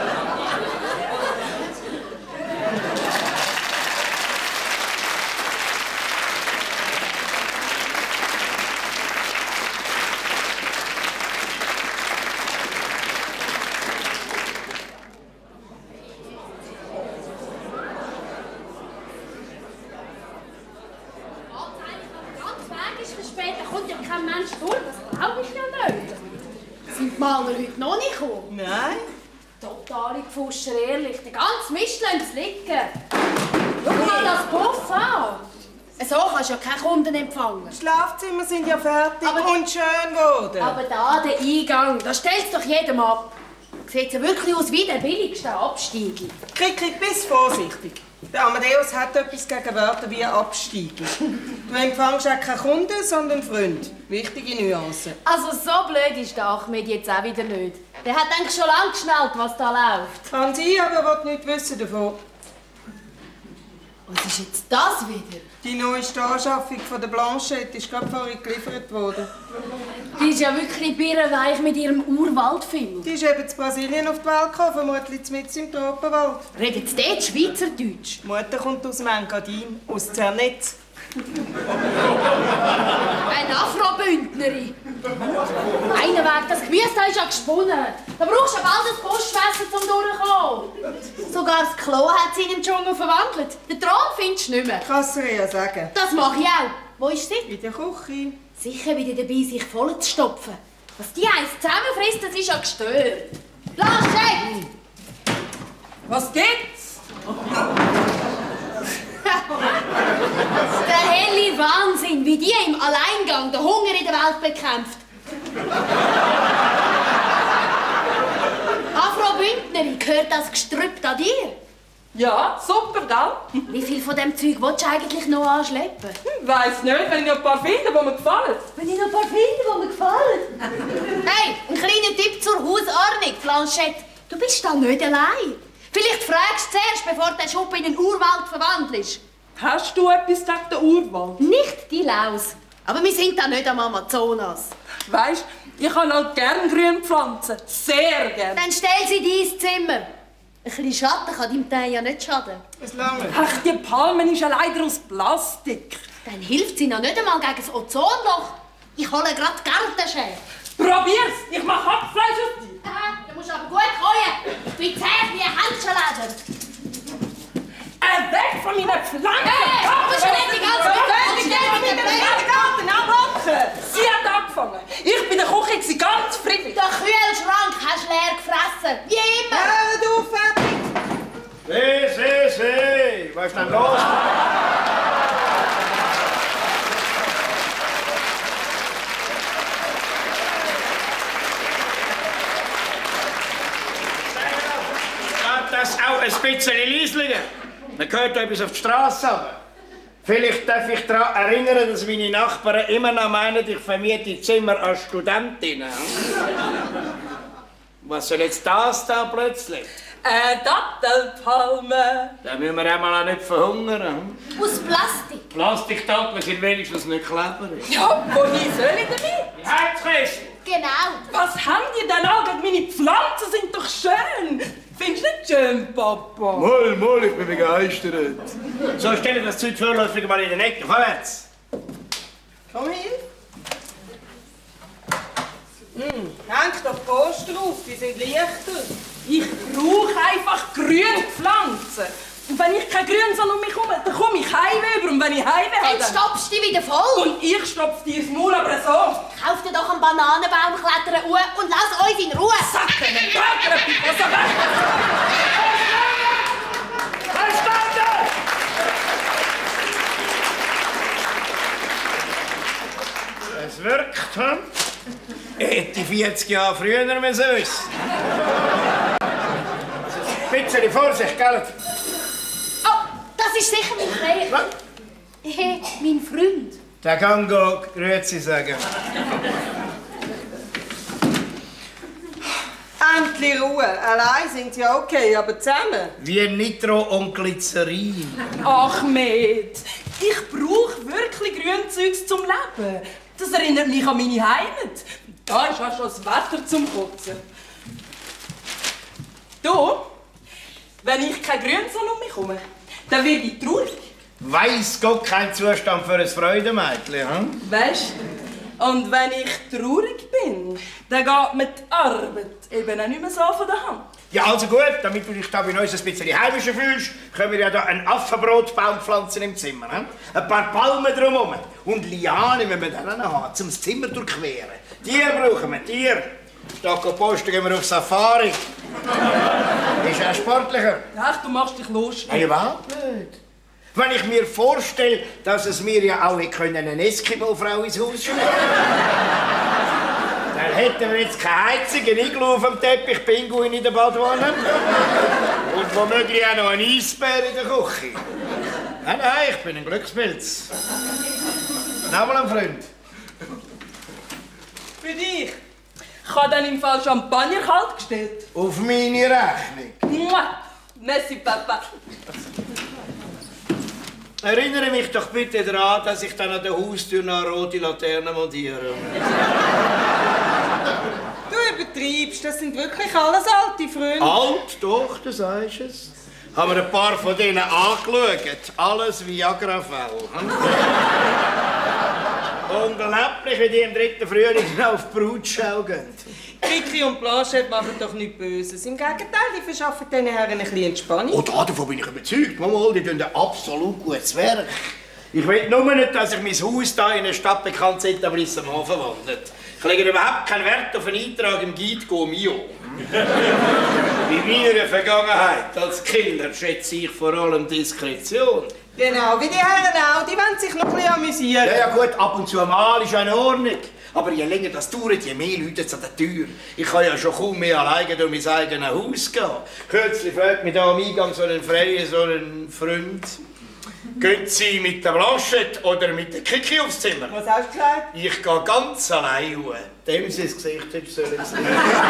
Sind die Maler heute noch nicht gekommen? Nein. Totale Pfuscher, ehrlich. Den ganzen Mist lassen sie liegen. Schau mal das Puff an. So kannst du ja keine Kunden empfangen. Die Schlafzimmer sind ja fertig Aber und schön geworden. Aber da, der Eingang, da stellt doch jedem ab. Sieht ja wirklich aus wie der billigste Abstieg. Krieg, krieg, bist vorsichtig. Der Amadeus hat etwas gegen Wörter wie Absteiger. Du empfängst auch keinen Kunden, sondern Freund. Wichtige Nuancen. Also so blöd ist der Ahmed jetzt auch wieder nicht. Der hat eigentlich schon lange geschnallt, was da läuft. Kann sein, aber er will nichts wissen davon. Was ist jetzt das wieder? Die neueste Anschaffung von der Blanchette ist gerade vorhin geliefert worden. Die ist ja wirklich birrenweich mit ihrem Urwaldfilm. Die ist eben in Brasilien auf die Welt gekommen, vermutlich mitten im Tropenwald. Redet sie dort Schweizerdeutsch? Die Mutter kommt aus dem Engadin, aus Zernetz. Eine Afrobündnerin. Einer Weg, das Gemüse da ist ja gesponnen. Da brauchst du ja bald ein Postwasser, um durchzukommen. Sogar das Klo hat sie in den Dschungel verwandelt. Den Thron findest du nicht mehr. Kannst du ihr ja sagen. Das mache ich auch. Wo ist sie? In der Küche. Sicher wieder dabei, sich voll zu stopfen. Was die eins zusammenfrisst, das ist ja gestört. Blanchett! Was gibt's? Der helle Wahnsinn, wie die im Alleingang den Hunger in der Welt bekämpft. Ah, Frau Bündnerin, gehört das Gestrüpp an dir? Ja, super, gell? Wie viel von dem Zeug willst du eigentlich noch anschleppen? Hm, weiss nicht, wenn ich noch ein paar finde, die mir gefallen. Wenn ich noch ein paar finde, die mir gefallen. Hey, ein kleiner Tipp zur Hausordnung, Blanchett. Du bist da nicht allein. Vielleicht fragst du zuerst, bevor der Schuppen in einen Urwald verwandelst. Hast du etwas gegen den Urwald? Nicht die Laus. Aber wir sind da nicht am Amazonas. Weisst, ich habe halt gern Grünpflanzen. Sehr gern. Dann stell sie in dein Zimmer. Ein bisschen Schatten kann deinem Teil ja nicht schaden. Es lange. Ach, die Palme ist ja leider aus Plastik. Dann hilft sie noch nicht einmal gegen das Ozonloch. Ich hole gerade Gartenschere. Probier's! Ich mach Hackfleisch aus dir. Aha, du musst aber gut rollen. Ich bin zäh wie ein Händchenleder. Äh, weg von meinen Pflanzen! Hey, du musst ja nicht die ganze Zeit mit dem Garten abhocken! Sie hat angefangen. Ich bin in der Küche ganz friedlich. Den Kühlschrank hast du leer gefressen. Wie immer. Äh, du fertig! Seh, seh, seh! Was ist denn los? Das auch ein bisschen leislicher. Man hört etwas auf die Straße runter. Vielleicht darf ich daran erinnern, dass meine Nachbarn immer noch meinen, ich vermiete Zimmer als Studentin. Was soll jetzt das da plötzlich? Eine Dattelpalme. Da müssen wir einmal auch nicht verhungern. Aus Plastik. Plastiktappen sind wenigstens nicht klebrig. Ja, wohin soll ich damit? Die Heizkiste! Genau. Was haben die denn an? Meine Pflanzen sind doch schön. Findest du nicht schön, Papa? Mal, mal, ich bin begeistert. So, stell das Zeug vorläufig mal in den Ecken. Vorwärts! Komm hin. Hm, hängt doch Poster auf, die sind leichter. Ich brauche einfach Grünpflanzen. Und wenn ich kein Grünson um mich komme, dann komme ich Heimweh über. Und wenn ich Heimweh habe, Jetzt stopfst du dich wieder voll. Und ich stopfe dir ins Maul, aber so. Kauf dir doch einen Bananenbaum, klettern Uhr und lass uns in Ruhe. Sacken, Bürger, was er weg. Verstanden! Es wirkt, hm? Hätte ich vierzig Jahre früher müssen wissen. Ein bisschen Vorsicht, gell? Oh, das ist sicher mein Freund. Was? Hey, mein Freund. Der kann go Grüezi sagen. Endlich Ruhe. Allein sind sie okay, aber zusammen. Wie Nitro und Glycerin. Achmed, ich brauche wirklich Grünzeugs zum Leben. Das erinnert mich an meine Heimat. Da ist auch schon das Wetter zum Kotzen. Du, wenn ich kein Grünson um mich komme, dann werde ich traurig. Weiss Gott, kein Zustand für ein Freudemädchen, hm? Weisst du? Und wenn ich traurig bin, dann geht mir die Arbeit eben auch nicht mehr so von der Hand. Ja, also gut, damit du dich da bei uns ein bisschen heimischer fühlst, können wir ja da einen Affenbrotbaum pflanzen im Zimmer. Hm? Ein paar Palmen drumherum und Lianen, wenn wir dann noch haben, zum Zimmer durchqueren. Tier brauchen wir, Tier. Statt Posten gehen wir auf Safari. Ist auch sportlicher. Ach, du machst dich lustig. Nein, überhaupt nicht. Wenn ich mir vorstelle, dass es mir ja auch eine Eskimo-Frau ins Haus stellen dann hätten wir jetzt keine Heizung, ein Iglu auf dem Teppich, Pinguin in der Badwanne und womöglich auch noch ein Eisbär in der Küche. Nein, nein, ich bin ein Glückspilz. Nochmal ein Freund. Für dich. Ich habe dann im Fall Champagner kalt gestellt. Auf meine Rechnung. Mua. Merci, Papa. Erinnere mich doch bitte daran, dass ich dann an der Haustür noch eine rote Laterne montiere. Du übertreibst, das sind wirklich alles alte Freunde. Alt, doch, du sagst es. Haben wir ein paar von denen angeschaut. Alles Viagra-Fälle. Unglaublich, wie die im dritten Frühling auf die Brutschau gehen. Vicky und Blanchett machen doch nichts Böses. Im Gegenteil, die verschaffen diesen Herren ein bisschen Entspannung. Oh, davon bin ich überzeugt. Mama, die tun ein absolut gutes Werk. Ich will nur nicht, dass sich mein Haus hier in ein stadtbekanntes Etablissement verwandelt. Ich lege überhaupt keinen Wert auf einen Eintrag im Guide Go Mio. In meiner Vergangenheit als Kinder schätze ich vor allem Diskretion. Genau, wie die Herren auch, die wollen sich noch ein bisschen amüsieren. Ja, ja gut, ab und zu mal ist ja in Ordnung. Aber je länger das dauert, je mehr Leute an der Tür. Ich kann ja schon kaum mehr alleine durch mein eigenes Haus gehen. Kürzlich fragt mich da am Eingang so ein Freier, so ein Freund. Gehen Sie mit der Blanchette oder mit der Kiki aufs Zimmer? Was hast du gesagt? Ich gehe ganz allein hoch. Dem Sie das Gesicht hätte sollen sehen.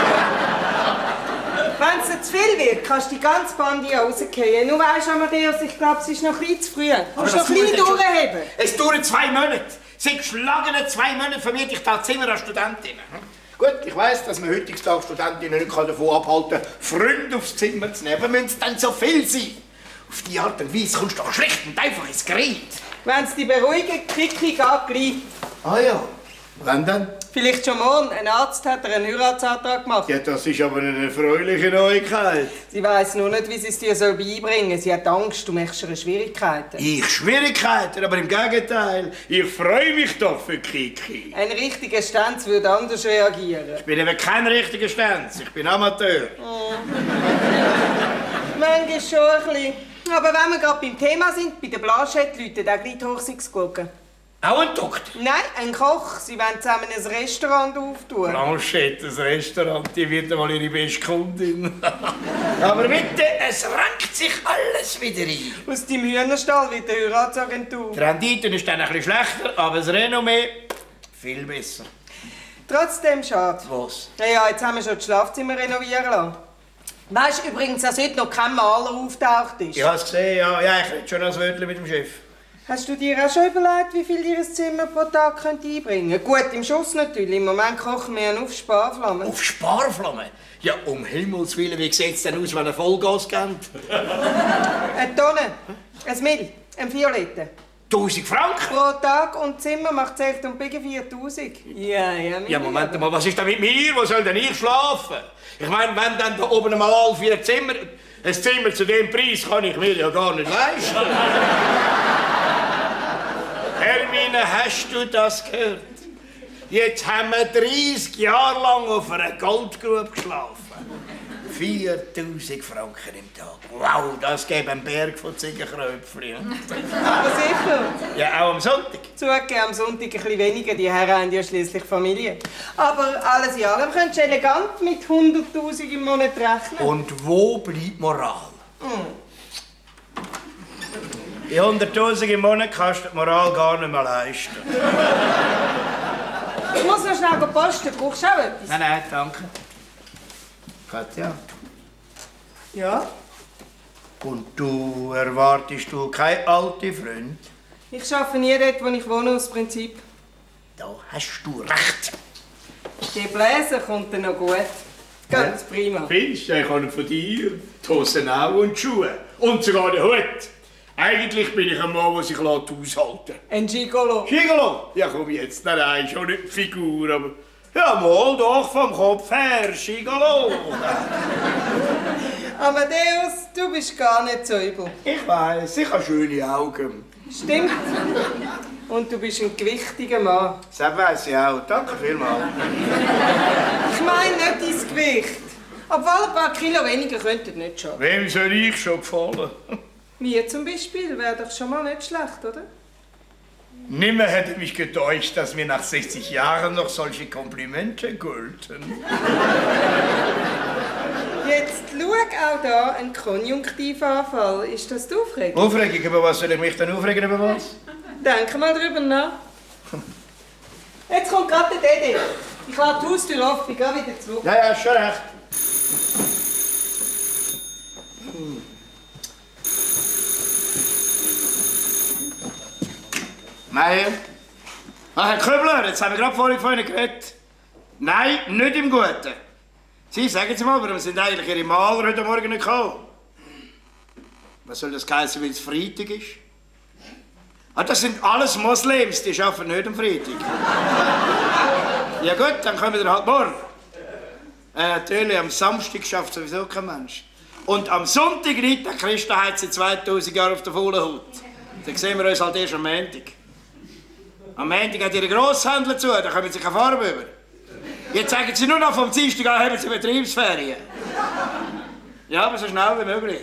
Wenn es dir zu viel wird, kannst du die ganze Bande rausgehen. Nur weisst, Amadeus, ich glaube, es ist noch ein bisschen zu früh. Du musst noch ein bisschen durchheben. Es dauert zwei Monate. Seit geschlagenen zwei Monaten vermiete ich da Zimmer an Studentinnen. Gut, ich weiss, dass man heutzutage Studentinnen nicht davon abhalten kann, Freunde aufs Zimmer zu nehmen, müssen es dann so viel sein. Auf die Art und Weise kommst du doch schlicht und einfach ins Gerät. Wenn es dich beruhigt, Kiki geht gleich. Ah ja, wann denn? Vielleicht schon morgen. Ein Arzt hat ihr einen Heiratsantrag gemacht. Ja, das ist aber eine erfreuliche Neuigkeit. Sie weiss nur nicht, wie sie es dir beibringen soll. Sie hat Angst, du machst ihr Schwierigkeiten. Ich Schwierigkeiten, aber im Gegenteil. Ich freue mich doch für Kiki. Ein richtiger Stanz würde anders reagieren. Ich bin eben kein richtiger Stanz. Ich bin Amateur. Mm. Manchmal schon ein bisschen. Aber wenn wir gerade beim Thema sind, bei der Blanchette läutet auch gleich die Hochzeitsglocke. Auch ein Doktor? Nein, ein Koch. Sie wollen zusammen ein Restaurant auftun. Blanchette, ein Restaurant, die wird einmal ihre beste Kundin. Aber bitte, es rankt sich alles wieder ein. Aus deinem Hühnerstall wie die Heiratsagentur. Die Rendite ist dann ein bisschen schlechter, aber das Renommee viel besser. Trotzdem schade. Was? Ja, ja, jetzt haben wir schon das Schlafzimmer renovieren lassen. Weißt du übrigens, dass heute noch kein Maler auftaucht ist? Ich habe es gesehen, ja. Ja, ich rede schon als Wörtchen mit dem Chef. Hast du dir auch schon überlegt, wie viel ihr Zimmer pro Tag könnt einbringen könnt? Gut, im Schuss natürlich. Im Moment kochen wir ja auf Sparflammen. Auf Sparflammen? Ja, um Himmels Willen, wie sieht es denn aus, wenn ihr Vollgas gebt? Eine Tonne, ein Mill, ein Violetten. tausend Franken? Pro Tag und Zimmer macht zählt um viertausend. Ja, ja, Ja, Moment mal, was ist denn mit mir? Wo soll denn ich schlafen? Ich meine, wenn dann da oben mal alle vier Zimmer... Ein Zimmer zu dem Preis kann ich mir ja gar nicht leisten. Hermine, hast du das gehört? Jetzt haben wir dreißig Jahre lang auf einer Goldgrube geschlafen. viertausend Franken im Tag. Wow, das gäbe einen Berg von Ziegenkröpfchen. Aber sicher. Ja, auch am Sonntag. Zugegeben, am Sonntag ein bisschen weniger. Die Herren haben ja schliesslich Familie. Aber alles in allem könntest du elegant mit hunderttausend im Monat rechnen. Und wo bleibt Moral? Mm. Die hunderttausend im Monat kannst du die Moral gar nicht mehr leisten. Ich muss noch schnell posten. Brauchst du auch etwas? Nein, nein, danke. Katja? Ja? Und du erwartest du keinen alten Freund? Ich arbeite nie dort, wo ich wohne, aus Prinzip. Da hast du recht. Der Bläser kommt dann noch gut. Ganz prima. Findest du, ich habe von dir die Hosen auch und die Schuhe. Und sogar den Hut. Eigentlich bin ich ein Mann, der sich aushalten lässt. Ein Gigolo. Gigolo? Ja, komm jetzt. Nein, nein, schon nicht die Figur, aber... Ja, mal doch vom Kopf her, Gigolo. Amadeus, du bist gar nicht so übel. Ich weiss, ich habe schöne Augen. Stimmt. Und du bist ein gewichtiger Mann. Das weiss ich auch. Danke vielmals. Ich meine nicht dein Gewicht. Obwohl ein paar Kilo weniger könnten nicht schaden. Wem soll ich schon gefallen? Mir zum Beispiel wäre doch schon mal nicht schlecht, oder? Nimmer hätte mich getäuscht, dass mir nach sechzig Jahren noch solche Komplimente gelten. Jetzt schau auch da, ein Konjunktivanfall. Ist das die Aufregung? Aufregung? Über was soll ich mich denn aufregen? Über was? Denk mal drüber nach. Jetzt kommt gerade der Dede. Ich lasse die Haustür auf, bin gerade wieder zurück. Ja, ja, schon recht. Hm. Meier? Ah, Herr Köbler, jetzt haben wir gerade vorhin von Ihnen geredet. Nein, nicht im Guten. Sie, sagen Sie mal, warum sind eigentlich Ihre Maler heute Morgen nicht gekommen? Was soll das heißen, weil es Freitag ist? Ah, das sind alles Moslems, die arbeiten nicht am Freitag. Ja gut, dann kommen wir halt morgen. Äh, natürlich, am Samstag schafft sowieso kein Mensch. Und am Sonntag nicht, der Christen hat seit zweitausend Jahren auf der vollen Haut. Dann sehen wir uns halt erst am Montag. Am Montag hat Ihre Grosshändler zu, da kommen Sie keine Farbe über. Jetzt sagen Sie nur noch vom Dienstag an, haben Sie Betriebsferien. Ja, aber so schnell wie möglich.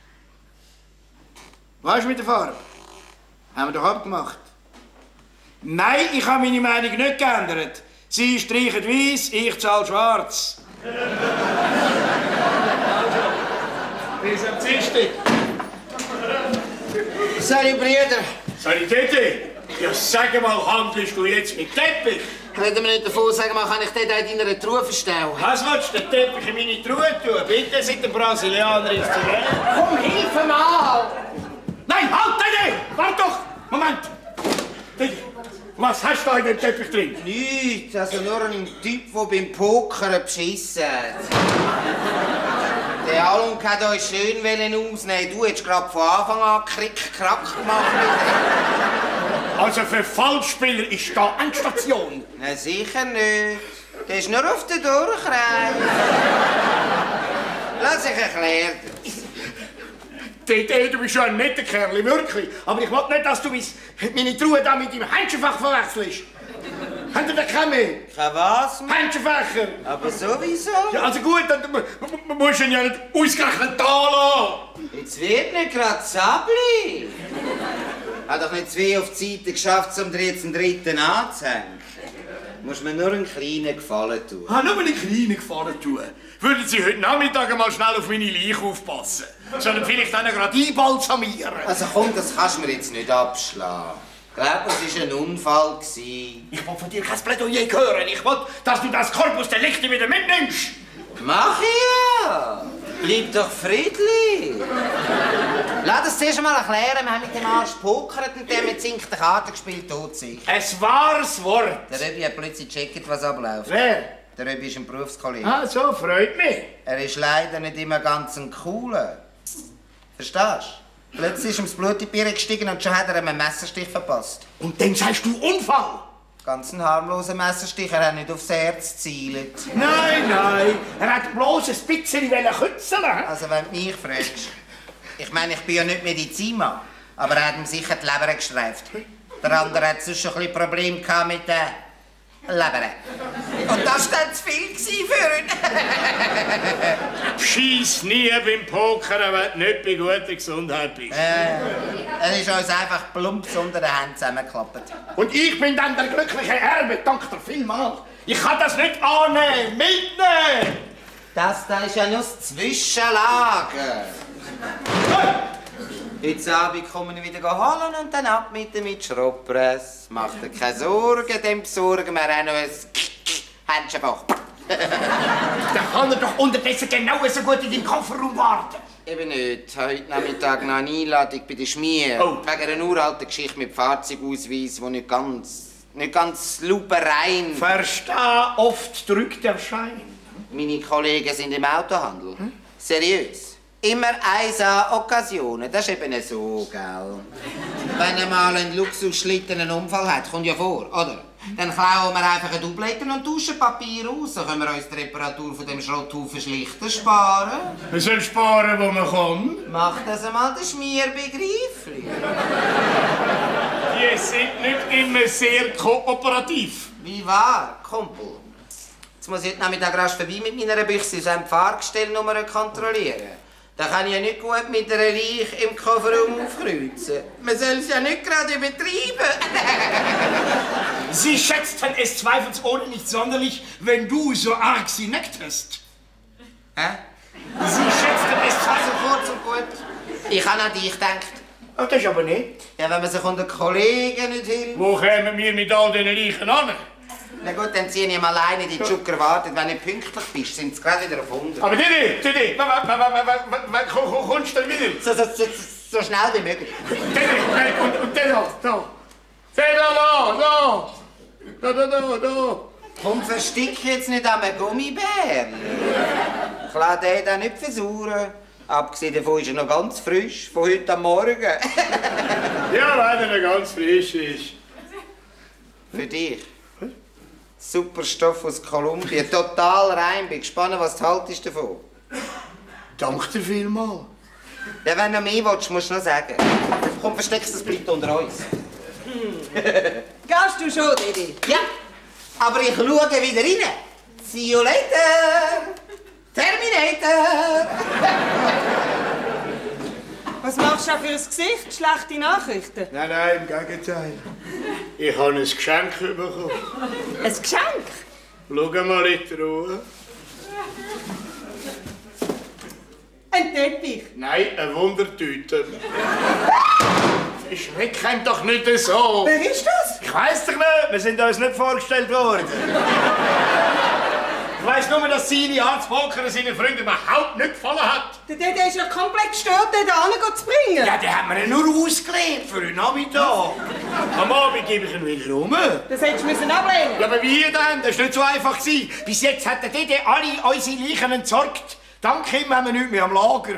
Was ist mit der Farbe? Haben wir doch abgemacht. Nein, ich habe meine Meinung nicht geändert. Sie streichen weiß, ich zahle schwarz. Bis am Dienstag. Salut, Brüder. Salut, Tete. Ja, sag mal, handelst du jetzt mit Teppich? Reden wir nicht davon, sag mal, kann ich den in deiner Truhe verstauen? Was willst du den Teppich in meine Truhe tun? Bitte, seit der Brasilianer ist zu reden. Komm, hilf mal! Nein, halt, Tete! Warte doch! Moment! Tete, was hast du da in dem Teppich drin? Nichts, also nur ein Typ, der beim Pokern beschissen hat. Der Alunk hat euch schön ausnehmen. Du hättest gerade von Anfang an Krick-Krack gemacht. Also für Falschspieler ist da Endstation. Na sicher nicht. Der ist nur auf der Durchreise. Lass dich erklären. Tete, du bist schon ein netter Kerl, wirklich. Aber ich will nicht, dass du meine Truhe da mit deinem Händchenfach verwechselst. Habt ihr da keine mehr? Kein was? Händchenfächer. Aber sowieso. Ja, also gut, dann man muss ihn ja nicht ausgerechnet da lassen. Jetzt wird nicht gerade Sabli. Hat doch nicht zwei auf die Seite geschafft, um dir jetzt einen dritten anzuhängen. Muss mir nur einen kleinen Gefallen tun. Ah, nur einen kleinen Gefallen tun. Würden Sie heute Nachmittag mal schnell auf meine Leiche aufpassen? Sollen vielleicht dann gerade einbalsamieren? Also komm, das kannst du mir jetzt nicht abschlagen. Ich glaube, es war ein Unfall. Ich will von dir kein Plädoyer hören. Ich will, dass du das Corpus Delicti wieder mitnimmst. Mach ich ja. Bleib doch friedlich. Lass uns zuerst mal erklären. Wir haben mit dem Arsch pokert und der mit zinkten Karten gespielt, tot sich. Ein wahres Wort. Der Röbi hat plötzlich gecheckt, was abläuft. Wer? Der Röbi ist ein Berufskollege. Ah, so, freut mich. Er ist leider nicht immer ganz ein Cooler. Verstehst du? Plötzlich ist ihm das Blut in die Birne gestiegen und schon hat er ihm einen Messerstich verpasst. Und dann sagst du Unfall? Ganz ein harmloser Messerstich, er hat nicht aufs Herz gezielt. Nein, nein, er hat bloß ein bisschen kützeln. Also wenn du mich fragst, ich meine, ich bin ja nicht Medizinmann, aber er hat ihm sicher die Leber gestreift. Der andere hat sonst schon ein bisschen Probleme gehabt mit der Leber. Und das war dann zu viel für ihn. Schieß nie beim Pokern, wenn du nicht bei guter Gesundheit bist. Äh, er ist uns einfach plump unter den Händen zusammengeklappt. Und ich bin dann der glückliche Erbe, danke dir vielmals. Ich kann das nicht annehmen, mitnehmen. Das da ist ja nur das Zwischenlager. Heute Abend kommen wir wieder holen und dann ab mit dem Schrottpress. Macht dir keine Sorgen, dem besorgen wir auch noch ein Händchenfach. Dann kann er doch unterdessen genau so gut in deinem Kofferraum warten. Eben nicht. Heute Nachmittag noch eine Einladung bei der Schmier. Oh. Wegen einer uralten Geschichte mit Fahrzeugausweis, die nicht ganz, nicht ganz luperein... Versteh, oft drückt der Schein. Meine Kollegen sind im Autohandel. Hm? Seriös. Immer eins an Occasionen. Das ist eben so, gell? Wenn er mal einen Luxusschlitten einen Unfall hat, kommt ja vor, oder? Dann klauen wir einfach ein Dubletten und tauschen Papier aus. Dann können wir uns die Reparatur von dem Schrotthaufen schlichter sparen. Wir sollen sparen, wo man kann. Macht das einmal der Schmier begreiflich. Die sind nicht immer sehr kooperativ. Wie wahr, Kumpel? Jetzt muss ich heute Nachmittag rasch vorbei mit meiner Büchse und eine Fahrgestellnummer kontrollieren. Da kann ich ja nicht gut mit einer Leiche im Kofferraum aufkreuzen. Man soll es ja nicht gerade übertreiben. Sie schätzten es zweifelsohne nicht sonderlich, wenn du so arg sie necktest. Hä? Sie schätzten es Also zweifelsohne... kurz und gut. Ich habe an dich gedacht. Oh, das ist aber nicht. Ja, wenn man sich unter Kollegen nicht hilft. Wo kommen wir mit all diesen Leichen an? Na gut, dann ziehe ich mal alleine die Zucker wartet. Wenn du pünktlich bist, sind sie gerade wieder auf hundert. Aber Didi, Didi, wann kommst du denn wieder? So, so, so, so schnell wie möglich. Didi, und, und der da, da. Der da, da, da, da, da, da. Komm, verstick jetzt nicht an einem Gummibär. Ich lasse den dann nicht versuchen. Abgesehen davon ist er noch ganz frisch, von heute am Morgen. Ja, weil er noch ganz frisch ist. Für dich. Super Stoff aus Kolumbien, total rein. Bin gespannt, was du haltest davon. Danke dir vielmals. Ja, wenn du mehr willst, musst du noch sagen. Komm, versteck's, das bleibt unter uns. Gehst du schon, Didi? Ja, aber ich schaue wieder rein. See you later. Terminator. Was machst du für ein Gesicht? Schlechte Nachrichten? Nein, nein, im Gegenteil. Ich habe ein Geschenk bekommen. Ein Geschenk? Schau mal in die Ruhe. Ein Teppich? Nein, eine Wundertüte. Schreck einem doch nicht so. Wer ist das? Ich weiss doch nicht, wir sind uns nicht vorgestellt worden. Ich weiss nur, dass seine Arztvolker seinen Freunden überhaupt nicht gefallen hat. Der Dede ist ja komplett gestört, den da zu bringen. Ja, den haben wir ja nur ausgelehnt für einen Nachmittag. Am Abend gebe ich ihn wieder um. Das hättest du müssen ablehnen. Ja, aber wie denn? Das war nicht so einfach. Bis jetzt hat der Dede alle unsere Leichen entsorgt. Dank ihm haben wir nichts mehr am Lager.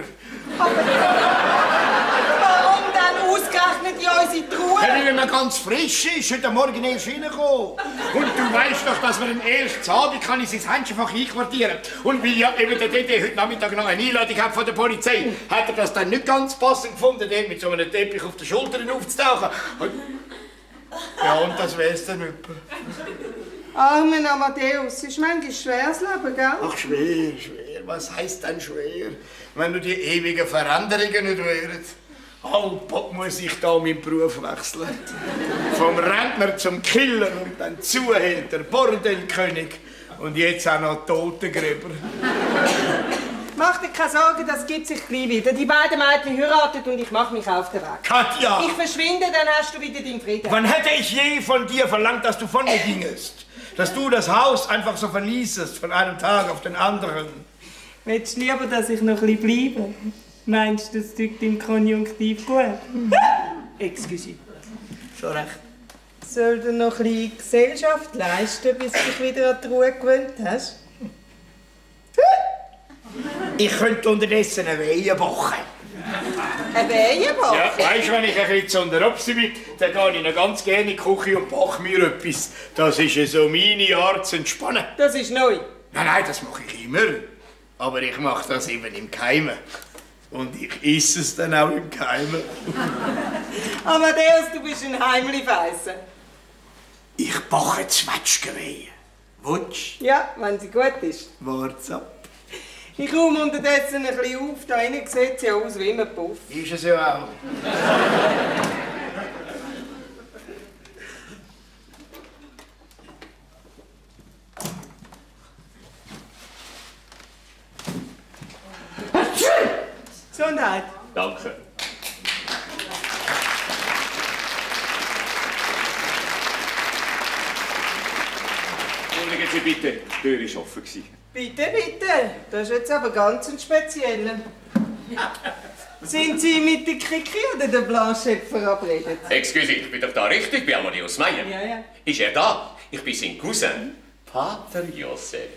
Warum dann ausgerechnet in unsere Truhe? Weil er ganz frisch ist, heute Morgen erst reingekommen. Und du weißt doch, dass man ihn erst Abend kann in sein Händchenfach einquartieren. Und weil ja eben der Dede heute Nachmittag noch eine Einladung hat von der Polizei, hat er das dann nicht ganz passend gefunden, dort mit so einem Teppich auf den Schultern aufzutauchen. Und ja, und das wär's dann etwa. Armer Amadeus, ist manchmal schwer das Leben, gell? Ach, schwer, schwer. Was heisst denn schwer? Wenn du die ewigen Veränderungen nicht wären. Halb muss ich da meinen Beruf wechseln. Vom Rentner zum Killer und dann Zuhälter, Bordellkönig und jetzt auch noch Totengräber. Mach dir keine Sorgen, das gibt sich gleich wieder. Die beiden Mädchen heiraten und ich mache mich auf den Weg. Katja! Ich verschwinde, dann hast du wieder deinen Frieden. Wann hätte ich je von dir verlangt, dass du von mir gingest? Dass du das Haus einfach so verließest, von einem Tag auf den anderen? Willst du lieber, dass ich noch ein bisschen bleibe? Meinst du, das tut im Konjunktiv gut? Excuse. Schon recht. Soll dir noch ein bisschen Gesellschaft leisten, bis du dich wieder an die Ruhe gewöhnt hast? Ich könnte unterdessen eine Weihe backen. Eine Wehenbach? Ja, weisst du, wenn ich ein bisschen zu der Opsi bin, dann gehe ich noch ganz gerne in die Küche und backe mir etwas. Das ist ja so meine Art zu entspannen. Das ist neu. Nein, nein, das mache ich immer. Aber ich mache das eben im Geheimen. Und ich esse es dann auch im Geheimen. Amadeus, du bist ein Heimli-Feisse. Ich backe Zwetschgenweihe. Wutsch? Ja, wenn sie gut ist. Wart's ab. Ich räume unterdessen ein bisschen auf. Da innen sieht sie aus wie ein Puff. Ist es ja auch. Gesundheit. Danke. Entschuldigen Sie bitte, die Tür war offen. Bitte, bitte. Das ist jetzt aber ganz ein spezieller. Sind Sie mit der Kiki oder der Blanchette verabredet? Excuse, ich bin doch da richtig, bei Amadeus Meyer. Ja, ja. Ist er da? Ich bin sein Cousin, Pater Josef.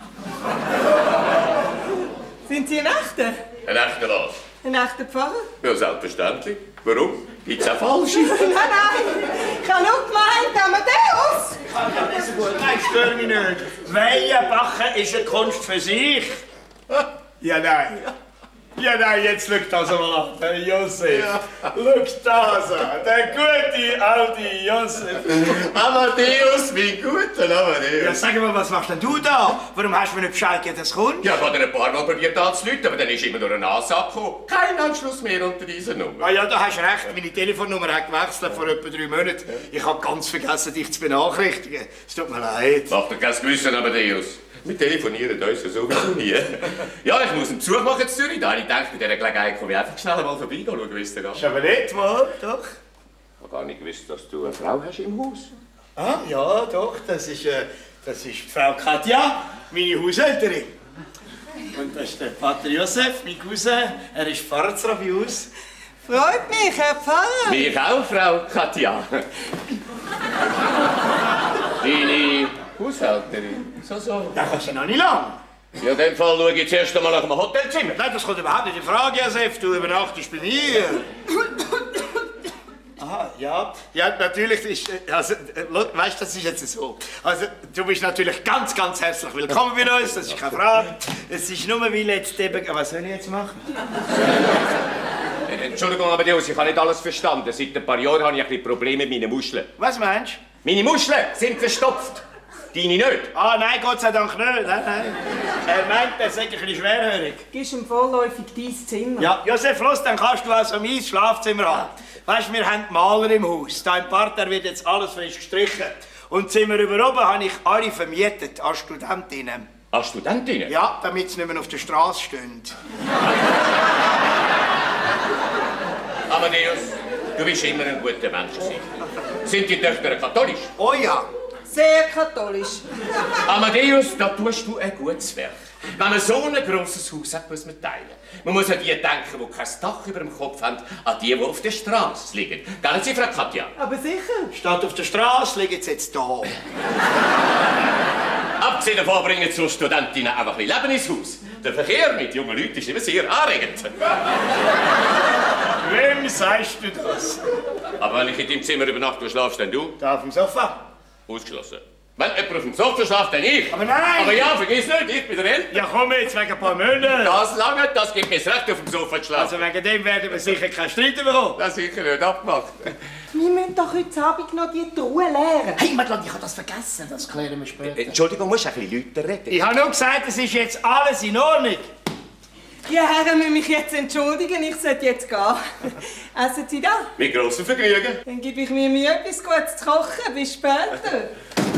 Sind Sie ein echter? Ein echter was? Ein echter Pfarrer? Ja, selbstverständlich. Warum? Gibt's auch falsche? Nein, nein. Ich habe nur gemeint, Amadeus. Das ist gut. Nein, stör mich nicht. Weihe backen ist eine Kunst für sich. Ja, nein. Ja, nein, jetzt schau das mal an, der Josef. Ja. Schau das an, der gute alte Josef. Amadeus, wie gut, Amadeus. Ja, sag mal, was machst denn du da? Warum hast du mir nicht Bescheid gegeben, dass es kommt? Ja, ich habe ein paar Mal probiert anzurufen, aber dann ist immer nur eine Ansage gekommen. Kein Anschluss mehr unter dieser Nummer. Ah ja, da hast du recht. Meine Telefonnummer hat gewechselt vor etwa drei Monaten. Ich habe ganz vergessen, dich zu benachrichtigen. Es tut mir leid. Macht dir kein Gewissen, Amadeus. Wir telefonieren uns ja sowieso nie. Ja, ich muss einen Besuch machen in Zürich. Da habe ich gedacht, bei dieser Gelegenheit komme ich einfach schnell mal vorbei, schauen, wie es dir geht. Ist aber nicht mal, doch. Ich habe gar nicht gewusst, dass du eine Frau hast im Haus. Ah, ja, doch. Das ist, äh, das ist Frau Katja, meine Haushälterin. Und das ist der Pater Josef, mein Cousin. Er ist Pfarrer bei uns. Freut mich, Herr Pfarrer. Mich auch, Frau Katja. Deine Haushälterin. So, so. Ja, das ist ja noch nicht lang. Ja, in dem Fall schaue ich zuerst einmal nach dem Hotelzimmer. Nein, das kommt überhaupt nicht in Frage, Josef. Du übernachtest bei mir. Aha, ja. Ja, natürlich ist, also, weißt du, das ist jetzt so. Also, du bist natürlich ganz, ganz herzlich willkommen bei uns, das ist keine Frage. Es ist nur, weil jetzt eben, was soll ich jetzt machen? Entschuldigung, aber Deus, ich habe nicht alles verstanden. Seit ein paar Jahren habe ich ein bisschen Probleme mit meinen Muscheln. Was meinst du? Meine Muscheln sind verstopft. Deine nicht. Ah, nein, Gott sei Dank nicht. Nein, nein. Er meint, er sei ein bisschen schwerhörig. Gibst ihm vorläufig dein Zimmer? Ja, Josef, los, dann kannst du also mein Schlafzimmer haben. Weißt du, wir haben Maler im Haus. Da im Parterre wird jetzt alles frisch gestrichen. Und das Zimmer über oben habe ich alle vermietet als Studentinnen. Als Studentinnen? Ja, damit sie nicht mehr auf der Straße stehen. Amadeus, du bist immer ein guter Mensch gewesen. Sind die Töchter katholisch? Oh ja. Sehr katholisch. Amadeus, da tust du ein gutes Werk. Wenn man so ein grosses Haus hat, muss man teilen. Man muss an die denken, die kein Dach über dem Kopf haben, an die, die auf der Straße liegen. Gell, Sie, Frau Katja? Aber sicher. Statt auf der Straße liegen sie jetzt da. Abgesehen davon bringen so Studentinnen einfach ein bisschen Leben ins Haus. Der Verkehr mit jungen Leuten ist immer sehr anregend. Wem sagst du das? Aber wenn ich in deinem Zimmer übernachte, wo schlafst denn du? Da auf dem Sofa. Ausgeschlossen. Wenn jemand auf dem Sofa schlaft, dann ich. Aber nein! Aber ja, vergiss nicht, ich bin der Ältere. Ja, komm jetzt wegen ein paar Monaten. Das lange, das gibt mir das Recht, auf dem Sofa zu schlafen. Also wegen dem werden wir sicher keinen Streit bekommen. Das sicher nicht abgemacht. Wir müssen doch heute Abend noch die Truhe leeren. Hey, Madeleine, ich habe das vergessen. Das klären wir später. Entschuldigung, musst du ein bisschen lauter reden? Ich habe nur gesagt, es ist jetzt alles in Ordnung. Die Herren müssen mich jetzt entschuldigen, ich sollte jetzt gehen. Essen Sie da? Mit grossem Vergnügen. Dann gebe ich mir Mühe, etwas Gutes zu kochen. Bis später.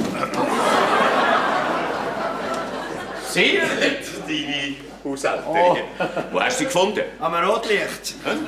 Sehr nett, deine Haushälterin. Oh. Wo hast du sie gefunden? Am Rotlicht. Ganz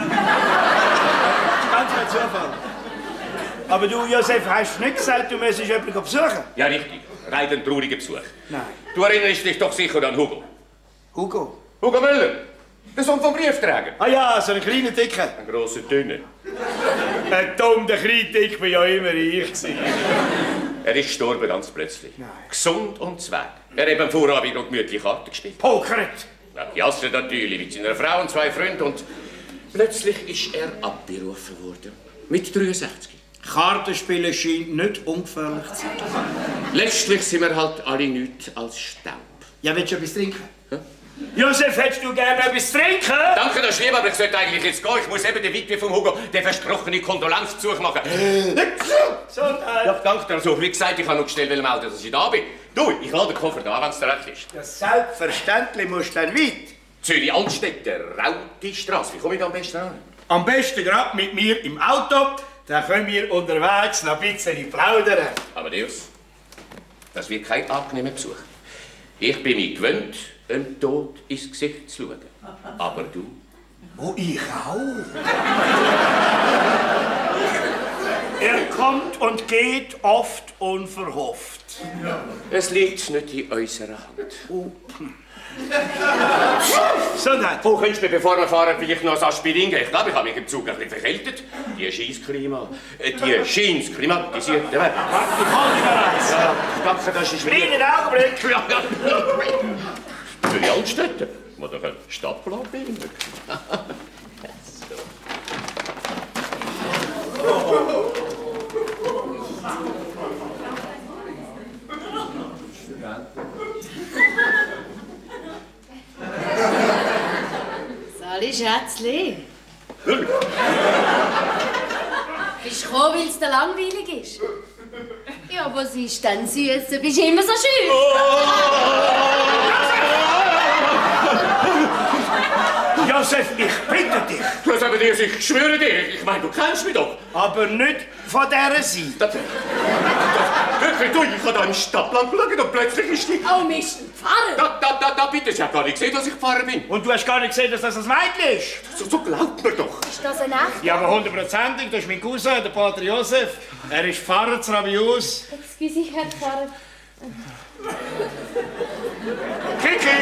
ein Zufall. Aber du, Josef, hast nicht gesagt, du müsstest jemanden besuchen? Ja, richtig. Rein ein trauriger Besuch. Nein. Du erinnerst dich doch sicher an Hugo. Hugo? Hugo Müller, der Sohn vom Briefträger. Ah ja, so einen kleinen Dicken. Ein grosser Dünner. Ein dumm, der kleine Dick war ja immer ich. Er ist gestorben ganz plötzlich. Nein. Gesund und zweig. Er hat am Vorabend noch gemütlich Karten gespielt. Pokert? Ja, gejassert natürlich, mit seiner Frau und zwei Freunden. Und plötzlich ist er abberufen worden. Mit dreiundsechzig. Kartenspielen scheint nicht ungefährlich zu sein. Letztlich sind wir halt alle nichts als Staub. Ja, willst du etwas trinken? Hä? Josef, hättest du gerne etwas trinken? Danke, das ist lieb, aber ich sollte eigentlich jetzt gehen. Ich muss eben der Witwe vom Hugo den versprochenen Kondolenzbesuch machen. Gesundheit. Ja, danke dir. Also, wie gesagt, ich habe noch schnell melden, dass ich da bin. Du, ich lade den Koffer da, wenn es dir recht ist. Ja, selbstverständlich musst du dann weit. Zürich-Altstädte, Rauti-Strasse. Wie komme ich da am besten an? Am besten gerade mit mir im Auto. Dann können wir unterwegs noch ein bisschen plaudern. Aber Deus, das wird kein angenehmer Besuch. Ich bin mich gewöhnt, dem Tod ins Gesicht zu schauen. Aber du? Oh, ich auch. Er kommt und geht oft unverhofft. Es liegt nicht in unserer Hand. Oh. Gesundheit. Wo könntest du mir, bevor wir fahren, vielleicht noch ein Aspirin geben? Ich glaube, ich habe mich im Zug ein bisschen verkältet. Die Scheissklima, äh, die Scheins klimatisiert werden. Ich hol dich eins. Ja, danke, das ist mir... Einen Augenblick. Ja, ja. Für die Altstädte, wo doch ein Stadtplan bildet. Sali, Schätzli. Bist du gekommen, weil es dir langweilig ist? Ja, was ist denn süß? Du bist immer so schön. Josef, ich bitte dich. Du hast aber dir, ich schwöre dir, ich meine, du kennst mich doch. Aber nicht von dieser Seite. Das, das, wirklich, du, ich habe da im Stadtplan geschaut und plötzlich ist die... Oh, Mist, ein Pfarrer. Da, da, da, da, bitte, ich habe gar nicht gesehen, dass ich Pfarrer bin. Und du hast gar nicht gesehen, dass das ein Mädchen ist. So, so glaubt mir doch. Ist das ein echt? Ja, aber hundertprozentig. Das ist mein Cousin, der Pater Josef. Er ist Pfarrer zu Rabius. Excuse, Herr Pfarrer. Kiki!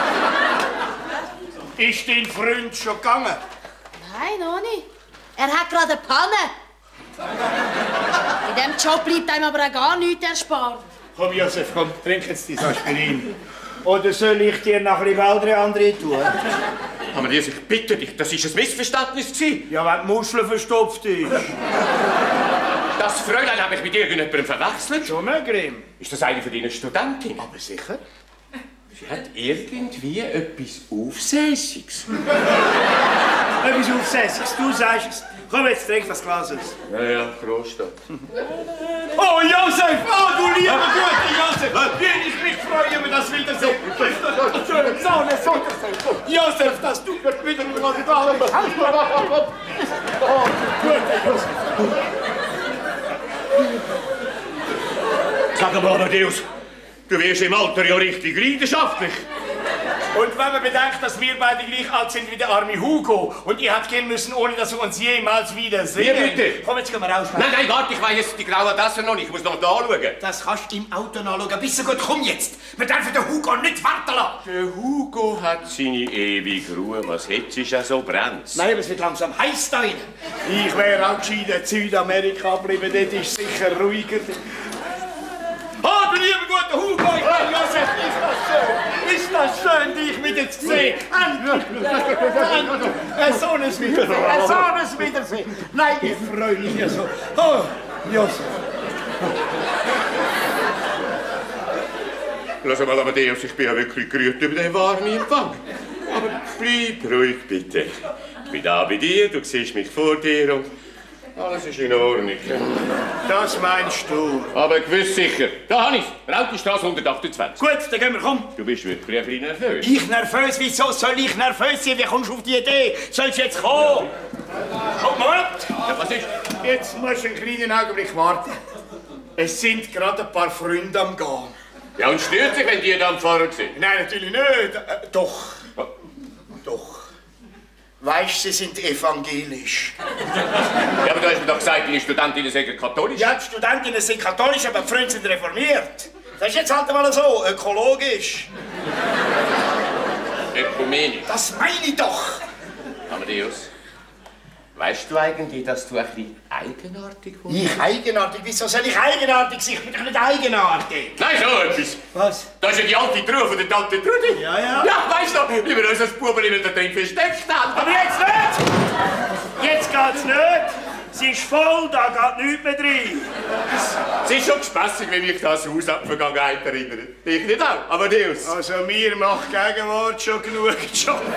Ist dein Freund schon gegangen? Nein, noch nicht. Er hat gerade eine Panne. In diesem Job bleibt einem aber auch gar nichts erspart. Komm, Josef, komm, trink jetzt dein Aspirin. Oder soll ich dir noch ein bisschen Waldre andere tun? Aber Jesus, ich bitte dich, das war ein Missverständnis gewesen. Ja, wenn die Muschel verstopft ist. Das Fräulein habe ich mit irgendjemandem verwechselt. Schon möglich. Ist das eine von deinen Studentinnen? Aber sicher. Sie hat irgendwie etwas Aufsässiges. etwas Aufsässiges. Du sagst es. Komm, jetzt trink das Glas aus. Ja, ja, Prost. Oh, Josef! Oh, du lieber guter Josef! Wie ich mich freue über das Wiedersehen. So eine Sonne. Josef, das tut mir wieder mal die Daumen. Oh, guter Josef. Sag mal, Amadeus, du wirst im Alter ja richtig leidenschaftlich. Und wenn man bedenkt, dass wir beide gleich alt sind wie der arme Hugo und ihr habt gehen müssen, ohne dass wir uns jemals wiedersehen. Ja, bitte. Komm, jetzt gehen wir raus. Nein, nein, warte, ich weiss jetzt die graue Tasse noch nicht. Ich muss noch da anschauen. Das kannst du im Auto nachschauen. Bist du gut, komm jetzt. Wir dürfen den Hugo nicht warten lassen. Der Hugo hat seine ewige Ruhe. Was hättest du ja so brennt? Nein, aber es wird langsam heiß da drin. Ich wäre auch gescheiter in Südamerika geblieben. Dort ist es sicher ruhiger. Oh, du lieber guter Hugo, ich bin Josef, ist das schön, ist das schön, dich wieder zu sehen. Endlich, endlich, ein Sohnes Wiedersehen, ein Sohnes Wiedersehen. Nein, ich freue mich ja so. Oh, Josef. Lass mal, Amadeus, ich bin ja wirklich gerührt über den warmen Empfang. Aber bleib ruhig, bitte. Ich bin da bei dir, du siehst mich vor dir und alles ist in Ordnung. Das meinst du? Aber gewiss sicher. Da habe ich's. Rautenstraße hundertachtundzwanzig. Gut, dann gehen wir, komm. Du bist wirklich ein bisschen nervös. Ich nervös? Wieso soll ich nervös sein? Wie kommst du auf die Idee? Sollst du jetzt kommen? Komm, Moment. Ja, was ist? Jetzt musst du einen kleinen Augenblick warten. Es sind gerade ein paar Freunde am Gehen. Ja, und stört sich, wenn die da am Fahren sind? Nein, natürlich nicht. Äh, doch. Doch. Weißt du, sie sind evangelisch. Ja, aber du hast mir doch gesagt, die Studentinnen sind katholisch. Ja, die Studentinnen sind katholisch, aber die Freunde sind reformiert. Das ist jetzt halt mal so, ökologisch. Ökumenisch. Das meine ich doch. Amadeus, weißt du eigentlich, dass du ein bisschen eigenartig bist? Ich eigenartig? Wieso soll ich eigenartig sein? Ich bin doch nicht eigenartig. Nein, so etwas. Was? Das ist ja die alte Truhe von der Tante Trudi. Ja, ja. Ja, weißt du, wie wir uns als Buben immer da drin versteckt haben. Aber jetzt nicht! Jetzt geht's nicht! Sie ist voll, da geht nichts mehr rein. Es ist schon spassig, wenn mich das Haus an die Vergangenheit erinnert. Ich nicht auch, Amadeus. Also mir macht Gegenwart schon genug zu schaffen.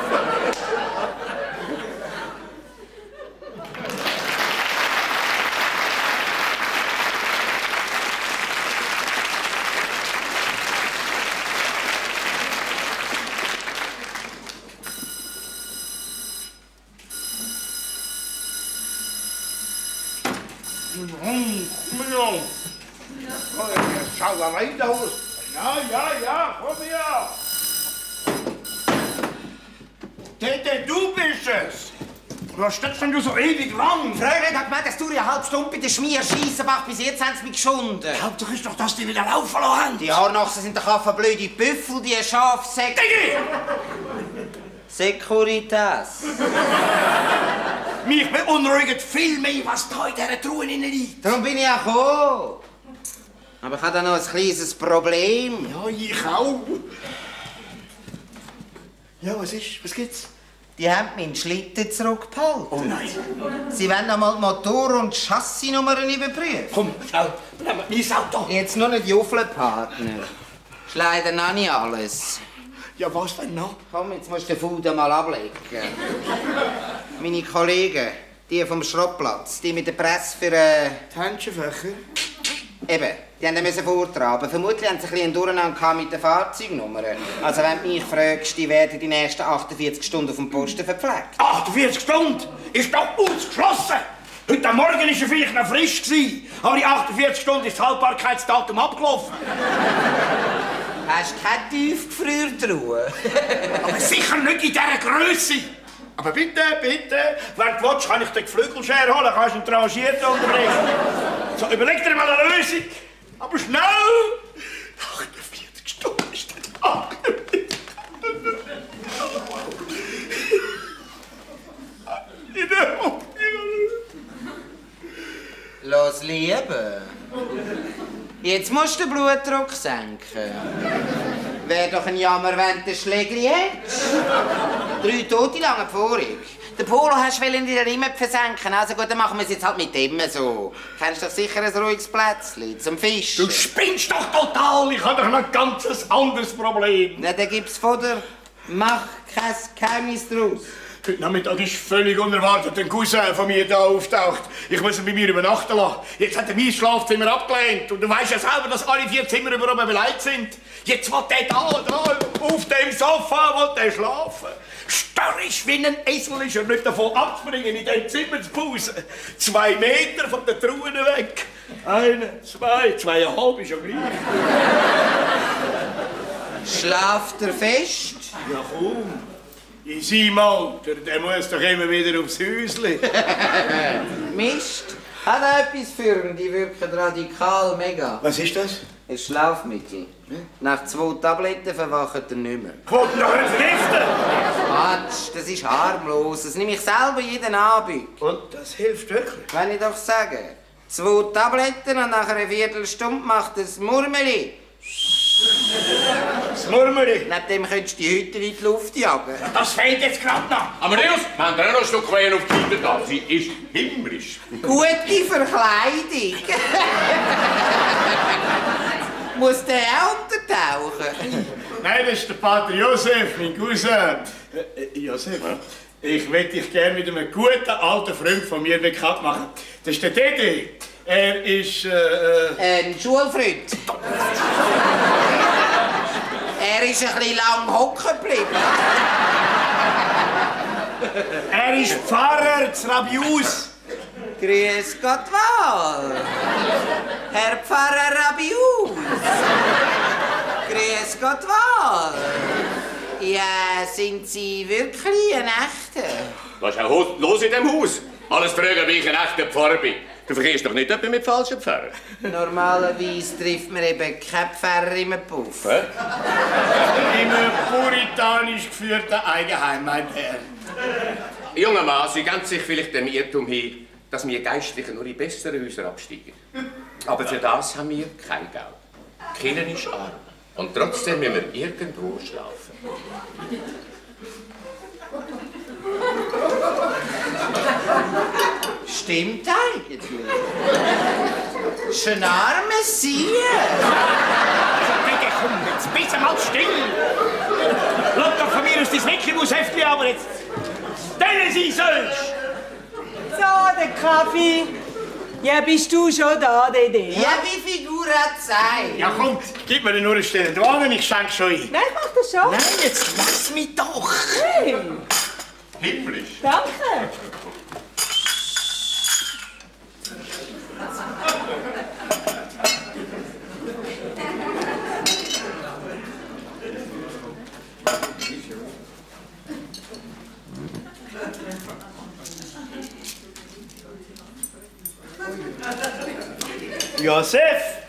Schau mal rein da aus. Ja, ja, ja, komm her. Tete, du bist es. Was steckst denn du so ewig lang? Fräulein hat gemeint, es dauert eine halbe Stunde bei der Schmier Schiessenbach. Bis jetzt haben sie mich geschunden. Hauptsache ist doch, dass die wieder laufen lassen haben. Die Haarnachsen sind doch einfach blöde Büffel, die Schafsäcke. Securitas. Mich beunruhigt viel mehr, was da in dieser Truhe liegt. Darum bin ich auch gekommen. Aber ich habe da noch ein kleines Problem. Ja, ich auch. Ja, was ist? Was gibt's? Die haben meinen Schlitten zurückgehalten. Oh nein. Sie wollen noch mal die Motor- und Chassisnummern überprüfen. Komm, schnell, nehmen wir mein Auto. Jetzt nur nicht Juffelpartner. Ist leider noch nicht alles. Ja, was denn noch? Komm, jetzt musst du den Fuder mal ablegen. Meine Kollegen, die vom Schrottplatz, die mit der Presse für... Äh, die Händchenfächer? Eben, die mussten vortragen. Vermutlich haben sie ein bisschen Durcheinander mit den Fahrzeugnummern. Also wenn du mich fragst, die werden die nächsten achtundvierzig Stunden auf dem Posten verpflegt. achtundvierzig Stunden? Ist doch ausgeschlossen! Heute Morgen war er vielleicht noch frisch, aber in achtundvierzig Stunden ist das Haltbarkeitsdatum abgelaufen. Hast du keine Tiefgefriertruhe? Aber sicher nicht in dieser Größe. Aber bitte, bitte, wenn du willst, kann ich den Geflügelschere holen, kannst du ihn tranchiert unterbringen. So, überleg dir mal eine Lösung. Aber schnell! achtundvierzig Stunden ist das achtundvierzig. Los, Liebe. Jetzt musst du den Blutdruck senken. Wäre doch ein Jammer, wenn du ein Schlägli hättest. Drei Tote lange vorig. Den Polo hast du in der Rimme versenken. Also gut, dann machen wir es jetzt halt mit dem so. Kennst du doch sicher ein ruhiges Plätzchen zum Fischen. Du spinnst doch total! Ich habe doch noch ein ganz anderes Problem. Na, dann gibt's von der... Mach kein Geheimnis draus. Heute Nachmittag ist völlig unerwartet ein Cousin von mir da auftaucht. Ich muss ihn bei mir übernachten lassen. Jetzt hat er mein Schlafzimmer abgelehnt. Und du weißt ja selber, dass alle vier Zimmer über oben beleidigt sind. Jetzt will der da, da, auf dem Sofa, will der schlafen. Starrisch wie ein Esel ist er nicht davon abspringen, in dem Zimmer zu pausen. Zwei Meter von den Truhen weg. Eine, zwei, zweieinhalb ist ja gleich. Schlaft er fest? Ja komm, in seinem Alter, der muss doch immer wieder aufs Häusli. Mist. Hat er etwas für ihn? Die wirken radikal mega. Was ist das? Ein Schlafmittel. Nach zwei Tabletten verwacht er nicht mehr. Kommt noch ein Vergiften! Quatsch, das ist harmlos. Das nehme ich selber jeden Abend. Und das hilft wirklich? Wenn ich doch sage. Zwei Tabletten und nach einer Viertelstunde macht es Murmeli. Das Murmeli? Neben dem könntest du die Hütte in die Luft jagen. Das fehlt jetzt gerade noch. Amadeus, wir haben dir noch ein Stück Wein auf die Seite da. Sie ist himmlisch. Gute Verkleidung. Muss der auch untertauchen? Nein, das ist der Pater Josef, mein Cousin. Äh, äh, Josef, ich möchte dich gerne mit einem guten alten Freund von mir bekannt machen. Das ist der Dede. Er ist, äh... Ein Schulfreund. Er ist ein bisschen lang hocken geblieben. Er ist Pfarrer zu Rabius. Grüß Gott wohl. Herr Pfarrer Rabius. Grüß Gott wohl. Ja, sind Sie wirklich ein Echter? Was ist denn los in dem Haus? Alles fragen, wie ich ein echter Pfarrer bin. Du verkehrst doch nicht etwa mit falschen Pfarrern. Normalerweise trifft man eben keinen Pfarrer im Puff. Hä? Im puritanisch geführten Eigenheim, mein Herr. Junger Mann, Sie geben sich vielleicht dem Irrtum hin, dass wir Geistlichen nur in bessere Häuser absteigen. Aber für das haben wir kein Geld. Die Kirche ist arm. Und trotzdem müssen wir irgendwo schlafen. Stimmt eigentlich. Schon arme Sie. Bitte komm, jetzt bitte mal still. Lass doch von mir aus das Mickey-Maus-Heftchen, aber jetzt stellen Sie sollst. So, der Kaffee. Ja, bist du schon da, Dede? Ja, wie Figur hat Zeit? Ja komm, gib mir nur eine Stelle dran, ich schenke schon ein. Nein, ich mach das schon. Nein, jetzt lass mich doch. Hey, Himmlisch. danke. Josef!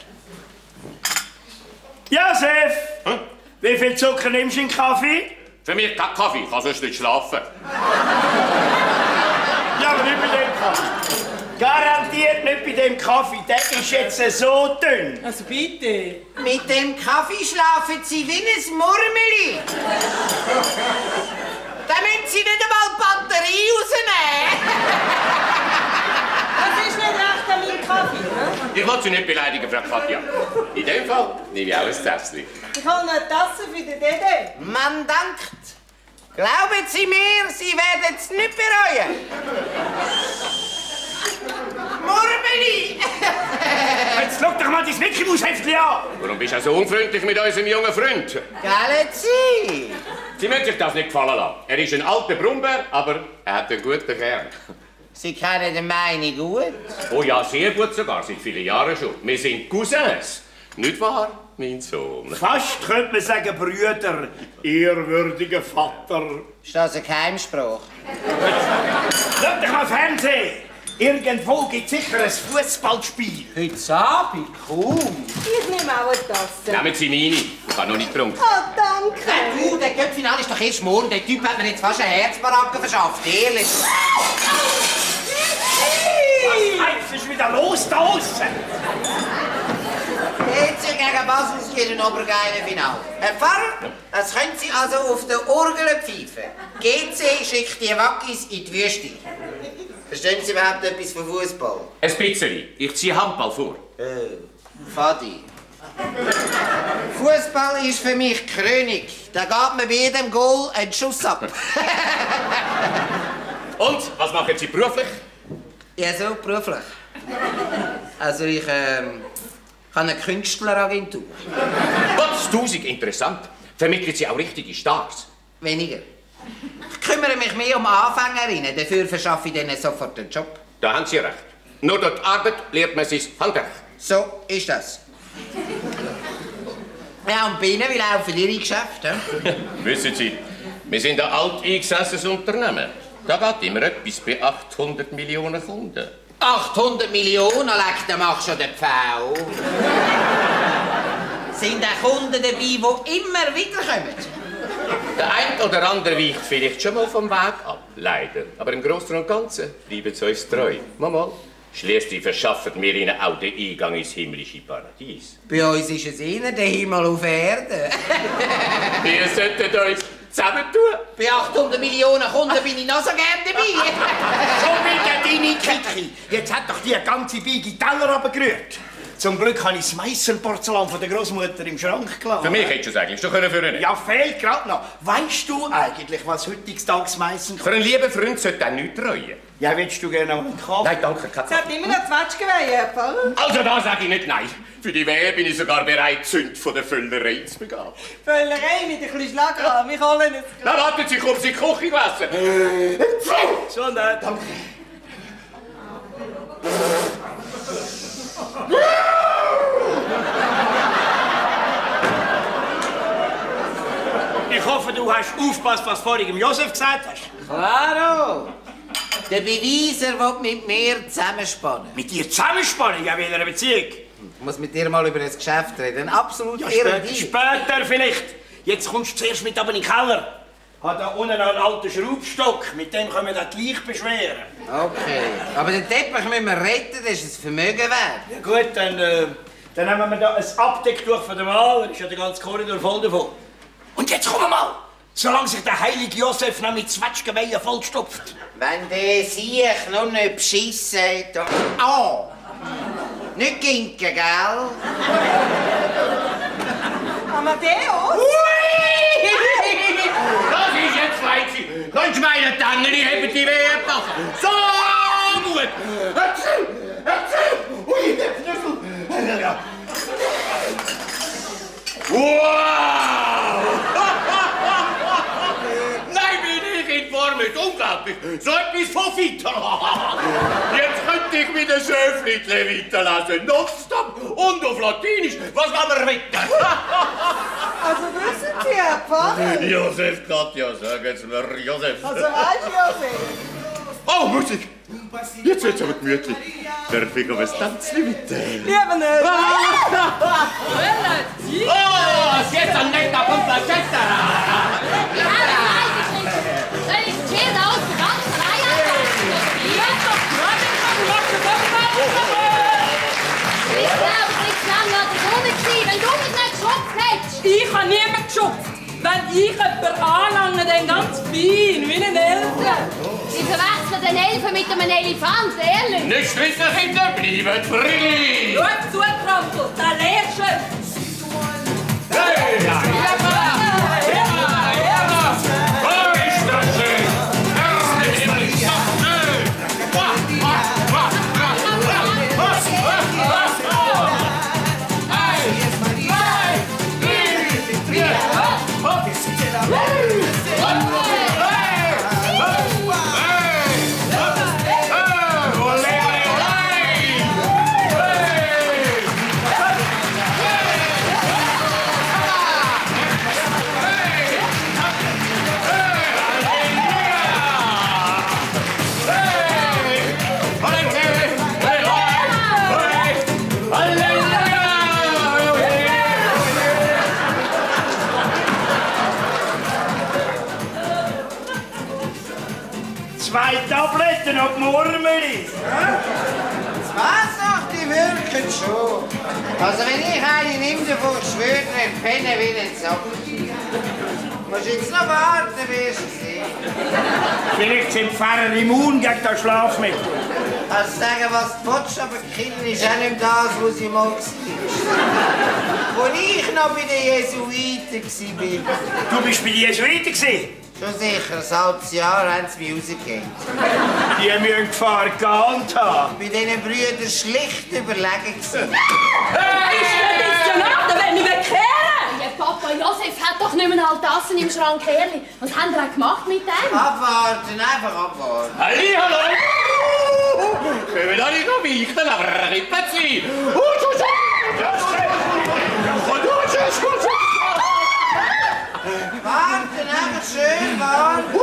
Josef! Hm? Wie viel Zucker nimmst du in den Kaffee? Für mich kein Kaffee, ich kann sonst nicht schlafen. Ja, aber nicht bei dem Kaffee. Garantiert nicht bei dem Kaffee, der ist jetzt so dünn. Also bitte. Mit dem Kaffee schlafen Sie wie ein Murmeli. Da müssen Sie nicht einmal die Batterie rausnehmen. Das ist nicht recht an meinem Kaffee, ne? Ich will Sie nicht beleidigen, Frau Katja. In dem Fall nehme ich auch ein Tässchen. Ich habe noch eine Tasse für den Dede. Man dankt. Glauben Sie mir, Sie werden es nicht bereuen. Murmeli! Jetzt schau doch mal dein Mickey-Maus-Heftchen an. Warum bist du so unfreundlich mit unserem jungen Freund? Gell Sie? Sie müssen sich das nicht gefallen lassen. Er ist ein alter Brummbär, aber er hat einen guten Kern. Sie kennen den meine gut. Oh ja, sehr gut sogar, seit vielen Jahren schon. Wir sind Cousins. Nicht wahr, mein Sohn? Fast könnte man sagen, Brüder, ehrwürdiger Vater. Ist das ein Geheimspruch? Schau doch mal Fernsehen. Irgendwo gibt es sicher ein Fußballspiel. Heute Abend? Kaum. Ich nehme auch eine Tasse. Nehmen Sie meine. Ich habe noch nicht getrunken. Oh, danke. Du, der Göttfinal ist doch erst morgen. Der Typ hat mir jetzt fast eine Herzbaracke verschafft. Ehrlich. Was ist wieder los da außen? Jetzt gegen Basel geht ein obergeiler Final. Herr Pfarrer, das können Sie also auf der Orgel pfeifen. G C schickt die Wackis in die Wüste. Verstehen Sie überhaupt etwas von Fußball? Ein bisschen. Ich ziehe Handball vor. Äh, Fadi. Fußball ist für mich König. Da geht mir bei jedem Goal ein Schuss ab. Und, was machen Sie beruflich? Ja, so, beruflich. Also ich, ähm, habe eine Künstleragentur. Was? Tausend interessant. Vermitteln Sie auch richtige Stars? Weniger. Ich kümmere mich mehr um Anfängerinnen, dafür verschaffe ich denen sofort einen Job. Da haben Sie recht. Nur durch die Arbeit lernt man sein Handwerk. So ist das. Ja, und bei Ihnen, wie laufen Ihre Geschäfte? Wissen Sie, wir sind ein alteingesessenes Unternehmen. Da geht immer etwas bei achthundert Millionen Kunden. achthundert Millionen, leck, da machst du schon den Pfau. Sind auch Kunden dabei, die immer wieder kommen? Der eine oder andere weicht vielleicht schon mal vom Weg ab, leider. Aber im Großen und Ganzen bleiben sie uns treu. Mama, schliesslich verschaffen wir ihnen auch den Eingang ins himmlische Paradies. Bei uns ist es eher der Himmel auf Erden. Wir sollten uns zusammentun. Bei achthundert Millionen Kunden bin ich noch so gern dabei. Schon wieder deine Kiki. Jetzt hat doch die ganze Biege Teller runtergerührt. Zum Glück habe ich das Meisselporzellan von der Großmutter im Schrank gelassen. Für mich hättest du es eigentlich schon können führen. Ja, fehlt gerade noch. Weißt du eigentlich, was heutzutage Meissen Für einen lieben Freund sollte er nichts reuen. Ja, willst du gerne mal einen Kaffee? Nein, danke, kein Es hat immer noch Zwetschgenweihe, Herr Pfarrer. Also da sage ich nicht nein. Für die Wehe bin ich sogar bereit, die Sünde von der Völlerei zu begehen. Völlerei mit ein bisschen Schlag an. Wir holen es Na, warten Sie, ich komme Sie in die Küche gewassen. So, nein, danke. Ich hoffe, du hast aufgepasst, was du vorhin dem Josef gesagt hast. Klaro! Der Beweiser will mit mir zusammenspannen. Mit dir zusammenspannen? Ja, in einer Beziehung. Ich muss mit dir mal über das Geschäft reden. Absolut Ja, irre später, später vielleicht. Jetzt kommst du zuerst mit aber in den Keller. Hat da unten noch einen alten Schraubstock. Mit dem können wir das gleich beschweren. Okay. Aber den Teppich müssen wir retten, das ist ein Vermögen wert. Ja gut, dann, äh, dann nehmen wir da ein Abdecktuch von der Maler. Ist ja der ganze Korridor voll davon. Und jetzt komm mal! Solange sich der heilige Josef noch mit Zwetschgenweihen vollstopft. Wenn der Sieg noch nicht beschissen hat, dann... Oh! Nicht ginken, gell? Amadeus? Ui! Das ist jetzt Fleisch. Kannst du meine Tannen, ich habe die Wehe gebacken. So gut! Erzähl! Erzähl! Ui, der Knüffel! Wow! Nein, bin ich in Form, ist unglaublich. So etwas von weiter. Jetzt könnte ich mit den Schöflitle weiterlassen. Nonstop und auf Latinisch. Was wollen wir wetten? Also wissen Sie, Herr Pfarrer? Josef, Katja, sagen Sie mir, Josef. Also weißt du, Josef? Oh, Musik. Jetzt wird's aber gemütlich. Darf ich auf ein Tanzli bitte? Lieber nicht. Oh, jetzt ein netter Complacetta. Soll ich das Schild aus der ganzen Reihe anfangen? Ja, doch, gerade ich glaube, es war lange an der Sonne gewesen, wenn du mich nicht geschubst hättest. Ich habe niemanden geschubst. Wenn ich jemanden anlange, dann ganz fein, wie ein Elfen. Sie verwechseln den Elfen mit einem Elefant, ehrlich? Nicht Schritte, Kinder, bleiben frei. Schau zu, Trampel, da lernst du. Hey, ja, ja, ja, ja. Wo ist das schön? Erste Himmel, Zwei Tabletten auf Murmeli. Was sagt die wirken schon? Also wenn ich eine nehme, davon schwört er, ich penne wie ein Sack. Du musst jetzt noch warten, wirst du sehen. Vielleicht sind die Pfarrer immun gegen das Schlafmittel. Kannst sagen, was du willst, aber Kinder ist auch nicht das, was sie mal war. Als ich noch bei den Jesuiten war. Du bist bei den Jesuiten? Schon sicher, ein halbes Jahr haben sie mich rausgegeben. Die müssen Gefahr geahnt haben. Bei diesen Brüdern schlicht überlegen gewesen. Hey! Ist der Missionar, der will mich wegkehren! Ja, Papa Josef hat doch nicht mehr halt Tassen im Schrank, Herrli. Was haben ihr gemacht mit dem? Abwarten, einfach abwarten. Hallihallo! Können wir nicht noch weichen, aber Rippen ziehen! Warten, einfach schön warten.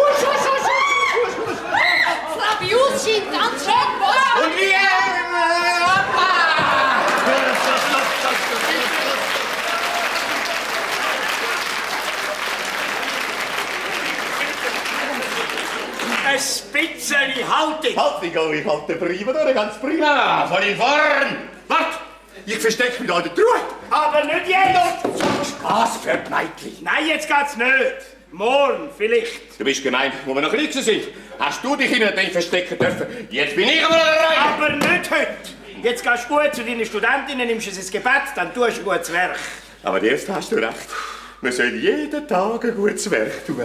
Fabius scheint ganz schön was. Und wir... Ein bisschen Haltung. Haltung, ich halte prima durch, ganz prima. Von in vorn. Wart, ich verstecke mich da in der Truhe. Aber nicht jetzt. Spaß für die Mädchen. Nein, jetzt geht's nicht. Morgen vielleicht. Du bist gemein, wo wir noch klein sind. Hast du dich in den verstecken dürfen? Jetzt bin ich einmal allein. Aber nicht heute. Jetzt gehst du gut zu deinen Studentinnen, nimmst sie ins Gebet, dann tust du ein gutes Werk. Aber jetzt hast du recht. Wir sollen jeden Tag ein gutes Werk tun.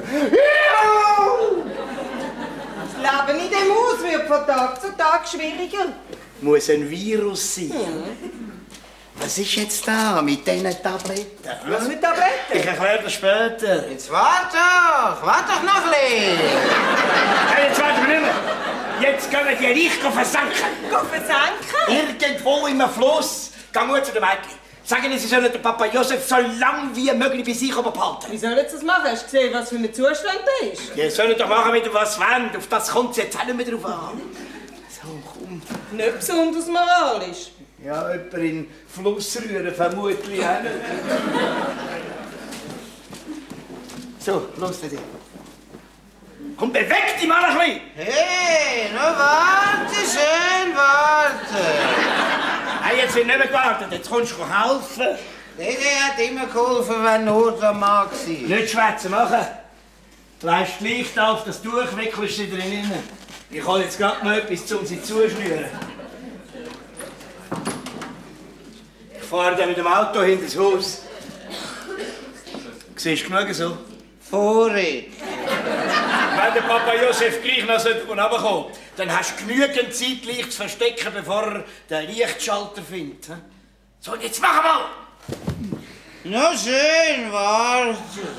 Das Leben in dem Haus wird von Tag zu Tag schwieriger. Muss ein Virus sein. Was ist jetzt da mit diesen Tabletten? Was mit Tabletten? Ich erkläre das später. Jetzt warte doch, warte doch noch ein bisschen. Hey, jetzt warten wir nicht mehr. Jetzt können wir die Reiche versenken. Go versenken? Irgendwo im Fluss. Geh gut zu den Mädchen. Sagen Sie, Sie sollen den Papa Josef so lang wie möglich bei sich behalten. Wie sollen Sie das machen? Hast du gesehen, was für ein Zustand da ist? Ja, sollen doch machen, mit dem was wollen. Auf das kommt es jetzt auch nicht mehr drauf an. So, komm. Nicht besonders moralisch. Ja, jemand in den Fluss rühren, vermutlich auch nicht. So, los mit dir. Komm, beweg dich mal ein bisschen. Hey, noch warte, schön warte. Hey, jetzt wird nicht mehr gewartet, jetzt kommst du helfen. Der hat immer geholfen, wenn Not am Mann war. Nicht schwätzen, machen. Lässt das Licht auf, das Tuch wickelst du drinnen. Ich hole jetzt gerade mal etwas, um sie zuschnüren. Ich fahre dann mit dem Auto hinter das Haus. Siehst du genug so? Vorrätig. Wenn der Papa Josef gleich noch runterkommt, dann hast du genügend Zeit, Licht zu verstecken, bevor er den Lichtschalter findet. So, jetzt mach mal! Noch schön warte.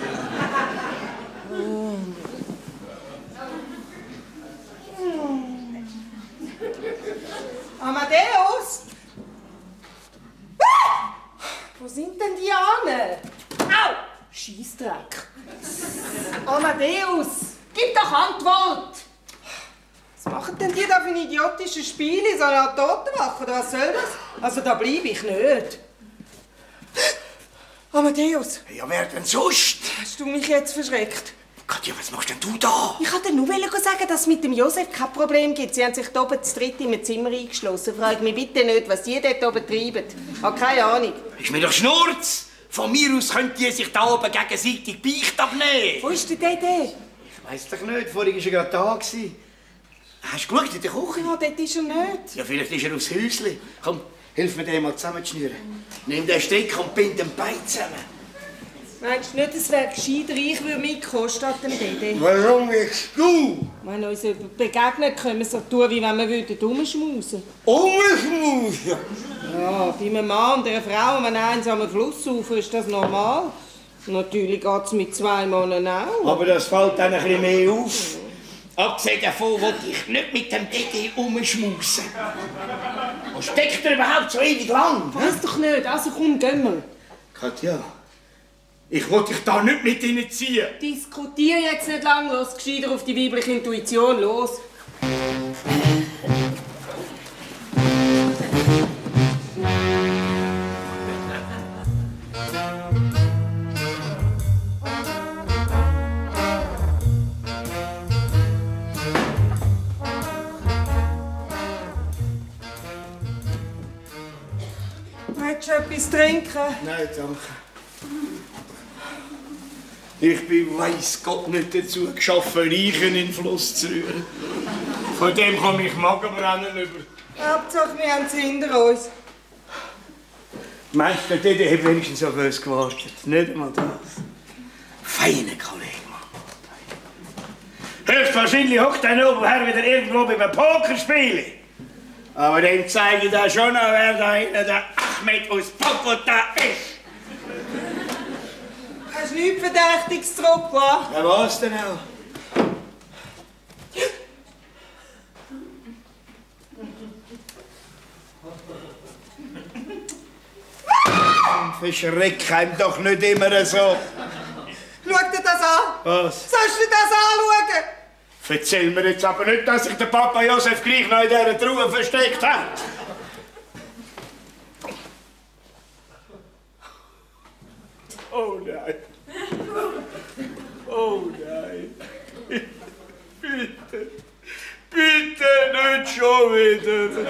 Amadeus! Ah! Wo sind denn die Ahnen? Au! Scheissdreck. Amadeus! Gib doch Antwort! Was machen denn die da für ein idiotisches Spiel? So eine Art Totenwache, oder was soll das? Also da bleibe ich nicht. Amadeus! Ja, wer denn sonst? Hast du mich jetzt verschreckt? Katja, was machst denn du da? Ich wollte nur sagen, dass es mit dem Josef kein Problem gibt. Sie haben sich hier oben zu dritt in einem Zimmer eingeschlossen. Frag mich bitte nicht, was die dort oben treiben. Ich habe keine Ahnung. Ist mir doch Schnurz! Von mir aus könnten die sich da oben gegenseitig Beicht abnehmen. Wo ist denn der? der? Ich weiss doch nicht, vorhin war er gerade da. Hast du geschaut in der Küche? Ja, dort ist er nicht. Ja, vielleicht ist er aufs Häuschen. Komm, hilf mir den mal zusammenzuschnüren. Nimm den Strick und bind den Bein zusammen. Meinst du nicht, es wäre gescheiter, ich würde mitkommen, statt dem Dede? Warum willst du? Wenn uns jemand begegnet, können wir so tun, wie wenn wir rumschmusen würden. Umschmusen? Ja, bei einem Mann und einer Frau an einem einsamen Fluss rauf ist das normal. Natürlich geht es mit zwei Männern auch. Aber das fällt dann ein bisschen mehr auf. Abgesehen davon wollte ich nicht mit dem Dede umschmusen. Wo steckt er überhaupt so ewig lang? Weiß doch nicht, also komm, gehen wir. Katja, ich wollte dich da nicht mit reinziehen. Diskutier jetzt nicht lang, los, gescheiter auf die weibliche Intuition, los. Willst du etwas trinken? Nein, danke. Ich bin, weiss Gott, nicht dazu geschaffen, Leichen in den Fluss zu rühren. Von dem komme ich Magenbrennen über. Hauptsache, wir haben es hinter uns. Meinst du, der hat wenigstens auf uns gewartet? Nicht einmal das. Feine Kollege, Mann. Höchstwahrscheinlich hockt der Nobelherr wieder irgendwo beim Pokerspielen. Aber dem zeige ich da schon noch, wer da hinten der Ahmed aus Bogota ist. Hast du nichts Verdächtiges zurückgelassen? Ja, was denn auch? Verschreck einem doch nicht immer so. Schau dir das an! Was? Sollst du das anschauen? Erzähl mir jetzt aber nicht, dass sich der Papa Josef gleich noch in dieser Truhe versteckt hat. Oh nein. Oh nein. Bitte. Bitte nicht schon wieder.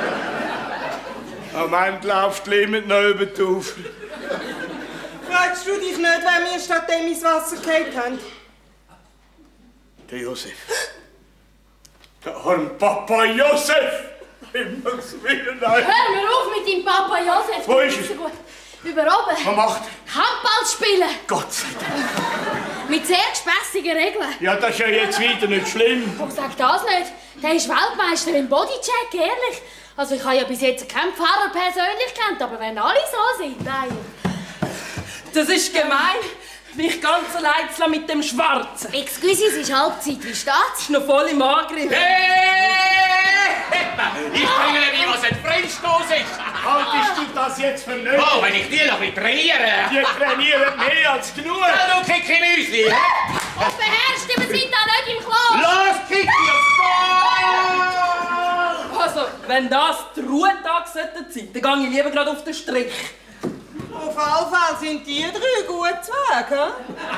Am Ende läuft die Limit noch über die Ufer. Fragst du dich nicht, wenn wir stattdem ins Wasser gefallen haben? Der Josef. Der arme Papa Josef! Himmels Willen, nein! Hör mir auf mit deinem Papa Josef. Wo ist er? Über oben. Was macht er? Handball spielen. Gott sei Dank. Mit sehr gespässigen Regeln. Ja, das ist ja jetzt wieder nicht schlimm. Oh, sag das nicht. Der ist Weltmeister im Bodycheck, ehrlich. Also ich habe ja bis jetzt keinen Pfarrer persönlich kennt, aber wenn alle so sind, nein. Das ist gemein, mich ganz allein zu lassen mit dem Schwarzen. Excuse, es ist Halbzeit. Wie steht's? Ist noch voll im Angriff. Hey! Ich bringe dir bei, was ein Freistoß ist. Haltest du das jetzt für nötig? Oh, wenn ich die noch ein bisschen trainiere. Die trainieren mehr als genug. Ja, du Kiki Müsli. Unbeherrscht, wir sind da nicht im Klo. Los, Kiki, aufs Goal! Also, wenn das die Ruhetage sein sollten, dann gehe ich lieber gerade auf den Strich. Auf jeden Fall sind die drei gut zu Weg, he?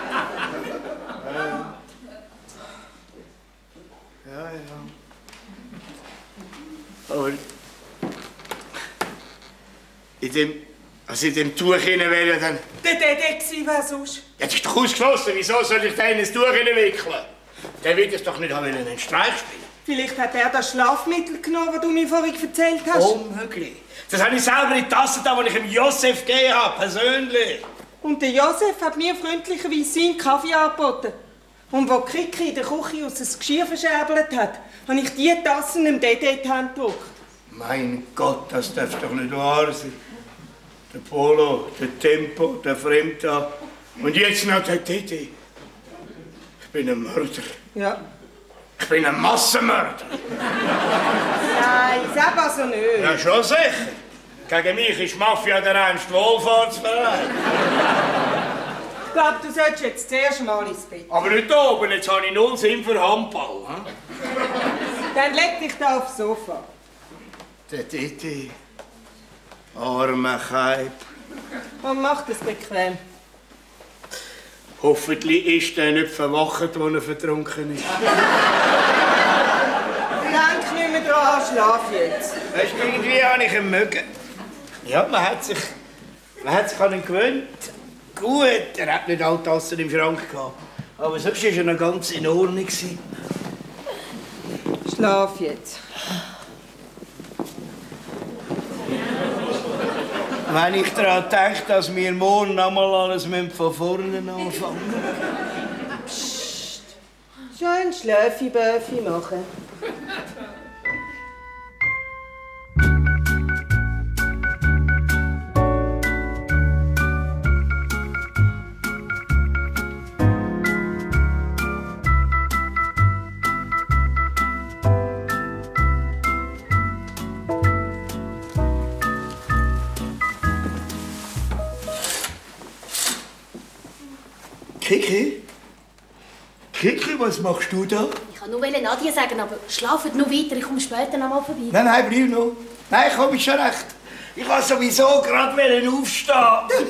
Ja, ja. Aber in dem, also in dem Tuch hinein wäre ja dann... Der Dede gsi, wer sonst? Ja, das ist doch ausgeschlossen. Wieso soll ich da in ein Tuch hineinwickeln? Der wird es doch nicht haben, einen Streich spielen. Vielleicht hat er das Schlafmittel genommen, das du mir vorhin erzählt hast. Unmöglich. Das habe ich selber in die Tasse da, die ich dem Josef gegeben habe, persönlich. Und der Josef hat mir freundlicherweise seinen Kaffee angeboten. Und als Kiki in der Küche aus dem Geschirr verscherbelt hat, habe ich die Tassen dem Dede in die Hand gedrückt. Mein Gott, das darf doch nicht wahr sein. Der Polo, der Tempo, der Fremda und jetzt noch der Dede. Ich bin ein Mörder. Ja. Ich bin ein Massenmörder. Nein, sag also nicht. Ja, schon sicher. Gegen mich ist Mafia der reinste Wohlfahrtsverein. Ich glaube, du solltest jetzt zuerst mal ins Bett. Aber nicht da oben, jetzt habe ich null Sinn für Handball. Hm? Dann leg dich da aufs Sofa. Der Dede. Armer Kaib. Und mach das bequem. Hoffentlich ist er nicht verwacht, als er vertrunken ist. Denk nicht mehr dran, schlaf jetzt. Weißt du, irgendwie habe ich ihn mögen. Ja, man hat sich, man hat sich an ihn gewöhnt. Gut, er hat nicht alle Tassen im Schrank gehabt. Aber sonst war er noch ganz in Ordnung. Schlaf jetzt. Wenn ich daran denke, dass wir morgen einmal alles von vorne anfangen. Psst. Schön Schlöfi-Böfi machen. Kiki? Kiki, was machst du da? Ich wollte nur Nadia sagen, aber schlaft noch weiter, ich komme später noch mal vorbei. Nein, nein, bleib noch. Nein, komm, ist schon recht. Ich wollte sowieso gerade aufstehen.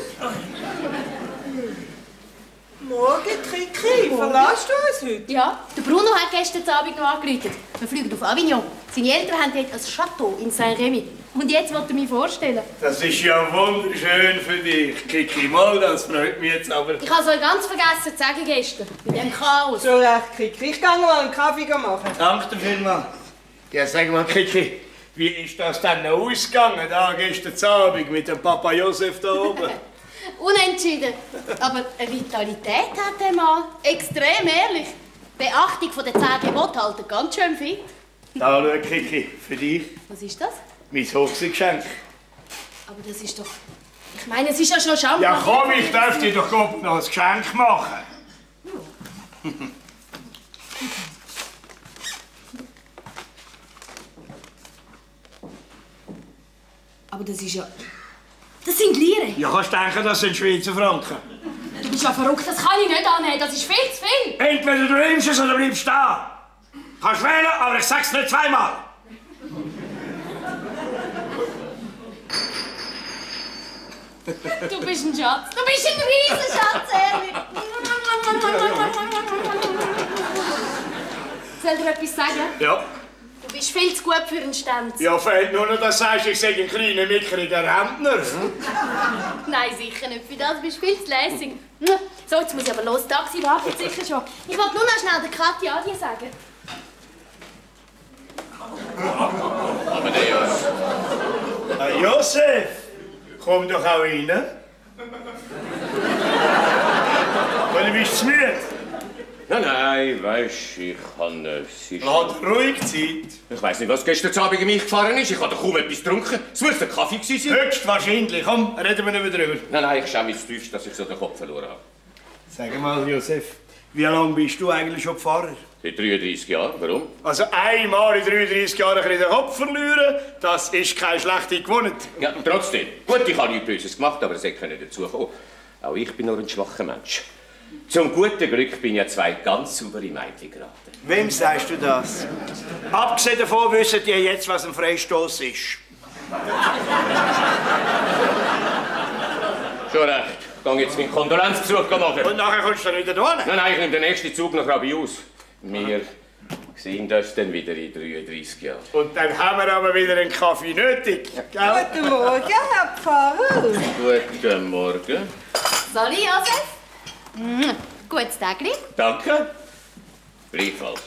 Morgen, Kiki, verlässt du uns heute? Ja, der Bruno hat gestern Abend noch angerufen. Wir fliegen auf Avignon. Seine Eltern haben dort ein Château in Saint-Rémy. Und jetzt wollte er mich vorstellen. Das ist ja wunderschön für dich, Kiki. Mal, das freut mich jetzt aber. Ich habe es euch ganz vergessen zu sagen gestern. Mit dem Chaos. So recht, Kiki. Ich gehe mal einen Kaffee machen. Danke dir vielmals. Ja, sag mal, Kiki, Wie ist das denn ausgegangen, da gestern Abend mit dem Papa Josef da oben? Unentschieden. Aber eine Vitalität hat der Mann. Extrem ehrlich. Beachtung von den zehn Geboten halten ganz schön fit. Da, schau, Kiki, für dich. Was ist das? Mein Hochzeitsgeschenk. Aber das ist doch... Ich meine, es ist ja schon Champagner. Ja komm, ich darf dir doch noch ein Geschenk machen. Aber das ist ja... Das sind Lieren. Ja, kannst du denken, das sind Schweizer Franken. Du bist ja verrückt, das kann ich nicht annehmen. Das ist viel zu viel. Entweder du nimmst es oder bleibst da. Kannst wählen, aber ich sag's nicht zweimal. Du bist ein Schatz. Du bist ein Riesenschatz, ehrlich. Soll ich dir etwas sagen? Ja. Du bist viel zu gut für einen Stanz. Ja, fehlt nur noch, dass du sagst, ich sei ein kleiner, mickriger Rentner. Hm? Nein, sicher nicht. Für das bist du viel zu lässig. So, jetzt muss ich aber los. Taxi wartet sicher schon. Ich wollte nur noch schnell der Katja Adieu sagen. Aber der Jos. Hey, Josef, komm doch auch rein. Oder bist du zu müde? Nein, nein, weisst ich kann es. Ist... Lass ruhig Zeit. Ich weiss nicht, was gestern Abend in mich gefahren ist. Ich habe doch kaum etwas getrunken. Es muss der Kaffee gewesen sein. Höchstwahrscheinlich. Komm, reden wir nicht mehr drüber. Nein, nein, ich schäme mich tiefst, dass ich so den Kopf verloren habe. Sag mal, Josef, wie lange bist du eigentlich schon Pfarrer? Seit dreiunddreißig Jahren. Warum? Also einmal in dreiunddreißig Jahren den Kopf verlieren, das ist keine schlechte Gewohnheit. Ja, trotzdem. Gut, ich habe nichts Böses gemacht, aber es hätte nicht dazukommen. Auch ich bin nur ein schwacher Mensch. Zum guten Glück bin ja zwei ganz saubere Mädchen geraten. Wem sagst du das? Abgesehen davon wissen die jetzt, was ein Freistoß ist. Schon recht. Ich gehe jetzt meinen Kondolenzbesuch machen. Und nachher kommst du dann wieder hin? Nein, nein, ich nehme den nächsten Zug nach Rabius. Wir sehen das dann wieder in dreiunddreißig Jahren. Und dann haben wir aber wieder einen Kaffee nötig. Gell? Guten Morgen, Herr Pfarrer. Guten Morgen. Sali, Josef? Mm, gutes Tägli. Danke. Gleichfalls.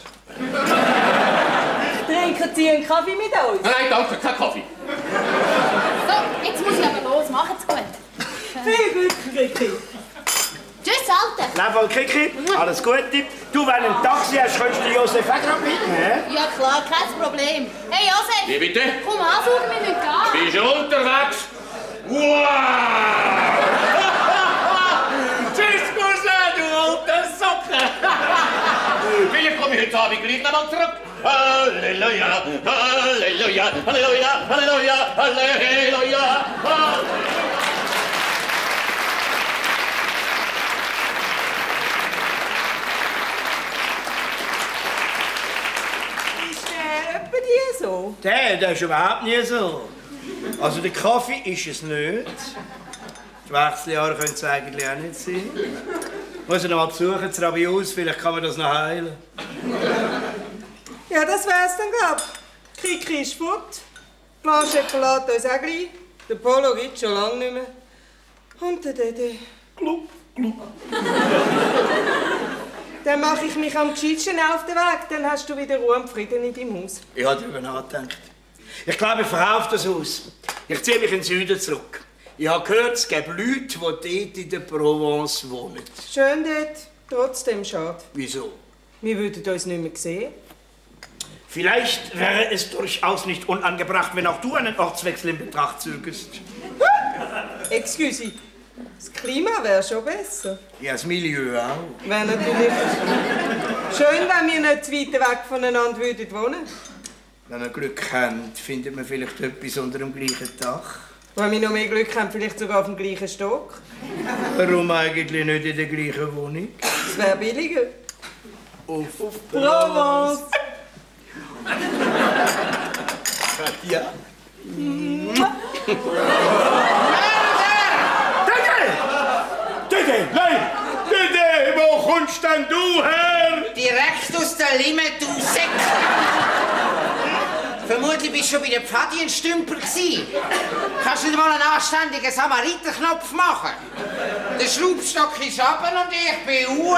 Trinken Sie einen Kaffee mit uns? Nein, nein, danke, kein Kaffee. So, jetzt muss ich aber los. Macht's gut. Viel Glück, Kiki. Tschüss, Alter. Level Kiki, alles Gute. Du, wenn du ein Taxi hast, kannst du Josef auch gerade mitnehmen. Ja klar, kein Problem. Hey, Josef. Wie bitte? Komm, ansuchen, wir müssen gehen. Bist du unterwegs? Wow! Tschüss, Cousin, du alter Socke! Vielleicht komme ich heute Abend gleich noch mal zurück. Halleluja, Halleluja, Halleluja, Halleluja, Halleluja, Halleluja. Ist der etwa die so? Der, der ist überhaupt nie so. Also der Kaffee ist es nicht. Die Wechseljahre können es eigentlich auch nicht sein. Ich muss ihn noch mal besuchen, das Rabius, vielleicht kann man das noch heilen. Ja, das wär's dann, glaub ich. Kiki ist fort. Blanche verlässt uns auch gleich. Der Polo gibt's schon lange nicht mehr. Und der Dede. Gluck, gluck. Dann mache ich mich am gescheitsten auf den Weg. Dann hast du wieder Ruhe und Frieden in deinem Haus. Ich habe darüber nachgedacht. Ich glaube, ich verkaufe das Haus. Ich ziehe mich in den Süden zurück. Ich habe gehört, es gibt Leute, die dort in der Provence wohnen. Schön dort, trotzdem schade. Wieso? Wir würden uns nicht mehr sehen. Vielleicht wäre es durchaus nicht unangebracht, wenn auch du einen Ortswechsel in Betracht zögerst. Excuse, das Klima wäre schon besser. Ja, das Milieu auch. Wäre natürlich schön, wenn wir nicht zu weit weg voneinander würden wohnen. Wenn man Glück hat, findet man vielleicht etwas unter dem gleichen Dach. Wenn wir noch mehr Glück haben, vielleicht sogar auf dem gleichen Stock. Warum eigentlich nicht in der gleichen Wohnung? Das wäre billiger. Auf, Auf Provence. Ja. Dede! Dede! Nein! Dede! Wo kommst denn du her? Direkt aus der Limme, du Säck! Vermutlich bist du schon bei der Pfadi ein Stümper gsi. Kannst du dir mal einen anständigen Samariterknopf machen? Der Schraubstock ist runter und ich bin Uhr.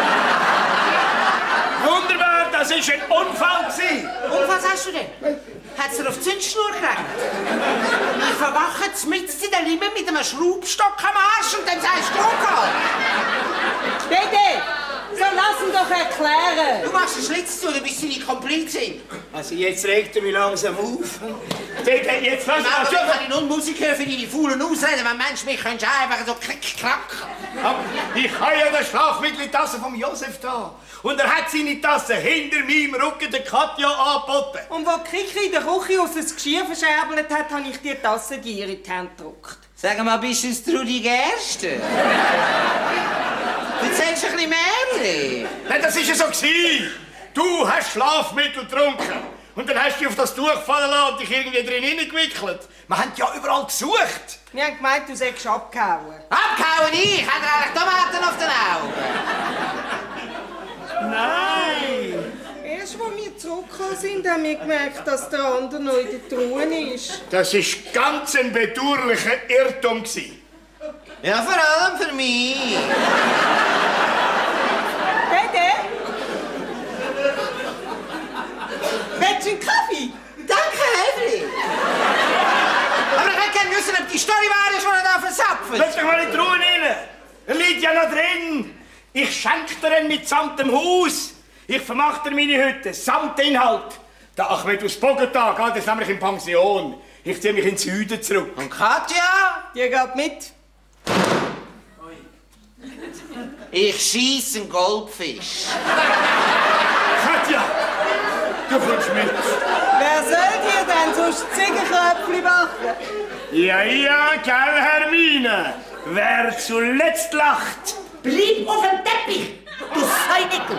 Wunderbar, das war ein Unfall. Und was hast du denn? Hat's dir auf die Zündschnur geregnet? Ich verwache mitten in der Lime mit einem Schraubstock am Arsch und dann sagst du Druck. Dede, so lass ihn doch erklären. Du machst einen Schlitz zu, du bist seine Komplizin. Also jetzt regt er mich langsam auf. Dede, jetzt lass Aber uns du kann ich nur Musik hören für deine faulen Ausreden. Wenn Mensch mich könntest du einfach so klick, klack. Ich habe ja das Schlafmittel in die Tasse vom Josef da. Und er hat seine Tasse hinter meinem Rücken der Katja angeboten. Und wo Kiki in der Küche aus das Geschirr verscherbelt hat, habe ich die Tasse dir in die Hand gedrückt. Sag mal, bist du das Trudi Gerste? Erzählst du ein bisschen mehr? Nein, das war ja so. Du hast Schlafmittel getrunken. Und dann hast du dich auf das Tuch fallen lassen und dich irgendwie drin hineingewickelt. Wir haben ja überall gesucht. Wir haben gemeint, du sägst abgehauen. Abgehauen ich? Hat er eigentlich Tomaten auf den Augen? Nein! Erst als wir zurückgekommen sind, haben wir gemerkt, dass der andere noch in der Truhe ist. Das war ganz ein bedauerlicher Irrtum. Ja, vor allem für mich. Dede? Willst du einen Kaffee? Danke, Hefli. Aber ich hätte gerne wissen, ob die Story wahr ist, die er da versapft. Lass dich mal in die Truhe rein. Er liegt ja noch drin. Ich schenke dir ihn mitsamt dem Haus. Ich vermache dir meine Hütte, samt Inhalt. Der Achmed aus Bogotá geht jetzt nämlich in Pension. Ich ziehe mich in den Süden zurück. Und Katja? Die geht mit. Ich schieße einen Goldfisch. Katja, du kommst mit. Wer soll dir denn sonst Ziegenköpfchen machen? Ja, ja, gell, Hermine. Wer zuletzt lacht. Bleib auf dem Teppich, du Seinickel!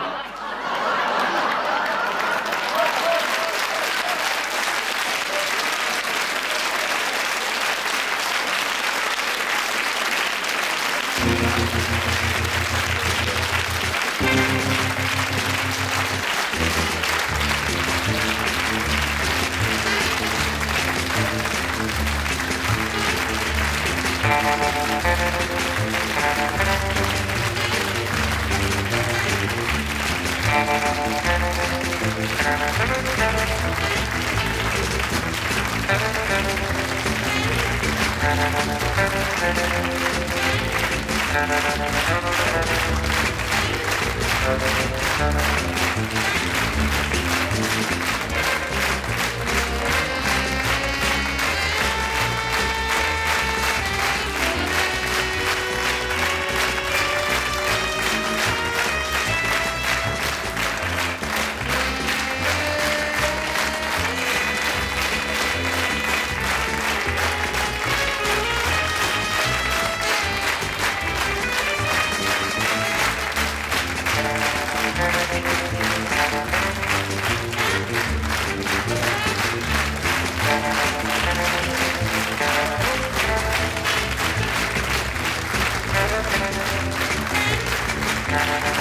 Thank you.